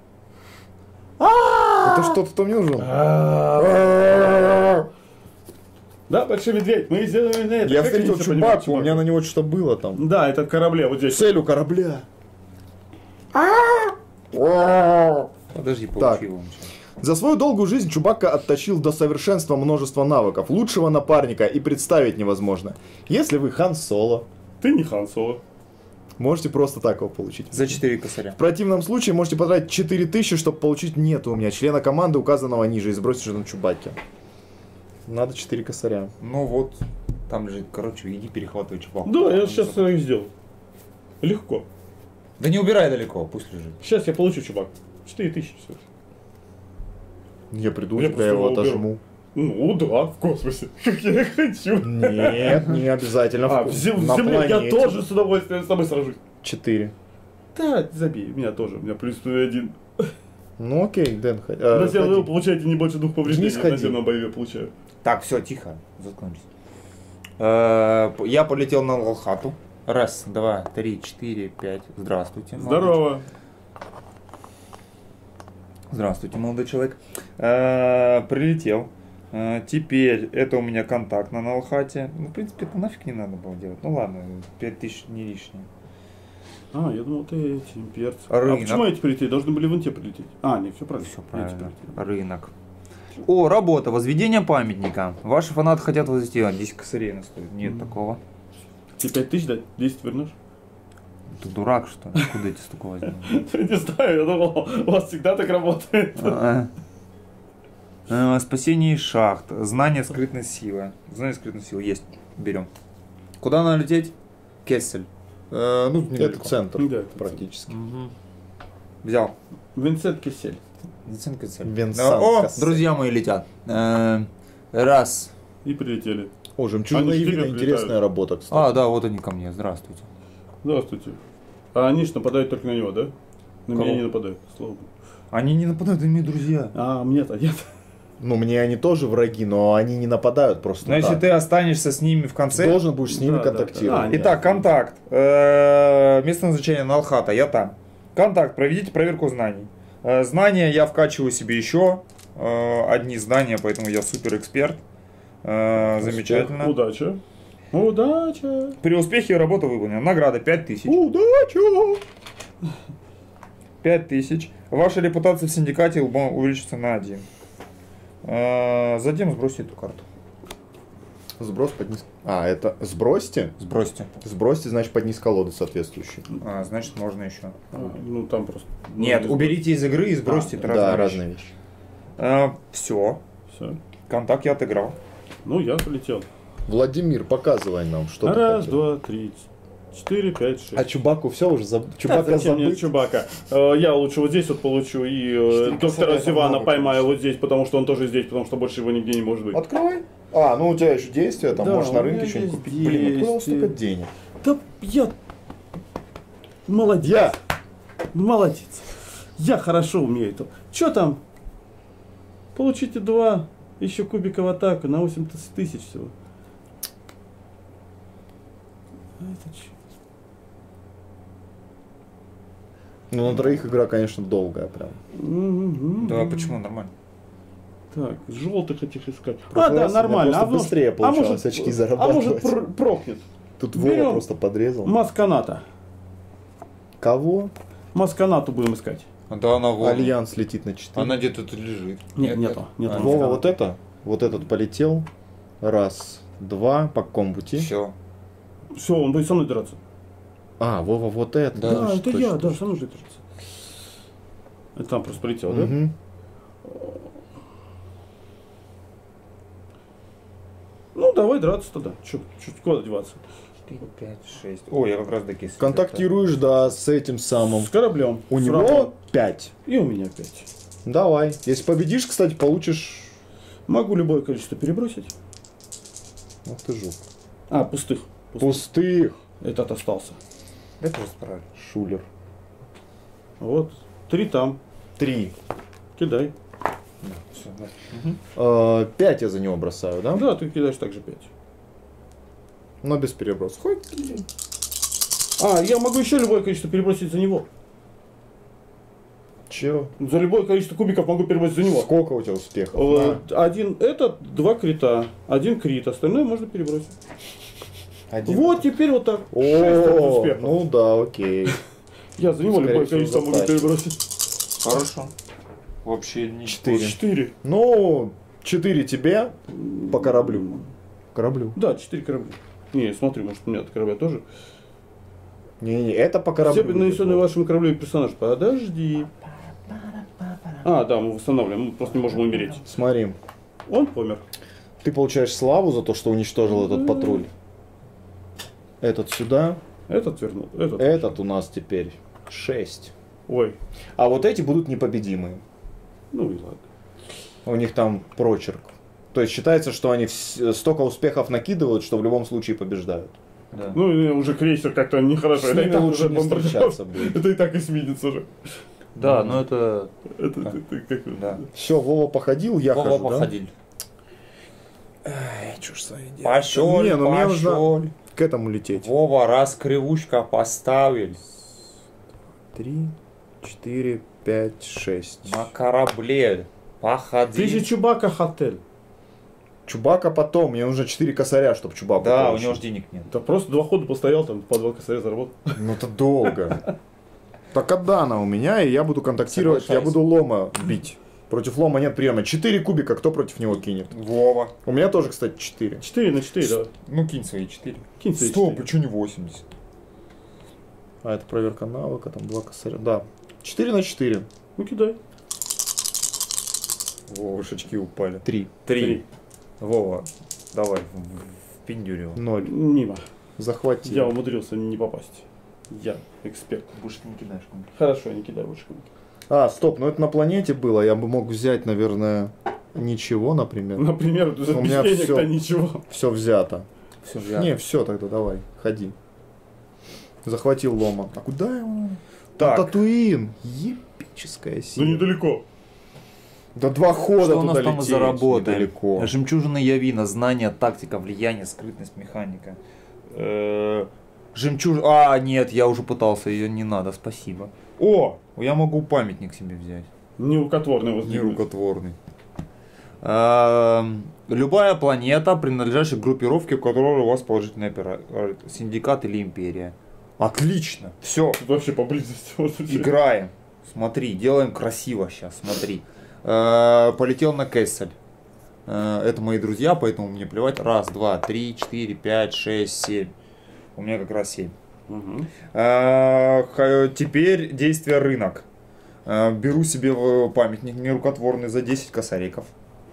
Это что-то там не нужен? Да, большой медведь, мы сделали на это. Я Как встретил они всё понимают, Чубаку, у меня на него что-то было там. Да, это в корабле, вот здесь. Цель у корабля. Подожди, Так. получи его. За свою долгую жизнь Чубакка отточил до совершенства множество навыков. Лучшего напарника и представить невозможно. Если вы Хан Соло, Ты не Хан Соло. можете просто так его получить. За четыре косаря. В противном случае можете потратить четыре тысячи, чтобы получить нету у меня члена команды, указанного ниже, и сбросить жетон Чубакки. Надо четыре косаря. Ну вот, там же, короче, иди перехватывай чубаку. Да, я сейчас их сделал. Легко. Да не убирай далеко, пусть лежит. Сейчас я получу чубак. четыре тысячи всё. Я приду, Я я, просто я его его отожму. Ну да, в космосе. Как я и хочу. Нет, не обязательно. А, в- в зем- в на земле я планете. тоже с удовольствием с тобой сражусь. Четыре. Да, забей, у меня тоже. У меня плюс один. Ну окей, Дэн, х- э, На земле вы ходи. получаете не больше двух повреждений. Вниз На ходи. земном боеве получаю. Так, все, тихо, заткнитесь. Э, Я полетел на Лохату. Раз, два, три, четыре, пять. Здравствуйте. молодой Здорово. Здравствуйте, молодой человек. Э, Прилетел. Э, Теперь это у меня контакт на Налхате. Ну, в принципе, это нафиг не надо было делать. Ну ладно, пять тысяч не лишнее. А, я думал, ты эти имперцы. Рынок. А почему эти прилетели? Должны были вон те прилететь. А, не, все правильно. Все Эти правильно. прилетели. Рынок. О, работа. Возведение памятника. Ваши фанаты хотят возвести. А, десять косарей на стоит. Нет такого. Тебе пять тысяч дать? десять вернешь? Ты дурак, что ли? Откуда эти столько возьму? Не знаю, я думал, у вас всегда так работает. А, а. Э, Спасение из шахт. Знание скрытной силы. Знание скрытной силы есть. Берем. Куда надо лететь? Кессель. Э, ну, это Недалеко. центр, Да, это практически. Взял. Винсент Кисель. Винсент Кессель. Винсент О, Кессель. друзья мои летят. Э, Раз. И прилетели. О, жемчужина Они Ивина, вперед интересная летают. работа, кстати. А, да, вот они ко мне. Здравствуйте. Здравствуйте. А они ж нападают только на него, да? На Кого? меня не нападают, слава богу. Они не нападают, они мои друзья. А мне-то нет. Ну, мне они тоже враги, но они не нападают просто Но если так. ты останешься с ними в конце... Должен будешь с ними Да, да, контактировать. да. А, Итак, контакт. Э, Место назначения Налхата. Я там. Контакт. Проведите проверку знаний. Э, Знания я вкачиваю себе еще. э, Одни знания, поэтому я супер эксперт. Э, Замечательно. Удача. Удача. При успехе работа выполнена. Награда пять тысяч. Удачи! пять тысяч. Ваша репутация в синдикате лбом увеличится на один. Э, Затем сбросьте эту карту. Сброс под низ. А, это сбросьте? Сбросьте. Сбросьте, значит, под низ колоды соответствующие. А, значит, можно еще. А, ну там просто. Нет, уберите из игры и сбросьте. А, это Да, разные разные вещи. вещи. Все. Все. Контакт я отыграл. Ну, я полетел. Владимир, показывай нам, что ты Раз, хотел. два, три, четыре, пять, шесть. А Чубаку все уже забыл? Да, Чубака зачем мне забыл? Чубака? Э, Я лучше вот здесь вот получу и э, Четыре доктора косаря Сивана много, поймаю конечно. вот здесь, потому что он тоже здесь, потому что больше его нигде не может быть. Открывай. А, ну у тебя еще действия, там Да, можешь на у меня рынке что-нибудь есть купить. Блин, откуда у вас действия. столько денег? Да я... Молодец. Я! Молодец. Я хорошо умею это. Че там? Получите два еще кубиков атака на восемьдесят тысяч всего. А это че? Ну, на троих игра, конечно, долгая прям. Да, почему? Нормально. Так, желтых этих искать. Прошлый А, да, раз у меня нормально. просто А может- быстрее а получалось может- очки А зарабатывать. может пр- прокнет. Тут Берем. Вова просто подрезал. Масканата. Кого? Масканату будем искать. Да, она вон. Альянс летит на четыре. Она где-то тут лежит. Нет, нету. нету А, Вова, масканата. вот это? Вот этот полетел. Раз, два, по какому пути? Все. Все, он будет со мной драться. А, Вова, вот это. Да, Да, точно, это точно, я, да, точно. со мной же драться. Это там просто полетел, да? Мгм. Ну, давай драться тогда. Че, куда деваться? четыре, пять, шесть. О, я как раз до кисы. Контактируешь, да, с этим самым. С кораблем. У С него рабом. пять. И у меня пять. Давай. Если победишь, кстати, получишь... Могу любое количество перебросить. Ах ты жук. А, пустых. Пустых. Пустых. Этот остался. Да просто правильно. Шулер. Вот. Три там. Три. Кидай. Все, да. Э, Пять я за него бросаю, да? Да, ты кидаешь также пять. Но без переброса. Хоть. А, я могу еще любое количество перебросить за него. Че? За любое количество кубиков могу перебросить за него. Сколько у тебя успехов? Э, Один этот, два крита. Один крит, остальное можно перебросить. Один. Вот теперь вот так. О, Шесть успехов. ну да, окей. Я за него скорее любое всего, количество могу затащит. перебросить. Хорошо. Вообще не Четыре. Четыре. Ну, четыре тебе по кораблю. Кораблю. Да, четыре корабля. Не, смотри, может у меня от корабля тоже. Не-не, это по кораблю. Все нанесенные вашим кораблем персонаж. Подожди. А, да, мы восстанавливаем, мы просто не можем умереть. Смотри, Он помер. ты получаешь славу за то, что уничтожил этот патруль. Этот сюда, Этот вернул. Этот. этот у нас теперь шесть. Ой. А вот эти будут непобедимые. Ну и ладно. У них там прочерк. То есть считается, что они вс- столько успехов накидывают, что в любом случае побеждают. Да. Ну и уже крейсер как-то нехорошо. С Это и ними так лучше уже не бомбардировка. встречаться будет. Это и так эсминец уже. Да, но это... Это ты, ты как... Да. Все, Вова походил, я Вова хожу, да? походили. Ай, чё ж с вами делать? Пошел, Не, ну мне пошел. нужно к этому лететь. Вова, раз кривушка поставил Три, четыре, пять, шесть. на корабле. Походи. Ты же Чубака Хотель. Чубака потом, мне нужно четыре косаря, чтобы Чубаку Да, у получить. него же денег нет. Да просто два хода постоял, там по два косаря заработал. Ну это долго. Так отда она у меня, и я буду контактировать, я Соглашаюсь. буду Лома бить. Против Лома нет приема. Четыре кубика, кто против него кинет? Вова. У меня тоже, кстати, четыре. Четыре на четыре, да. Ну кинь свои четыре. Кинь свои Стоп, четыре. а что не восемьдесят? А это проверка навыка, там два косаря. Да. Четыре на четыре. Ну кидай. Вова, шачки упали. Три. Три. Три. Вова, давай, в пиндюре его. Ноль. Мимо. Захвати. Я умудрился не попасть. Я эксперт. Больше не кидаешь. Хорошо, я не кидаю больше. А, стоп, ну это на планете было. Я бы мог взять, наверное, ничего, например. Например, за У меня без денег-то всё. ничего. Все взято. Все взял. Не, все тогда, давай, ходи. Захватил Лома. А куда его? Так. На Татуин. Епическая Да сила. недалеко. Да два хода Что у туда нас там лететь, заработаем? недалеко. Жемчужина Явина, знание, тактика, влияние, скрытность, механика. Э, Жемчуж... А, нет, я уже пытался, ее не надо, спасибо. О, я могу памятник себе взять. Нерукотворный возле. Нерукотворный. Эм, Любая планета, принадлежащая к группировке, у которой у вас положительная опера... э, синдикат или империя. Отлично. Все, Тут вообще поблизости. Вот вообще. играем. Смотри, делаем красиво сейчас, смотри. Э, Полетел на Кессель. Э, Это мои друзья, поэтому мне плевать. Раз, два, три, четыре, пять, шесть, семь. У меня как раз семь. Мгм. Э, х- Теперь действие рынок. Э, Беру себе в памятник нерукотворный за десять косариков.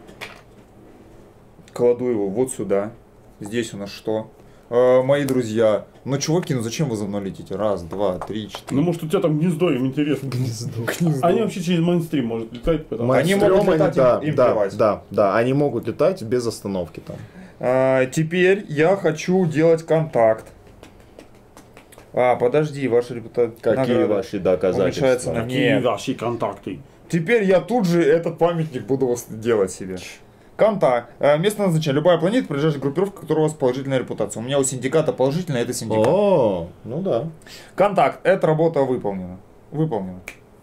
Кладу его вот сюда. Здесь у нас что? Э, Мои друзья. Ну, чуваки, ну зачем вы за мной летите? Раз, два, три, Ну четыре. может у тебя там гнездо, им интересно. Они вообще через мейнстрим может летать, потому Они Майнстрём могут летать, да, им- им да, плевать. да, да, они могут летать без остановки там. А, Теперь я хочу делать контакт. А, подожди, ваша репутация. Какие ваши доказательства? Уменьшается на- какие Нет. ваши контакты. Теперь я тут же этот памятник буду вос- делать себе. Контакт. А, Место назначения. Любая планета, принадлежащая группировке, у которой у вас положительная репутация. У меня у синдиката положительная, это синдикат. О, ну да. Контакт. Эта работа выполнена. Выполнено.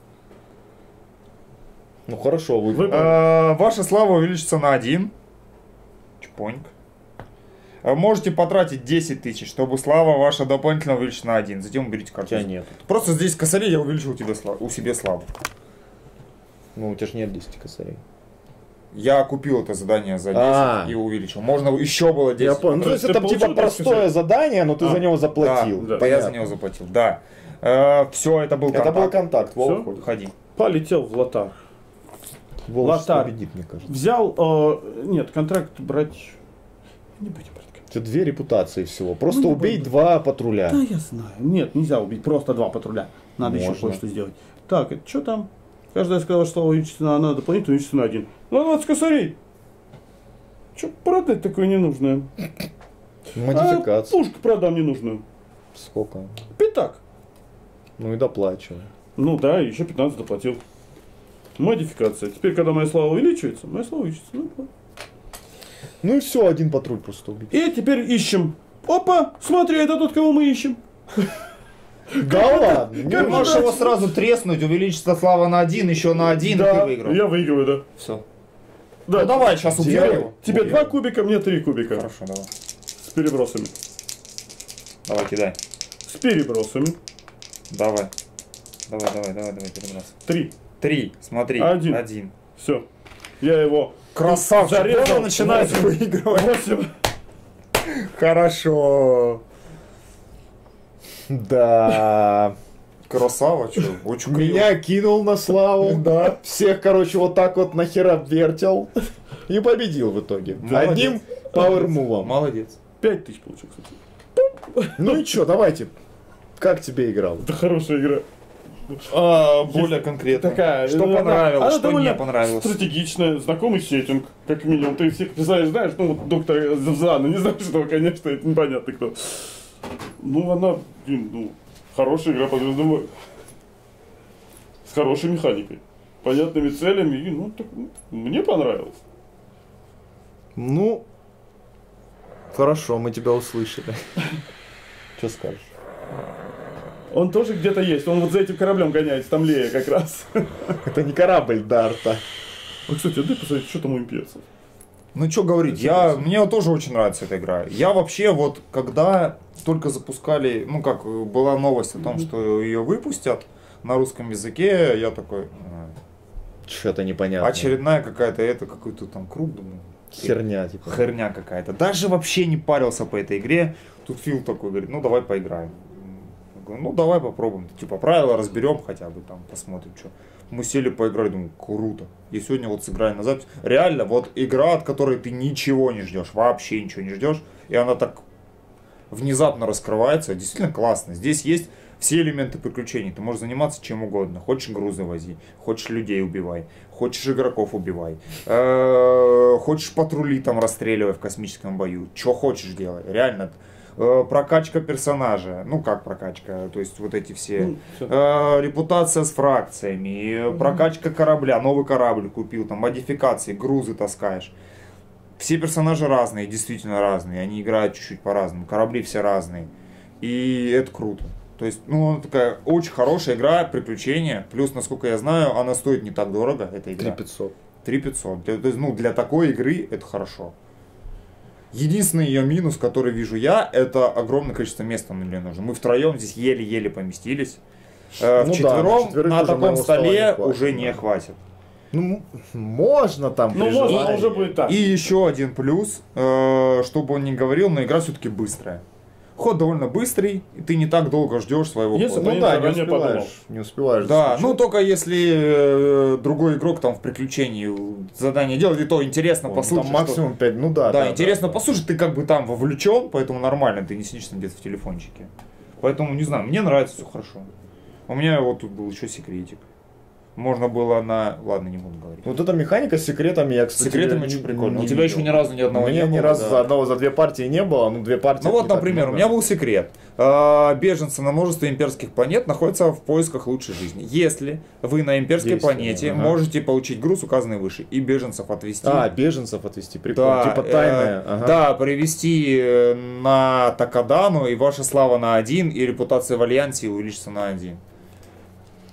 Ну хорошо, вы... Э, Ваша слава увеличится на один. Чпоньк. Э, Можете потратить десять тысяч, чтобы слава ваша дополнительно увеличить на один. Затем уберите У карту. тебя нет. Просто здесь косарей я увеличил у, тебя, сла- у себе славу. Ну, у тебя же нет десяти косарей. Я купил это задание за десять А. и увеличил. Можно еще было десять. Я понял. Ну, то есть Ты это получил типа десять простое косарей? задание, но ты А. за него заплатил. Да, Да, я за Понятно. него заплатил, да. все, это был Это был контакт. контакт. Вова, Всё? ходит. Ходи. Полетел в лотар. Вова сейчас Лотар. победит, мне кажется. Взял, э, нет, контракт брать... Не будем брать контракт. Это две репутации всего. Просто Ну, не убей буду. два патруля. Да, я знаю. Нет, нельзя убить просто два патруля. Надо еще Можно. кое-что сделать. Так, это что там? Каждая сказала, что увеличится на одна, дополнительно увеличится на один. На двадцать косарей. Че продать такое ненужное? Модификация. А, пушку продам ненужную. Сколько? Пятак. Ну и доплачивай. Ну да, еще пятнадцать доплатил. Модификация. Теперь, когда моя слава увеличивается, моя слава увеличится. Ну, да. Ну и все, один патруль просто убить. И теперь ищем. Опа, смотри, это тот, кого мы ищем. Да ладно. Ты неужели? можешь его сразу треснуть, увеличится слава на один, еще на один, и ты Да, выиграл. я выигрываю, да. Все. Да, Ну давай, сейчас убьем Делай. его. тебе Убьем. два кубика, мне три кубика. Хорошо, давай. С перебросами. Давай, кидай. С перебросами. Давай. Давай, давай, давай, давай, переброс. Три. Три, смотри. Один. Один. Все. Я его Красавчик. зарезал. Он начинает Восемь. выигрывать. Восемь. Хорошо. Да. Красава, что? Очень криво. Меня кинул на славу. Да. Всех, короче, вот так вот нахера вертел. И победил в итоге. Молодец. Одним пауэрмувом. Молодец. Пять тысяч получил, кстати. Ну и чё, давайте. Как тебе играл? Это хорошая игра. А, более конкретно. Такая. Что она- понравилось, она что довольно не понравилось. Стратегичная, знакомый сеттинг, как минимум. Ты всех представляешь, знаешь, ну вот доктор Завзана, не знаешь этого, конечно, это непонятно кто. Ну она, блин, ну, хорошая игра по Звездным войнам. С хорошей механикой. Понятными целями, и, ну, так, ну, мне понравилось. Ну, хорошо, мы тебя услышали. Что скажешь? Он тоже где-то есть, он вот за этим кораблем гоняется, там Лея как раз. Это не корабль Дарта. А, кстати, дай посмотреть, что там у имперцев. Ну что говорить, я, мне вот тоже очень нравится эта игра. Я вообще вот, когда только запускали, ну как, была новость о том, что ее выпустят на русском языке, я такой, а, Что-то непонятное. очередная какая-то, это какой-то там круг, думаю. Херня, типа. Херня какая-то. Даже вообще не парился по этой игре. Тут Фил такой говорит, ну давай поиграем. Я говорю, ну давай попробуем. Типа правила разберем хотя бы там, посмотрим, что. Мы сели поиграли, думаю, круто. И сегодня вот сыграем на запись. Реально, вот игра, от которой ты ничего не ждешь, вообще ничего не ждешь. И она так внезапно раскрывается. Действительно классно. Здесь есть все элементы приключений. Ты можешь заниматься чем угодно. Хочешь грузы вози, хочешь людей убивай, хочешь игроков убивай, э, хочешь патрули там расстреливай в космическом бою. Что хочешь делай. Реально. Э, Прокачка персонажа. Ну как прокачка? То есть вот эти все. Ну, всё. Э, Репутация с фракциями. э, Прокачка корабля. Новый корабль купил. Там модификации, грузы таскаешь. Все персонажи разные, действительно разные. Они играют чуть-чуть по-разному. Корабли все разные. И это круто. То есть, ну, она такая очень хорошая игра, приключения. Плюс, насколько я знаю, она стоит не так дорого, эта игра. три пятьсот. три пятьсот. Для, то есть, ну, для такой игры это хорошо. Единственный ее минус, который вижу я, это огромное количество места мне нужно. Мы втроем здесь еле-еле поместились. Э, Ну да, Вчетвером на четверых на уже таком моего стола столе не хватит, уже да. не хватит. Ну, м- можно там Ну, при можно, но желании. уже будет так. И еще один плюс, э, чтобы он не говорил, но игра все-таки быстрая. Ход довольно быстрый, и ты не так долго ждешь своего Если хода. Ну да, не заранее успеваешь. подумал. Не успеваешь. Да, заскочить. ну только если э, другой игрок там в приключении задание делает, и то интересно Ой, послушать. там что- максимум пять, ну да. Да, интересно да. послушать, ты как бы там вовлечен, поэтому нормально, ты не сидишь там где-то в телефончике. Поэтому, не знаю, мне нравится все хорошо. У меня вот тут был еще секретик. Можно было на... Ладно, не буду говорить. Вот эта механика с секретами, я, С кстати, секретами не- очень прикольно. У не тебя видел. еще ни разу ни одного У меня не ни было, разу да. за одного, за две партии не было, ну две партии. Ну это вот, не так например, у много. меня был секрет. А, Беженцы на множестве имперских планет находятся в поисках лучшей жизни. Если вы на имперской Действие, планете ага. можете получить груз, указанный выше, и беженцев отвезти. А, беженцев отвезти, прикольно. Да, Типа тайная. э, ага. да, привести э, на Такадану, и ваша слава на один, и репутация в Альянсе увеличится на один.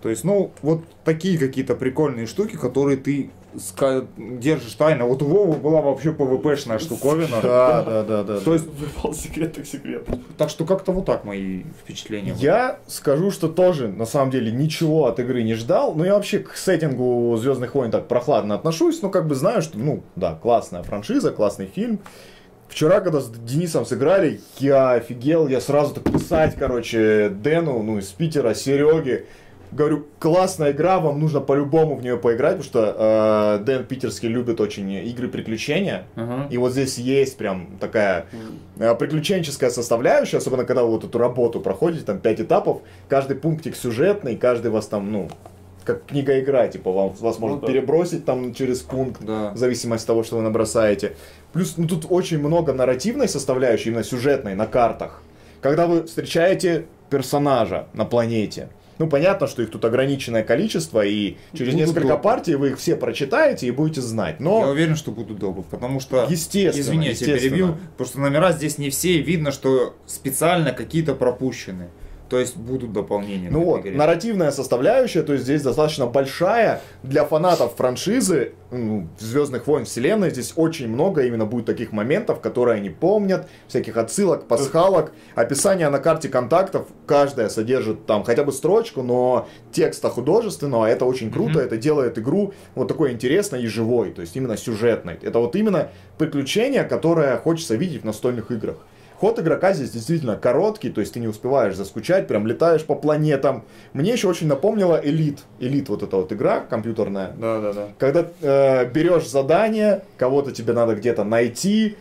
То есть, ну, вот такие какие-то прикольные штуки, которые ты ска- держишь тайно. Вот у Вовы была вообще пэ вэ пэ-шная штуковина. Да, да, да, да. То есть, Выпал секрет, так секрет. так что как-то вот так мои впечатления. Я скажу, что тоже, на самом деле, ничего от игры не ждал. Но я вообще к сеттингу «Звездных войн» так прохладно отношусь. Но как бы знаю, что, ну, да, классная франшиза, классный фильм. Вчера, когда с Денисом сыграли, я офигел. Я сразу так писать, короче, Дэну, ну, из Питера, Сереге. Говорю, классная игра, вам нужно по-любому в нее поиграть, потому что э, Дэн питерский любит очень игры приключения. Ага. И вот здесь есть прям такая э, приключенческая составляющая, особенно когда вы вот эту работу проходите, там пять этапов, каждый пунктик сюжетный, каждый вас там, ну, как книга-игра, типа, вам, вас может Ну да. перебросить там через пункт, Да. в зависимости от того, что вы набросаете. Плюс, ну, тут очень много нарративной составляющей, именно сюжетной, на картах. Когда вы встречаете персонажа на планете, ну, понятно, что их тут ограниченное количество, и через Будут несколько долго. партий вы их все прочитаете и будете знать. Я Но, уверен, что буду долго, потому что... естественно, Извини, я тебя естественно. перебил, потому что номера здесь не все, и видно, что специально какие-то пропущены. То есть будут дополнения. Ну к этой вот, игре. нарративная составляющая, то есть здесь достаточно большая. Для фанатов франшизы ну, Звездных войн вселенной здесь очень много именно будет таких моментов, которые они помнят, всяких отсылок, пасхалок. Описание на карте контактов, каждая содержит там хотя бы строчку, но текста художественного, это очень круто, Мгм. это делает игру вот такой интересной и живой, то есть именно сюжетной. Это вот именно приключение, которое хочется видеть в настольных играх. Ход игрока здесь действительно короткий, то есть ты не успеваешь заскучать, прям летаешь по планетам. Мне еще очень напомнила Элит. Элит вот эта вот игра компьютерная. Да, да, да. Когда э, берешь задание, кого-то тебе надо где-то найти,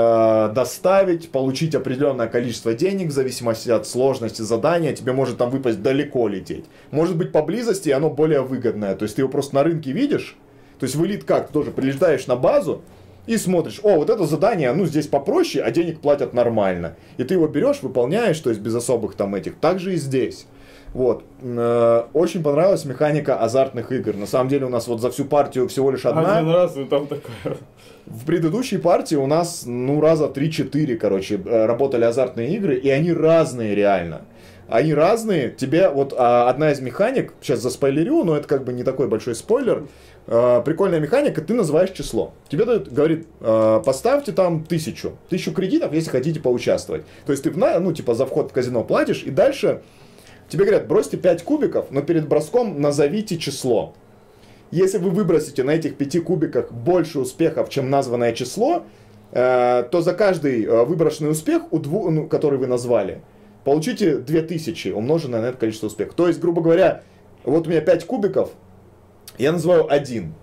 э, доставить, получить определенное количество денег, в зависимости от сложности задания, тебе может там выпасть далеко лететь. Может быть поблизости, и оно более выгодное. То есть ты его просто на рынке видишь. То есть в Элит как? Ты тоже прилетаешь на базу, и смотришь, о, вот это задание, ну, здесь попроще, а денег платят нормально. И ты его берешь, выполняешь, то есть без особых там этих. Так же и здесь. Вот. Э, Очень понравилась механика азартных игр. На самом деле у нас вот за всю партию всего лишь одна. Один раз, и там такое. В предыдущей партии у нас, ну, раза три-четыре, короче, э, работали азартные игры, и они разные реально. Они разные. Тебе вот а, одна из механик, сейчас заспойлерю, но это как бы не такой большой спойлер. Э, прикольная механика, ты называешь число. Тебе дают, говорит, э, поставьте там тысячу. Тысячу кредитов, если хотите поучаствовать. То есть ты, в, на- ну, типа, за вход в казино платишь, и дальше тебе говорят, бросьте пять кубиков, но перед броском назовите число. Если вы выбросите на этих пяти кубиках больше успехов, чем названное число, э, то за каждый э, выброшенный успех, у дву, ну, который вы назвали, получите две тысячи, умноженное на это количество успехов. То есть, грубо говоря, вот у меня пять кубиков, я называю один.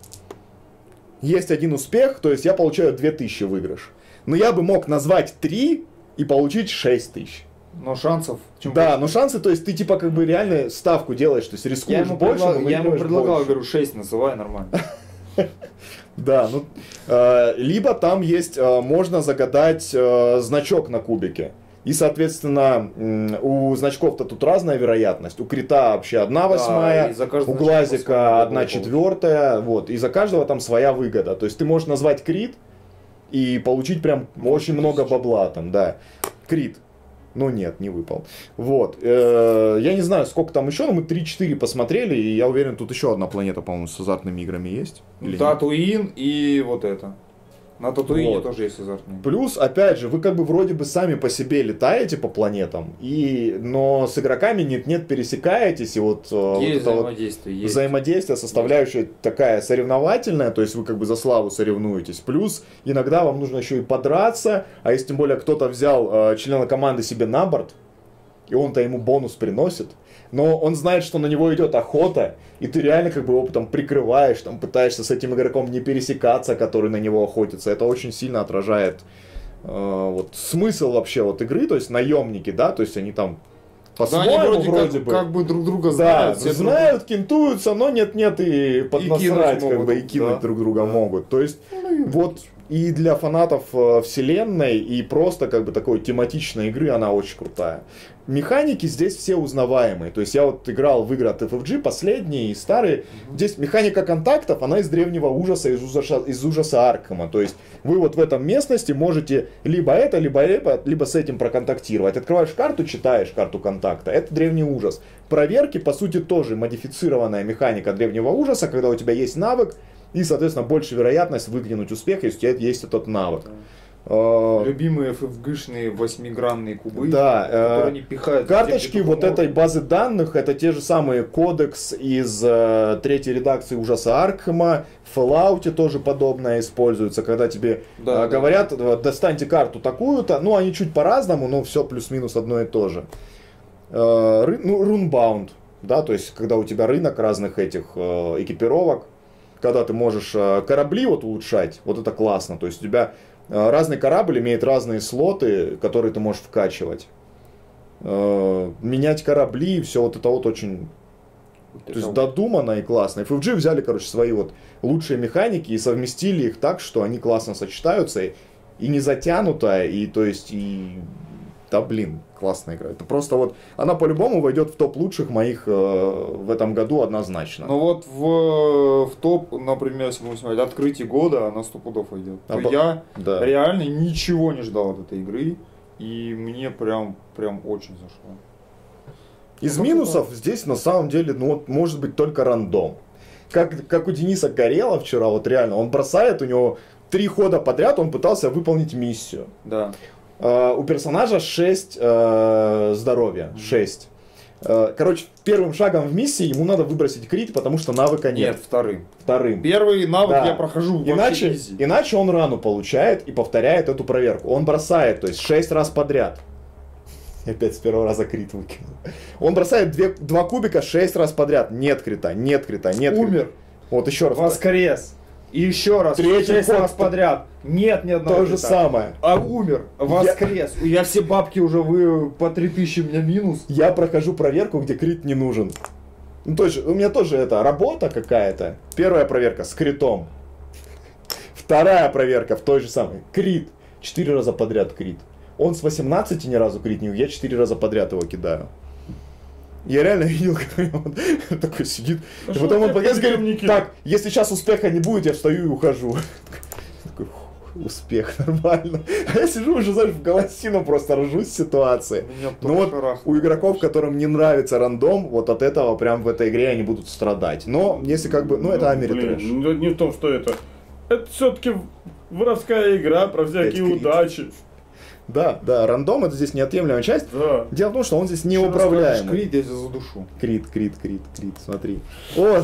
Есть один успех, то есть я получаю две тысячи выигрыш. Но я бы мог назвать три и получить шесть тысяч. Но шансов... чем Да, больше. но шансы, то есть ты типа как бы реально ставку делаешь, то есть Я рискуешь ему, больше, предла- но я ему выигрываешь предлагал, больше. говорю, шесть называй, нормально. Да, ну, э, либо там есть, э, можно загадать э, значок на кубике. И, соответственно, м, у значков-то тут разная вероятность. У крита вообще одна восьмая, и за каждый у значок глазика по-своему одна выгода четвертая, вот. И за каждого там своя выгода. То есть ты можешь назвать крит и получить прям очень много бабла там, да. Крит. Ну нет, не выпал. Вот. Э, Я не знаю, сколько там еще, но мы три-четыре посмотрели, и я уверен, тут еще одна планета, по-моему, с азартными играми есть. Или нет? Татуин и вот это. На Татуине Вот. тоже есть азартные. Плюс, опять же, вы как бы вроде бы сами по себе летаете по планетам, и, но с игроками нет-нет пересекаетесь, и вот, э, вот Есть это вот взаимодействие, есть. взаимодействие, составляющая такая соревновательная, то есть вы как бы за славу соревнуетесь. Плюс иногда вам нужно еще и подраться, а если тем более кто-то взял э, члена команды себе на борт, и он-то ему бонус приносит, но он знает, что на него идет охота, и ты реально как бы его там прикрываешь, там пытаешься с этим игроком не пересекаться, который на него охотится. Это очень сильно отражает э, вот смысл вообще вот игры, то есть наемники, да, то есть они там Да, по-своему они вроде, вроде как, бы... как бы друг друга Да, знают. все друг знают, кентуются, но нет-нет и поднасрать, кинуть как бы, могут, и кинуть да. друг друга Да. могут. То есть, вот и для фанатов э, вселенной, и просто как бы такой тематичной игры она очень крутая. Механики здесь все узнаваемые. То есть я вот играл в игры от эф эф джи, последние и старые. Mm-hmm. Здесь механика контактов, она из древнего ужаса, из ужаса, из ужаса Аркхема. То есть вы вот в этом местности можете либо это, либо, либо, либо с этим проконтактировать. Открываешь карту, читаешь карту контакта. Это древний ужас. Проверки, по сути, тоже модифицированная механика древнего ужаса, когда у тебя есть навык, и, соответственно, больше вероятность выглянуть успех, если у тебя есть этот навык. Любимые эф эф джи-шные восьмигранные кубы, да, которые они пихают. Карточки вот этой базы данных, это те же самые кодекс из э, третьей редакции ужаса Аркхема. В Fallout тоже подобное используется, когда тебе да, э, говорят, да. достаньте карту такую-то. Ну, они чуть по-разному, но все плюс-минус одно и то же. Э, ры, ну, Runebound, да, то есть когда у тебя рынок разных этих э, экипировок, когда ты можешь э, корабли вот улучшать, вот это классно. То есть у тебя разный корабль имеет разные слоты, которые ты можешь вкачивать. Э, менять корабли, все вот это вот очень вот то есть вот. Додумано и классно. эф эф джи взяли, короче, свои вот лучшие механики и совместили их так, что они классно сочетаются и, и не затянуто, и то есть и да блин, классная игра. Это просто вот, она по-любому войдет в топ лучших моих э, в этом году однозначно. Ну вот в, в топ, например, если мы смотреть открытие года, она сто пудов войдет. А по... Я да. реально ничего не ждал от этой игры, и мне прям, прям очень зашло. Из ну, минусов здесь на самом деле, ну вот может быть только рандом. Как, как у Дениса Горела вчера, вот реально, он бросает, у него три хода подряд, он пытался выполнить миссию. Да. Uh, у персонажа шесть uh, здоровья, шесть. Uh, короче, первым шагом в миссии ему надо выбросить крит, потому что навыка нет. Нет, вторым. Вторым. Первый навык да. я прохожу иначе, иначе он рану получает и повторяет эту проверку. Он бросает, то есть шесть раз подряд. Я опять с первого раза крит выкинул. Он бросает две, два кубика шесть раз подряд. Нет крита, нет крита, нет крита. Умер. Вот еще раз. Воскрес. И еще раз, шесть раз подряд. Нет ни одного. То же самое. А умер, воскрес. Я... я все бабки уже, вы по три тысячи, у меня минус. Я прохожу проверку, где крит не нужен. Ну, то есть, у меня тоже это работа какая-то. Первая проверка с критом. Вторая проверка в той же самой. Крит. Четыре раза подряд крит. Он с восемнадцати ни разу крит не, я четыре раза подряд его кидаю. Я реально видел, как он такой сидит. А и потом он подходит и говорит, так, если сейчас успеха не будет, я встаю и ухожу. Такой, успех, нормально. А я сижу уже, знаешь, в голосину просто ржусь с ситуации. Ну вот у игроков, которым не нравится рандом, вот от этого прям в этой игре они будут страдать. Но если как бы, ну это Америтрэш. Ну не в том, что это. Это все-таки воровская игра про всякие удачи. Да, да, рандом это здесь неотъемлемая часть. Да. Дело в том, что он здесь неуправляемый. Крит, я тебя задушу. Крит, крит, крит, крит, смотри. Вот.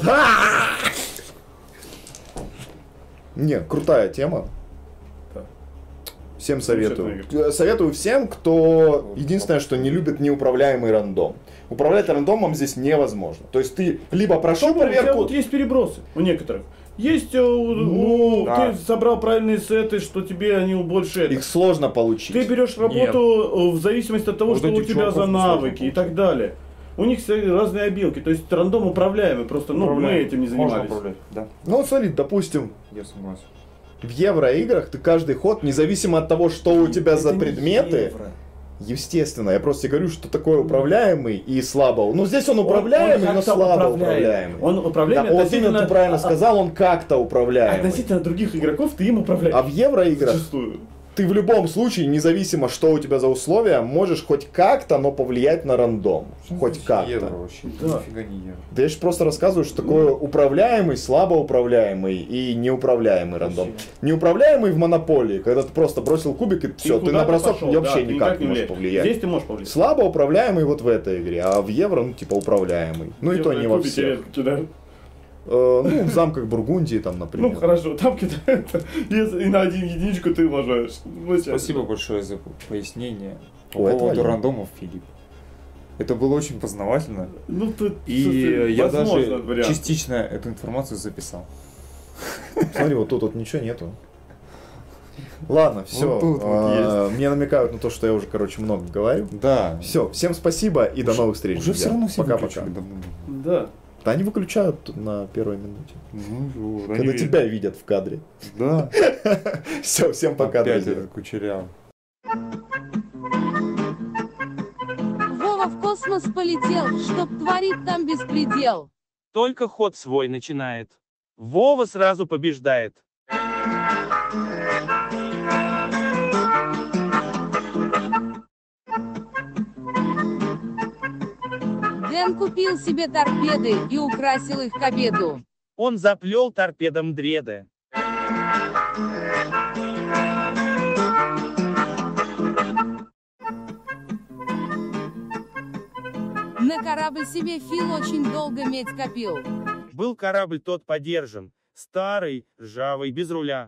Не, крутая тема. Да. Всем советую. Советую всем, кто единственное, что не любит неуправляемый рандом. Управлять рандомом здесь невозможно. То есть ты либо прошел Почему? проверку. У тебя вот есть перебросы у некоторых. Есть, ну, да. Ты собрал правильные сеты, что тебе они больше... Их сложно получить. Ты берешь работу Нет. в зависимости от того, вот что у тебя за навыки и так далее. У них разные обилки, то есть рандом управляемый, просто ну, мы этим не занимались. Да. Ну вот смотри, допустим, Я согласен. В евроиграх ты каждый ход, независимо от того, что у тебя Это за предметы... Естественно, я просто говорю, что такое управляемый и слабо. Ну здесь он управляемый, он, он но слабо управляемый. Он управляемый. Да, вот именно ты правильно сказал, он как-то управляемый. Относительно других игроков ты им управляешь. А в евроиграх Зачастую. Ты в любом случае, независимо, что у тебя за условия, можешь хоть как-то, но повлиять на рандом. Ну, хоть как-то. Евро вообще, да. Нифига не евро. Да я же просто рассказываю, что такое управляемый, слабоуправляемый и неуправляемый рандом. Неуправляемый в монополии, когда ты просто бросил кубик и все, ты, ты на бросок пошел, вообще да, никак не можешь повлиять. Здесь ты можешь повлиять. Слабоуправляемый вот в этой игре, а в евро, ну типа управляемый. Ну и то не во всех. Uh, ну, в замках Бургундии, там, например. Ну, хорошо, там кидают, и на один единичку ты ложаешь. Спасибо большое за пояснение по поводу рандомов, Филипп. Это было очень познавательно. Ну, тут, и я даже вариант. частично эту информацию записал. Смотри, вот тут вот ничего нету. Ладно, все. Вот тут а, вот мне намекают на то, что я уже, короче, много говорю. Да. Все, всем спасибо и уже, до новых встреч. Уже все равно все пока-пока. Да. Да они выключают на первой минуте. Ну, вот, Когда тебя видят. видят в кадре. Да. Все, всем пока, Опять друзья. Кучеряв. Вова в космос полетел, чтоб творить там беспредел. Только ход свой начинает. Вова сразу побеждает. Дэн купил себе торпеды и украсил их к обеду. Он заплел торпедом дреды. На корабль себе Фил очень долго медь копил. Был корабль тот подержан, старый, ржавый, без руля.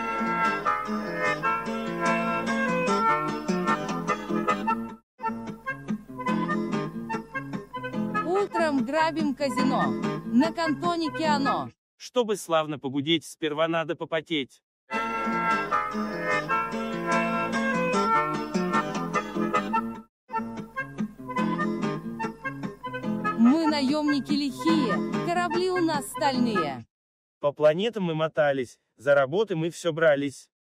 Утром грабим казино. На кантонике оно. Чтобы славно погудеть, сперва надо попотеть. Мы наемники лихие, корабли у нас стальные. По планетам мы мотались, за работы мы все брались.